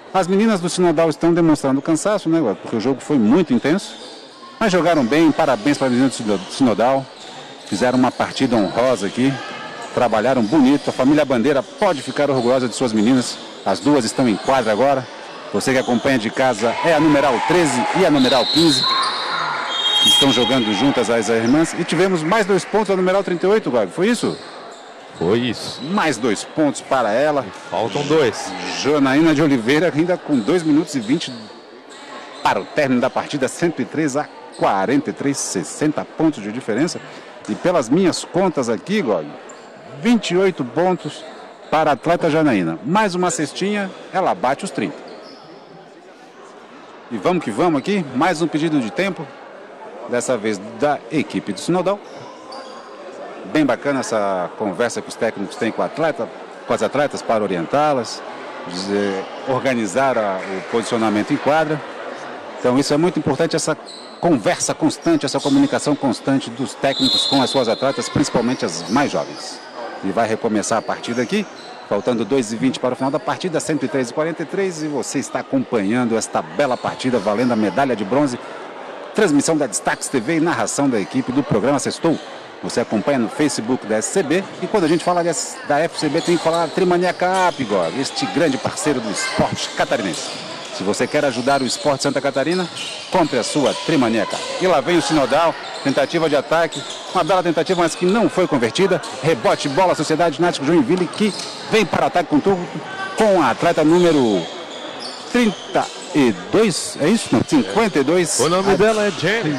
As meninas do Sinodal estão demonstrando cansaço, né, porque o jogo foi muito intenso. Mas jogaram bem, parabéns para as meninas do Sinodal. Fizeram uma partida honrosa aqui. Trabalharam bonito. A família Bandeira pode ficar orgulhosa de suas meninas. As duas estão em quadra agora. Você que acompanha de casa é a numeral treze e a numeral quinze. Estão jogando juntas as irmãs. E tivemos mais dois pontos da numeral trinta e oito, Gabi. Foi isso? Foi isso. Mais dois pontos para ela. Faltam dois. Janaína de Oliveira ainda com dois minutos e vinte para o término da partida. cento e três a quarenta e três, sessenta pontos de diferença. E pelas minhas contas aqui, Gog, vinte e oito pontos para a atleta Janaína. Mais uma cestinha, ela bate os trinta. E vamos que vamos aqui. Mais um pedido de tempo. Dessa vez da equipe do Sinodal. Bem bacana essa conversa que os técnicos têm com, a atleta, com as atletas para orientá-las, organizar a, o posicionamento em quadra. Então isso é muito importante, essa conversa constante, essa comunicação constante dos técnicos com as suas atletas, principalmente as mais jovens. E vai recomeçar a partida aqui, faltando dois e vinte para o final da partida, cento e três a quarenta e três, e você está acompanhando esta bela partida valendo a medalha de bronze. Transmissão da Destaques T V e narração da equipe do programa Sextou. Você acompanha no Facebook da S C B. E quando a gente fala de, da F C B, tem que falar da Trimania Cap, este grande parceiro do esporte catarinense. Se você quer ajudar o esporte Santa Catarina, compre a sua Trimania Cap. E lá vem o Sinodal, tentativa de ataque, uma bela tentativa, mas que não foi convertida. Rebote, bola, Sociedade Ginástica Joinville, que vem para o ataque com tudo, com a atleta número trinta e dois, é isso? Não, cinquenta e dois. O nome a... dela é Jenny.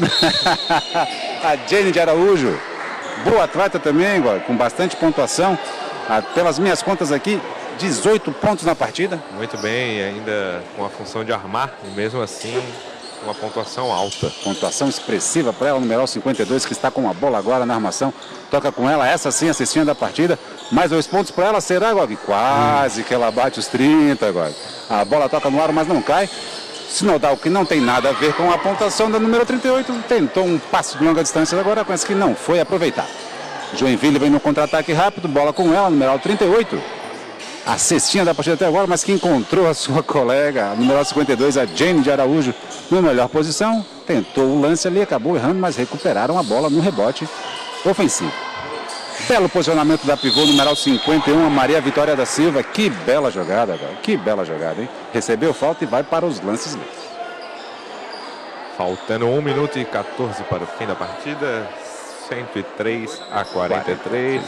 A Jenny de Araújo. Boa atleta também, com bastante pontuação. Ah, pelas minhas contas aqui, dezoito pontos na partida. Muito bem, ainda com a função de armar, e mesmo assim, uma pontuação alta. Pontuação expressiva para ela, o numeral cinquenta e dois, que está com a bola agora na armação. Toca com ela, essa sim, a cestinha da partida. Mais dois pontos para ela, será, Gog? Quase hum. que ela bate os trinta, Gog. A bola toca no ar, mas não cai. Sinodal, que não tem nada a ver com a pontuação da número trinta e oito, tentou um passe de longa distância agora, mas que não foi aproveitado. Joinville vem no contra-ataque rápido, bola com ela, numeral trinta e oito. A cestinha da partida até agora, mas que encontrou a sua colega, a numeral cinquenta e dois, a Jane de Araújo, na melhor posição. Tentou o lance ali, acabou errando, mas recuperaram a bola no rebote ofensivo. Belo posicionamento da pivô, numeral cinquenta e um, a Maria Vitória da Silva. Que bela jogada, cara. Que bela jogada, hein? Recebeu falta e vai para os lances livres. Faltando um minuto e quatorze para o fim da partida. cento e três a quarenta e três.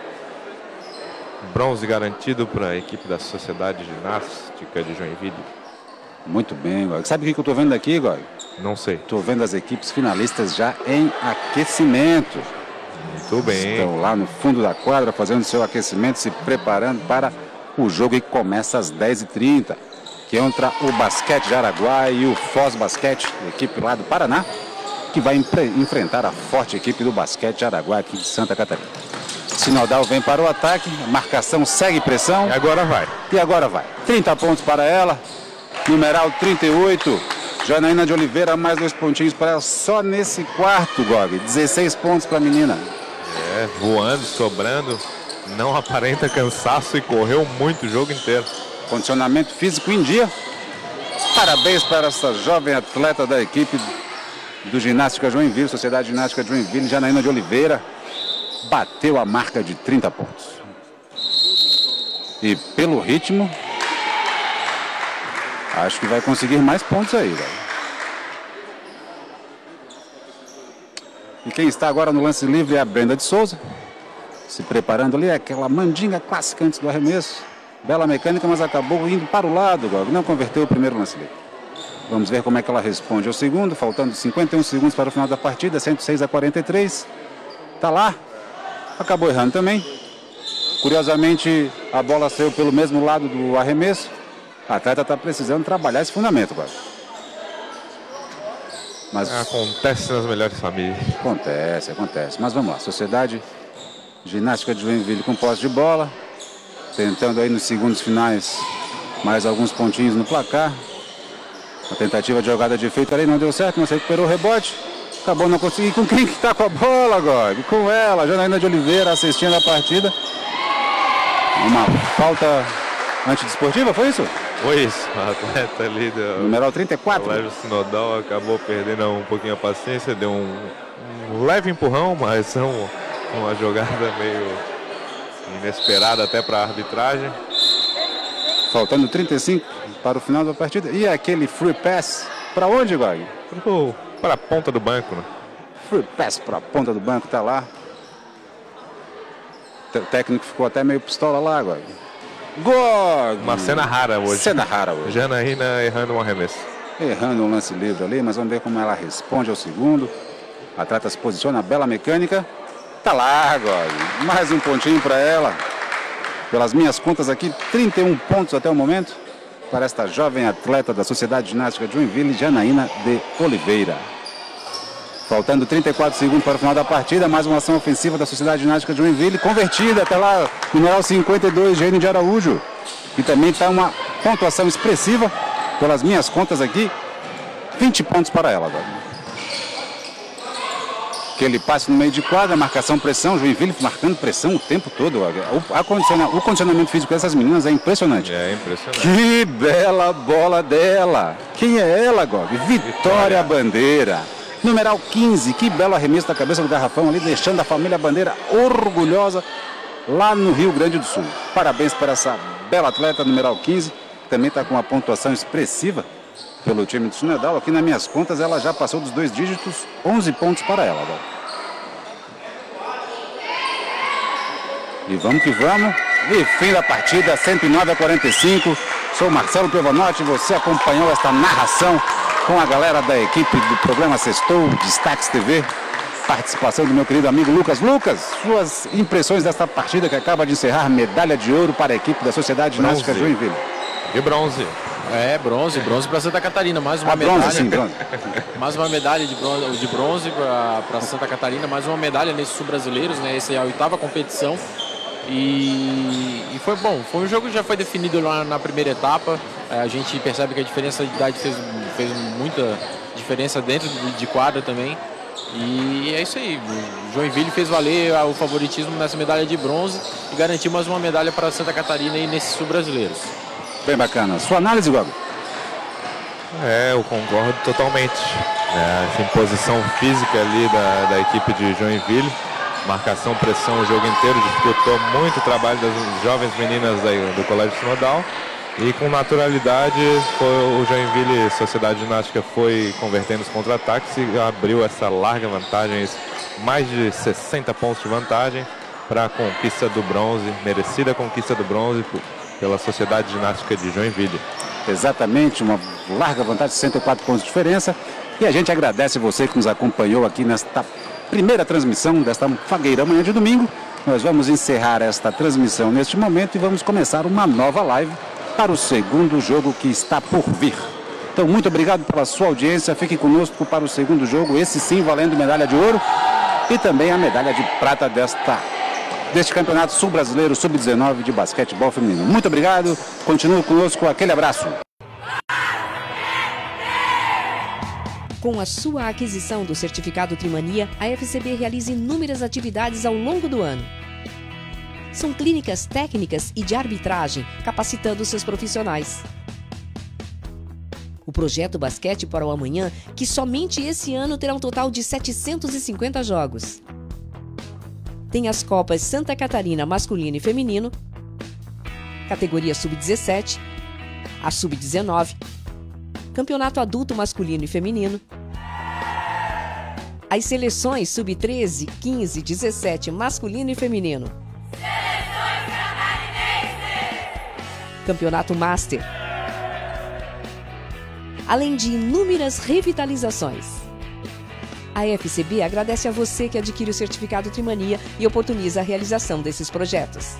Bronze garantido para a equipe da Sociedade Ginástica de Joinville. Muito bem, Gog. Sabe o que eu estou vendo aqui, Gog? Não sei. Estou vendo as equipes finalistas já em aquecimento. Muito bem. Estão lá no fundo da quadra fazendo seu aquecimento, se preparando para o jogo que começa às dez e trinta. Que entra o Basquete de Araguá e o Foz Basquete, equipe lá do Paraná, que vai enfrentar a forte equipe do Basquete de Araguá aqui de Santa Catarina. Sinodal vem para o ataque, a marcação segue pressão. E agora vai. E agora vai. trinta pontos para ela, numeral trinta e oito. Janaína de Oliveira, mais dois pontinhos para ela só nesse quarto, Gog. dezesseis pontos para a menina. É, voando, sobrando, não aparenta cansaço e correu muito o jogo inteiro. Condicionamento físico em dia. Parabéns para essa jovem atleta da equipe do Ginástica Joinville, Sociedade Ginástica Joinville, Janaína de Oliveira. Bateu a marca de trinta pontos. E pelo ritmo, acho que vai conseguir mais pontos aí, velho. E quem está agora no lance livre é a Brenda de Souza. Se preparando ali, aquela mandinga clássica antes do arremesso. Bela mecânica, mas acabou indo para o lado, Gog. Não converteu o primeiro lance livre. Vamos ver como é que ela responde ao segundo. Faltando cinquenta e um segundos para o final da partida. cento e seis a quarenta e três. Tá lá. Acabou errando também. Curiosamente, a bola saiu pelo mesmo lado do arremesso. A atleta está precisando trabalhar esse fundamento, Gog. Mas acontece nas melhores famílias. Acontece, acontece. Mas vamos lá. Sociedade Ginástica de Joinville com posse de bola. Tentando aí nos segundos finais mais alguns pontinhos no placar. A tentativa de jogada de efeito ali não deu certo, mas recuperou o rebote. Acabou não conseguindo. Com quem que tá com a bola, Gog? Com ela, Janaína de Oliveira, assistindo a partida. Uma falta antidesportiva, foi isso? Foi isso, o atleta ali do numeral trinta e quatro. Colégio Sinodal acabou perdendo um pouquinho a paciência, deu um, um leve empurrão, mas um, uma jogada meio inesperada até para a arbitragem. Faltando trinta e cinco para o final da partida. E aquele free pass para onde, Gog? Para a ponta do banco, né? Free pass para a ponta do banco, tá lá. O técnico ficou até meio pistola lá, Gog. Gog! Uma cena rara hoje. Cena rara hoje. Janaína errando um arremesso. Errando um lance livre ali, mas vamos ver como ela responde ao segundo. A atleta se posiciona, bela mecânica. Tá lá, Gog. Mais um pontinho para ela. Pelas minhas contas aqui, trinta e um pontos até o momento para esta jovem atleta da Sociedade Ginástica de Joinville, Janaína de Oliveira. Faltando trinta e quatro segundos para o final da partida, mais uma ação ofensiva da Sociedade Ginástica de Joinville, convertida até lá, numeral cinquenta e dois, Gênio de Araújo. E também está uma pontuação expressiva, pelas minhas contas aqui, vinte pontos para ela agora. Aquele passe no meio de quadra, marcação, pressão, Joinville marcando pressão o tempo todo. O, a condiciona, o condicionamento físico dessas meninas é impressionante. É impressionante. Que bela bola dela. Quem é ela, Gog? Vitória, Vitória Bandeira. Numeral quinze, que belo arremesso da cabeça do garrafão ali, deixando a família Bandeira orgulhosa lá no Rio Grande do Sul. Parabéns para essa bela atleta, numeral quinze, que também está com uma pontuação expressiva pelo time do Sinodal. Aqui nas minhas contas ela já passou dos dois dígitos, onze pontos para ela agora. E vamos que vamos. E fim da partida, cento e nove a quarenta e cinco. Sou Marcelo Pevanotti, você acompanhou esta narração com a galera da equipe do programa Sextou, Destaques T V. Participação do meu querido amigo Lucas. Lucas, suas impressões desta partida que acaba de encerrar, medalha de ouro para a equipe da Sociedade Ginástica de Joinville. E bronze. É, bronze, bronze para Santa Catarina, mais uma ah, medalha. Bronze, sim, bronze. Mais uma medalha de bronze, de bronze para Santa Catarina, mais uma medalha nesses sul-brasileiros, né? Essa é a oitava competição. E, e foi bom, foi um jogo que já foi definido lá na primeira etapa. A gente percebe que a diferença de idade fez, fez muita diferença dentro de quadra também. E é isso aí, o Joinville fez valer o favoritismo nessa medalha de bronze e garantiu mais uma medalha para Santa Catarina e nesses sul-brasileiros. Bem bacana. Sua análise, Gogo? É, eu concordo totalmente. É, a imposição física ali da, da equipe de Joinville, marcação, pressão o jogo inteiro, dificultou muito o trabalho das jovens meninas da, do Colégio Sinodal. E com naturalidade, foi, o Joinville Sociedade Ginástica foi convertendo os contra-ataques e abriu essa larga vantagem, mais de sessenta pontos de vantagem para a conquista do bronze, merecida conquista do bronze pela Sociedade Ginástica de Joinville. Exatamente, uma larga vantagem, sessenta e quatro pontos de diferença. E a gente agradece você que nos acompanhou aqui nesta primeira transmissão desta fagueira manhã de domingo. Nós vamos encerrar esta transmissão neste momento e vamos começar uma nova live para o segundo jogo que está por vir. Então, muito obrigado pela sua audiência. Fique conosco para o segundo jogo, esse sim valendo medalha de ouro e também a medalha de prata desta, deste Campeonato Sul-Brasileiro sub dezenove de basquetebol feminino. Muito obrigado. Continue conosco. Aquele abraço. Com a sua aquisição do certificado Trimania, a F C B realiza inúmeras atividades ao longo do ano. São clínicas técnicas e de arbitragem, capacitando seus profissionais. O projeto Basquete para o Amanhã, que somente esse ano terá um total de setecentos e cinquenta jogos. Tem as Copas Santa Catarina masculino e feminino, categoria sub dezessete, a sub dezenove, Campeonato Adulto masculino e feminino, as seleções sub treze, quinze, dezessete masculino e feminino, Campeonato Master, além de inúmeras revitalizações. A F C B agradece a você que adquire o certificado Trimania e oportuniza a realização desses projetos.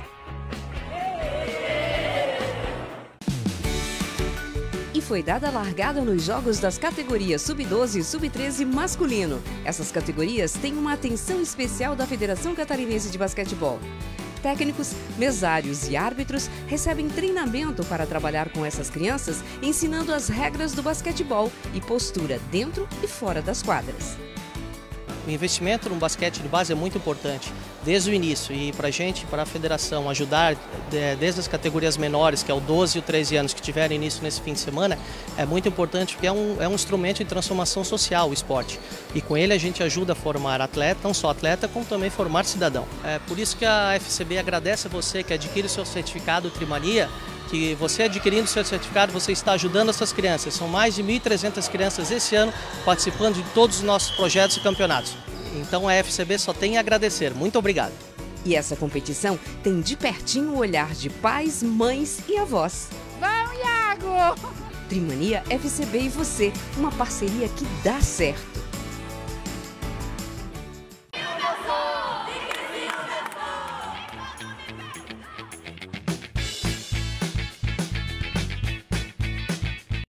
E foi dada a largada nos jogos das categorias sub doze e sub treze masculino. Essas categorias têm uma atenção especial da Federação Catarinense de Basquetebol. Técnicos, mesários e árbitros recebem treinamento para trabalhar com essas crianças, ensinando as regras do basquetebol e postura dentro e fora das quadras. O investimento no basquete de base é muito importante, desde o início. E para a gente, para a federação, ajudar desde as categorias menores, que é o doze e o treze anos, que tiverem início nesse fim de semana, é muito importante porque é um, é um instrumento de transformação social o esporte. E com ele a gente ajuda a formar atleta, não só atleta, como também formar cidadão. É por isso que a F C B agradece a você que adquire o seu certificado Trimania, que você adquirindo o seu certificado, você está ajudando essas crianças. São mais de mil e trezentas crianças esse ano participando de todos os nossos projetos e campeonatos. Então a F C B só tem a agradecer. Muito obrigado. E essa competição tem de pertinho o olhar de pais, mães e avós. Vamos, Iago! Trimania, F C B e você, uma parceria que dá certo.